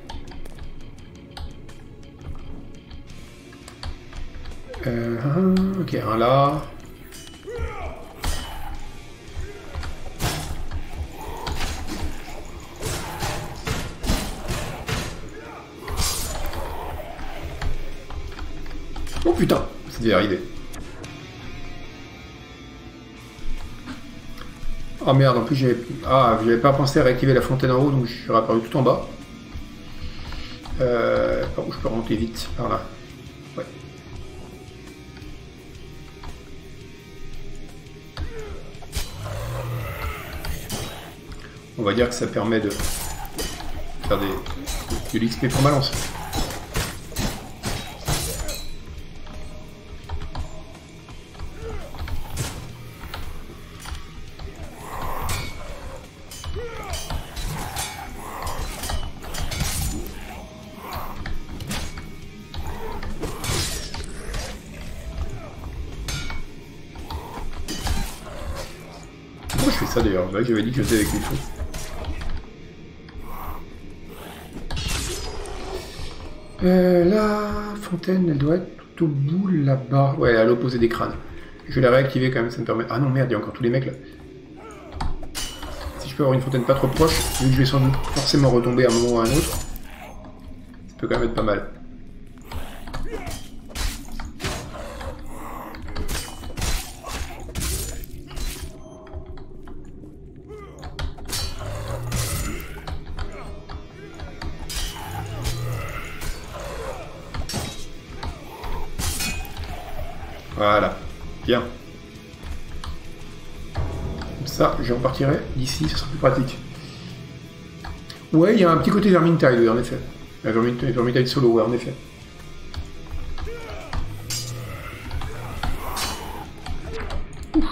Euh, ok, un là. Oh putain, ça devait arriver. Oh merde, en plus j'avais ah, j'avais pas pensé à réactiver la fontaine en haut, donc je suis réapparu tout en bas. Euh, par où je peux remonter vite? Par là. Ouais. On va dire que ça permet de faire des, de l'X P pour ma lance. Pourquoi je fais ça d'ailleurs? J'avais dit que je faisais avec les feux. Euh, la fontaine, elle doit être tout au bout là-bas. Ouais, à l'opposé des crânes. Je vais la réactiver quand même, ça me permet... Ah non, merde, il y a encore tous les mecs là. Si je peux avoir une fontaine pas trop proche, vu que je vais sans doute forcément retomber à un moment ou à un autre, ça peut quand même être pas mal. Voilà, bien. Comme ça, je repartirai d'ici, ça sera plus pratique. Ouais, il y a un petit côté Vermintide, oui, en effet. La Vermintide, Vermintide solo, ouais, en effet. Ouf.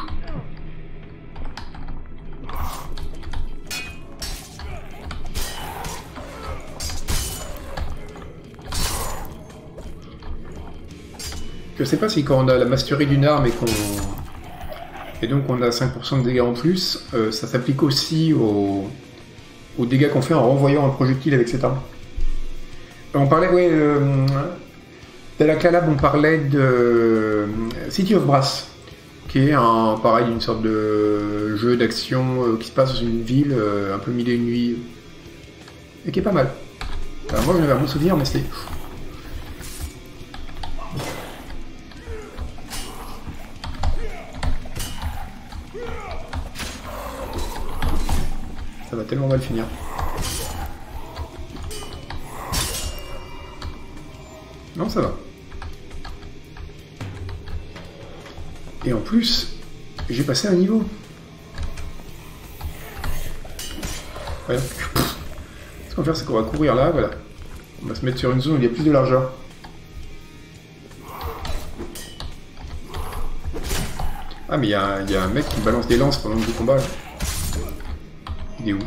Je sais pas si quand on a la mastery d'une arme et qu'on et donc on a cinq pour cent de dégâts en plus, euh, ça s'applique aussi aux... aux dégâts qu'on fait en renvoyant un projectile avec cette arme. On parlait, ouais, euh... de la Calab, on parlait de City of Brass, qui est un pareil, une sorte de jeu d'action euh, qui se passe dans une ville euh, un peu mille et une nuits, et qui est pas mal. Alors moi j'en avais un bon souvenir, mais c'était... Ça va tellement mal finir. Non, ça va. Et en plus, j'ai passé un niveau. Ouais. Ce qu'on va faire, c'est qu'on va courir là, voilà. On va se mettre sur une zone où il y a plus de largeur. Ah, mais il y, y a un mec qui balance des lances pendant le combat, là. Il est où?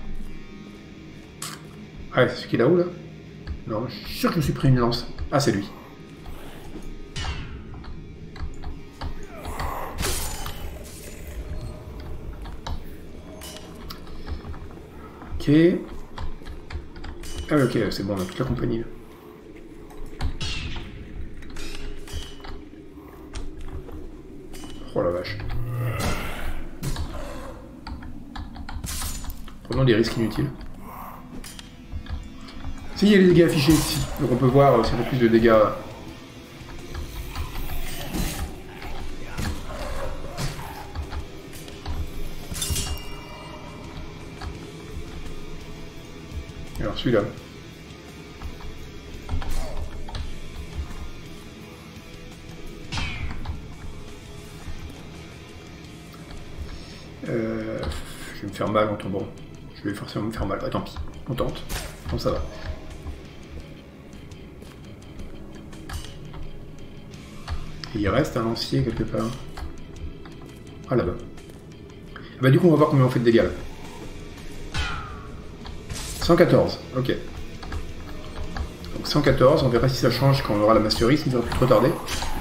Ah, c'est celui qui est là-haut, là? Non, je suis sûr que je me suis pris une lance. Ah, c'est lui. Ok. Ah, ok, c'est bon, on a toute la compagnie, là. Oh la vache. Prenons des risques inutiles. Si, il y a les dégâts affichés ici. Donc on peut voir euh, si on a plus de dégâts. Alors celui-là. Euh, je vais me faire mal en tombant. Je vais forcément me faire mal. Ah, tant pis. On tente. Bon, ça va. Et il reste un lancier quelque part. Ah, là-bas. Bah du coup, on va voir combien on fait de dégâts là. cent quatorze, ok. Donc cent quatorze, on verra si ça change quand on aura la mastery, ça ne devrait plus trop tarder.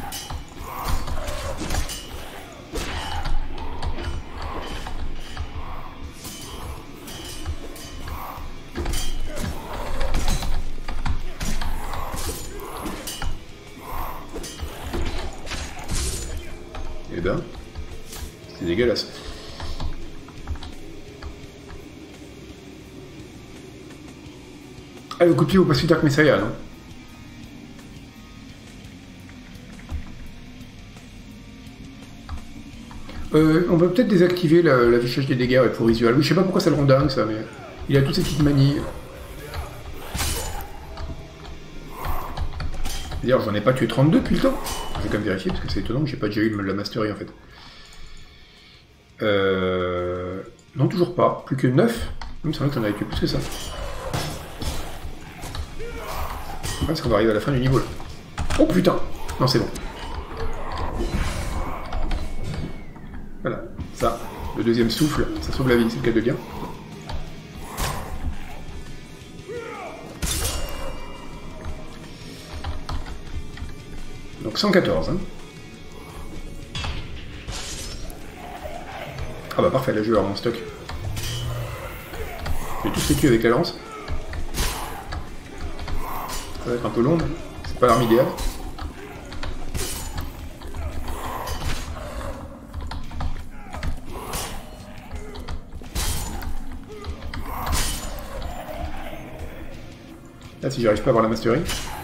Eh ben, c'est dégueulasse. Ah, le coup de pied vaut pas si tard que Messiah, non? Euh, on peut peut-être désactiver l'affichage des dégâts pour visual. Oui, je sais pas pourquoi ça le rend dingue, ça, mais il a toutes ces petites manies. D'ailleurs, j'en ai pas tué trente-deux depuis le temps. Je vais quand même vérifier, parce que c'est étonnant que j'ai pas déjà eu la mastery, en fait. Euh... Non, toujours pas. Plus que neuf. Il me semblait que t'en avais tué plus que ça. Parce qu'on va arriver à la fin du niveau là. Oh putain! Non, c'est bon. Voilà, ça, le deuxième souffle, ça sauve la vie, c'est le cas de dire. Donc cent quatorze. Hein. Ah bah parfait, là je vais avoir mon stock. J'ai tous les culs avec la lance. Ça va être un peu long, mais c'est pas l'arme idéale. Là, si j'arrive pas à avoir la mastery.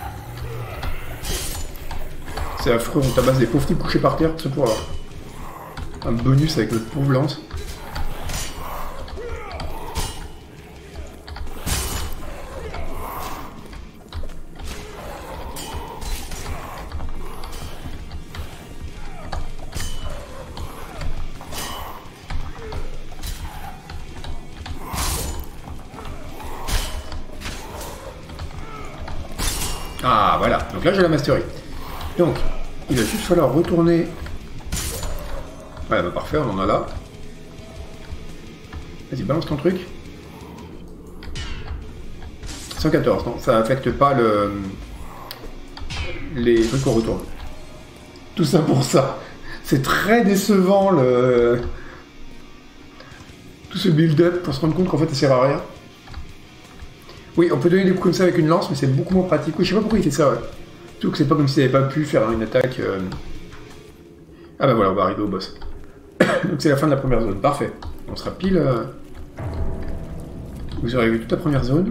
C'est affreux, on tabasse des pauvres types couchés par terre, tout pour avoir un bonus avec notre pauvre lance. Ah, voilà. Donc là, j'ai la mastery. Donc, il va juste falloir retourner... Ouais, bah parfait, on en a là. Vas-y, balance ton truc. cent quatorze, non, ça affecte pas le... les trucs qu'on retourne. Tout ça pour ça. C'est très décevant, le... tout ce build-up pour se rendre compte qu'en fait, ça sert à rien. Oui, on peut donner des coups comme ça avec une lance, mais c'est beaucoup moins pratique. Oui, je sais pas pourquoi il fait ça, ouais. Surtout que c'est pas comme s'il n'avait pas pu faire une attaque... Euh... Ah bah voilà, on va arriver au boss. Donc c'est la fin de la première zone, parfait. On sera pile... Euh... Vous aurez vu toute la première zone.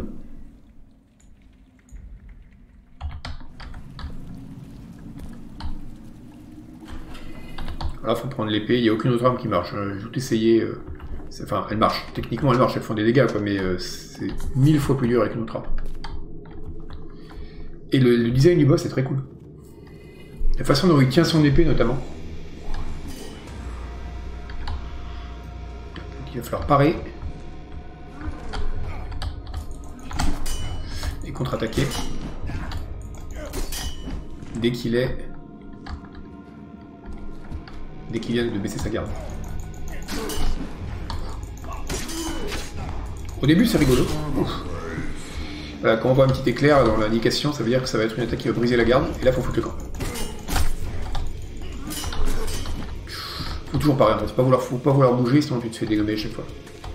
Voilà, faut prendre l'épée, il n'y a aucune autre arme qui marche. J'ai tout essayé... Euh... Enfin, elle marche. Techniquement, elle marche, elles font des dégâts, quoi, mais euh, c'est mille fois plus dur avec une autre arme. Et le, le design du boss est très cool. La façon dont il tient son épée, notamment. Donc, il va falloir parer. Et contre-attaquer. Dès qu'il est... dès qu'il vient de baisser sa garde. Au début, c'est rigolo. Ouf. Voilà, quand on voit un petit éclair dans l'indication, ça veut dire que ça va être une attaque qui va briser la garde, et là, il faut foutre le camp. Faut toujours pareil, il ne faut pas vouloir, faut pas vouloir bouger, sinon tu te fais dégommer à chaque fois.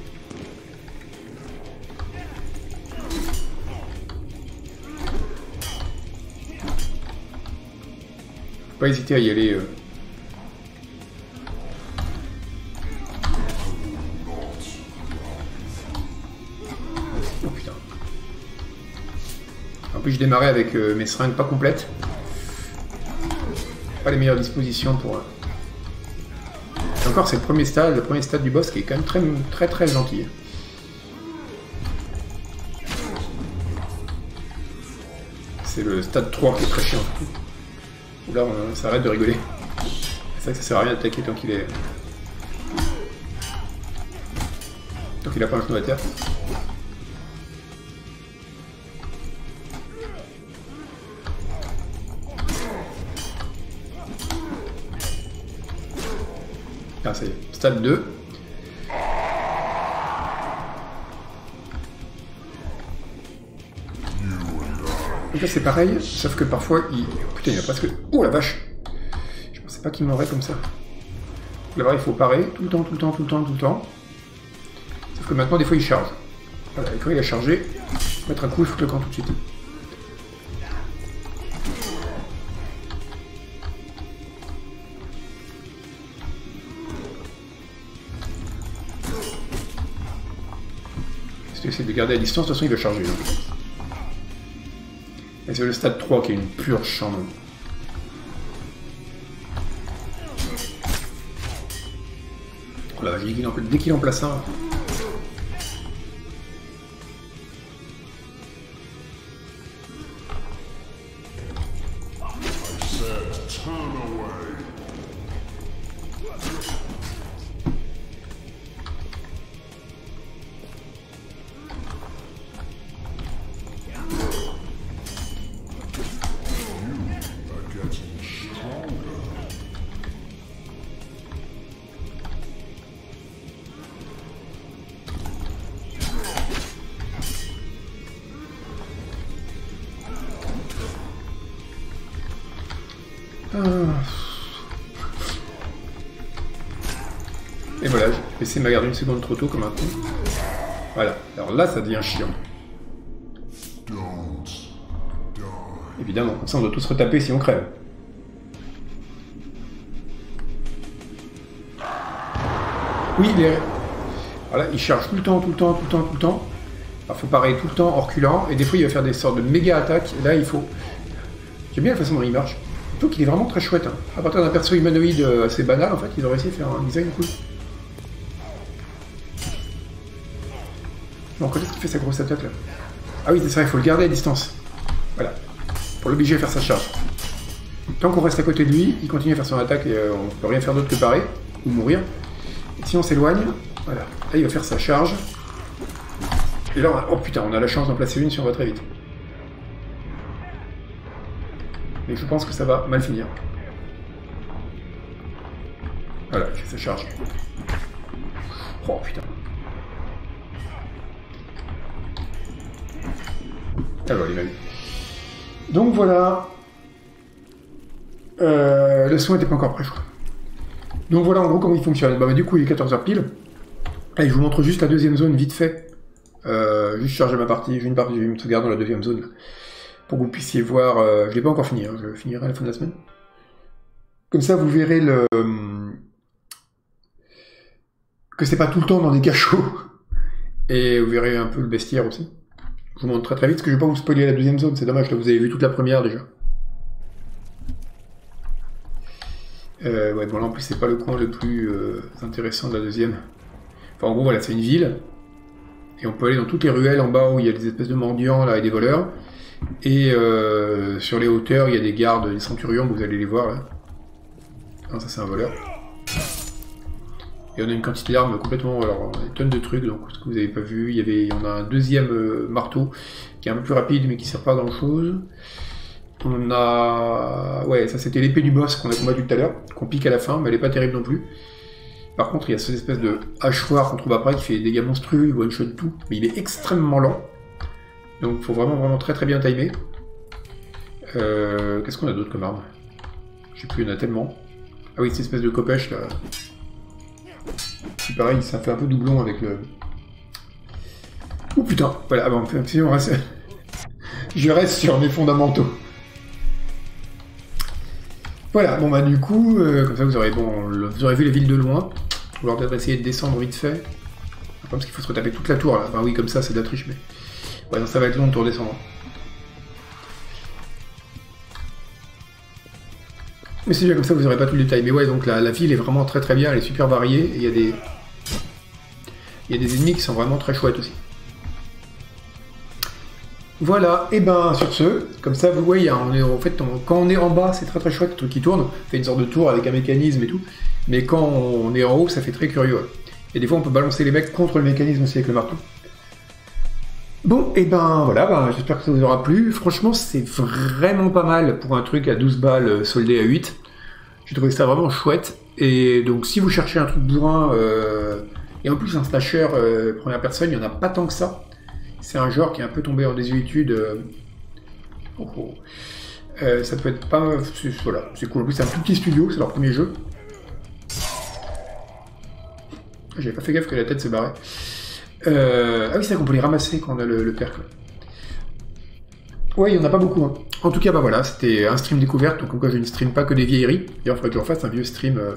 Faut pas hésiter à y aller. Euh... Oh putain. En plus, je démarrais avec euh, mes seringues pas complètes. Pas les meilleures dispositions pour... Euh... Et encore, c'est le premier stade, le premier stade du boss qui est quand même très très très gentil. C'est le stade trois qui est très chiant. Là, on s'arrête de rigoler. C'est vrai que ça sert à rien d'attaquer tant qu'il est... tant qu'il a pas un genou à terre. Ah, ça y est. Stade deux. Donc là, c'est pareil, sauf que parfois, il... Putain, il a presque... Oh, la vache! Je pensais pas qu'il m'aurait comme ça. Là-bas, il faut parer tout le temps, tout le temps, tout le temps, tout le temps. Sauf que maintenant, des fois, il charge. Voilà, et quand il a chargé, il faut mettre un coup et foutre le camp tout de suite. Essayer de garder à distance, de toute façon il va charger. Hein. Et c'est le stade trois qui est une pure chambre. Oh là, dès qu'il en place un. Et voilà, j'ai laissé ma garde une seconde trop tôt comme un coup. Voilà, alors là ça devient chiant. Évidemment, comme ça on doit tous retaper si on crève. Oui, il est... Voilà, il charge tout le temps, tout le temps, tout le temps, tout le temps. Alors faut pareil tout le temps en reculant, et des fois il va faire des sortes de méga attaques, et là il faut... J'aime bien la façon dont il marche. Je trouve qu'il est vraiment très chouette. Hein. À partir d'un perso humanoïde assez banal, en fait, ils ont réussi à faire un design cool. Bon, quand est-ce qu'il fait sa grosse attaque là? Ah oui, c'est vrai, il faut le garder à distance. Voilà. Pour l'obliger à faire sa charge. Tant qu'on reste à côté de lui, il continue à faire son attaque et euh, on peut rien faire d'autre que parer, ou mourir. Et si on s'éloigne, voilà. Là, il va faire sa charge. Et là, on a... oh putain, on a la chance d'en placer une si on va très vite. Mais je pense que ça va mal finir. Voilà, il fait sa charge. Oh putain. Alors, il m'a eu. Donc voilà. Euh, le son n'était pas encore prêt, je crois. Donc voilà en gros comment il fonctionne. Bah, bah du coup, il est quatorze heures pile. Allez, je vous montre juste la deuxième zone vite fait. Euh, juste charger ma partie. J'ai une partie, je vais me sauvegarder dans la deuxième zone. Pour que vous puissiez voir. Euh, je l'ai pas encore fini, hein, je le finirai à la fin de la semaine. Comme ça, vous verrez le. Que c'est pas tout le temps dans des cachots. Et vous verrez un peu le bestiaire aussi. Je vous montre très très vite, parce que je vais pas vous spoiler la deuxième zone, c'est dommage, là vous avez vu toute la première déjà. Euh, ouais, bon là en plus c'est pas le coin le plus euh, intéressant de la deuxième. Enfin en gros voilà, c'est une ville, et on peut aller dans toutes les ruelles en bas où il y a des espèces de mendiants là et des voleurs, et euh, sur les hauteurs il y a des gardes, des centurions, vous allez les voir là. Non, ça c'est un voleur. Et on a une quantité d'armes complètement, alors des tonnes de trucs, donc ce que vous n'avez pas vu, il y avait, on a un deuxième euh, marteau qui est un peu plus rapide mais qui ne sert pas à grand chose. On a... Ouais, ça c'était l'épée du boss qu'on a combattu tout à l'heure, qu'on pique à la fin, mais elle est pas terrible non plus. Par contre, il y a cette espèce de hachoir qu'on trouve après qui fait des dégâts monstrueux, il one-shot tout, mais il est extrêmement lent. Donc il faut vraiment vraiment très très bien timer. Euh, Qu'est-ce qu'on a d'autre comme arme? Je sais plus, il y en a tellement. Ah oui, cette espèce de copèche là. C'est pareil, ça fait un peu doublon avec le... Oh putain, voilà, bon, on reste... Je reste sur mes fondamentaux. Voilà, bon bah du coup, euh, comme ça vous aurez, bon, le, vous aurez vu les villes de loin. On va peut-être essayer de descendre vite fait. Parce qu'il faut se retaper toute la tour là. Enfin oui, comme ça c'est de la triche, mais... Ouais, non, ça va être long de tour descendre. Mais c'est bien comme ça, vous n'aurez pas tout le détail. Mais ouais, donc la, la ville est vraiment très très bien, elle est super variée. Et il y a des... Il y a des ennemis qui sont vraiment très chouettes aussi. Voilà, et ben sur ce, comme ça vous voyez, hein, on est, en fait, on, quand on est en bas, c'est très très chouette, le truc qui tourne, on fait une sorte de tour avec un mécanisme et tout, mais quand on est en haut, ça fait très curieux. Ouais. Et des fois, on peut balancer les mecs contre le mécanisme aussi avec le marteau. Bon, et ben voilà, ben, j'espère que ça vous aura plu. Franchement, c'est vraiment pas mal pour un truc à douze balles soldé à huit. J'ai trouvé ça vraiment chouette. Et donc, si vous cherchez un truc bourrin, euh, et en plus un slasher euh, première personne, il n'y en a pas tant que ça. C'est un genre qui est un peu tombé en désuétude. Euh... Oh, oh. Euh, ça peut être pas... Voilà, c'est cool. En plus, c'est un tout petit studio, c'est leur premier jeu. J'avais pas fait gaffe que la tête se barrait. Euh... Ah oui, c'est vrai qu'on peut les ramasser quand on a le, le percle. Ouais, il y en a pas beaucoup. Hein. En tout cas, bah voilà, c'était un stream découverte. Donc, encore, je ne stream pas que des vieilleries. D'ailleurs, il faudrait que je refasse un vieux stream. Euh...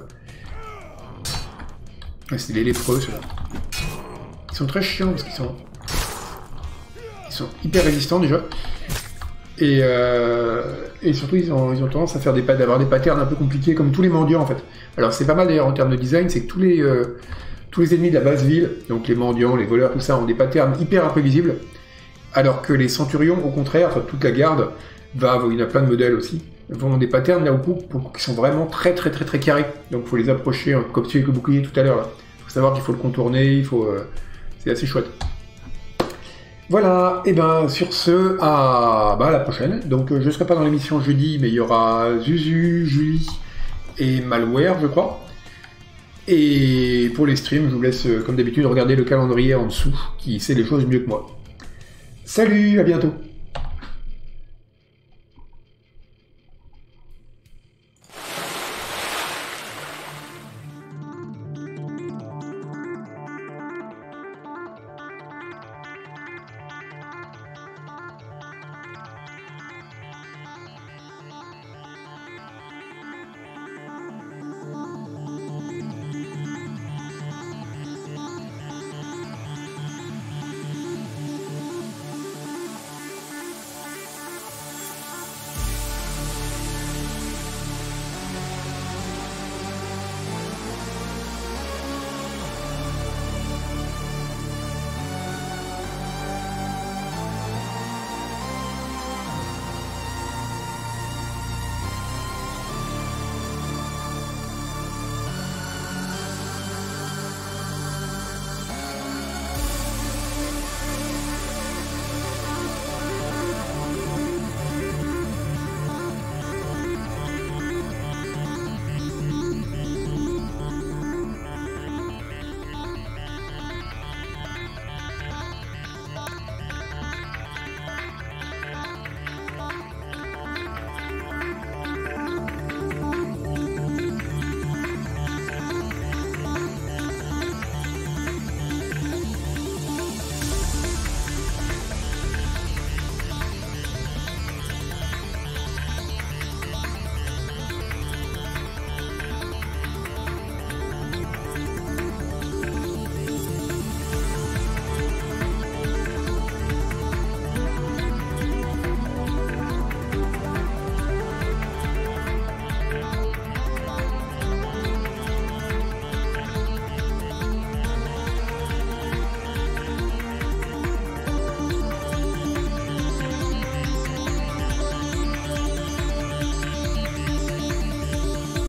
Ouais, c'est les lépreux, ceux-là. Ils sont très chiants parce qu'ils sont... Ils sont hyper résistants déjà. Et, euh, et surtout, ils ont, ils ont tendance à faire des, d'avoir des patterns un peu compliqués, comme tous les mendiants en fait. Alors c'est pas mal d'ailleurs en termes de design, c'est que tous les, euh, tous les ennemis de la base ville, donc les mendiants, les voleurs, tout ça, ont des patterns hyper imprévisibles. Alors que les centurions, au contraire, enfin, toute la garde, va, il y en a plein de modèles aussi, vont des patterns là au coup, qui sont vraiment très très très très carrés. Donc il faut les approcher, comme tu avec le bouclier tout à l'heure. Il faut savoir qu'il faut le contourner, il faut, euh, c'est assez chouette. Voilà, et ben sur ce, à, bah, à la prochaine. Donc je ne serai pas dans l'émission jeudi, mais il y aura Zuzu, Julie et Malware, je crois. Et pour les streams, je vous laisse, comme d'habitude, regarder le calendrier en dessous, qui sait les choses mieux que moi. Salut, à bientôt!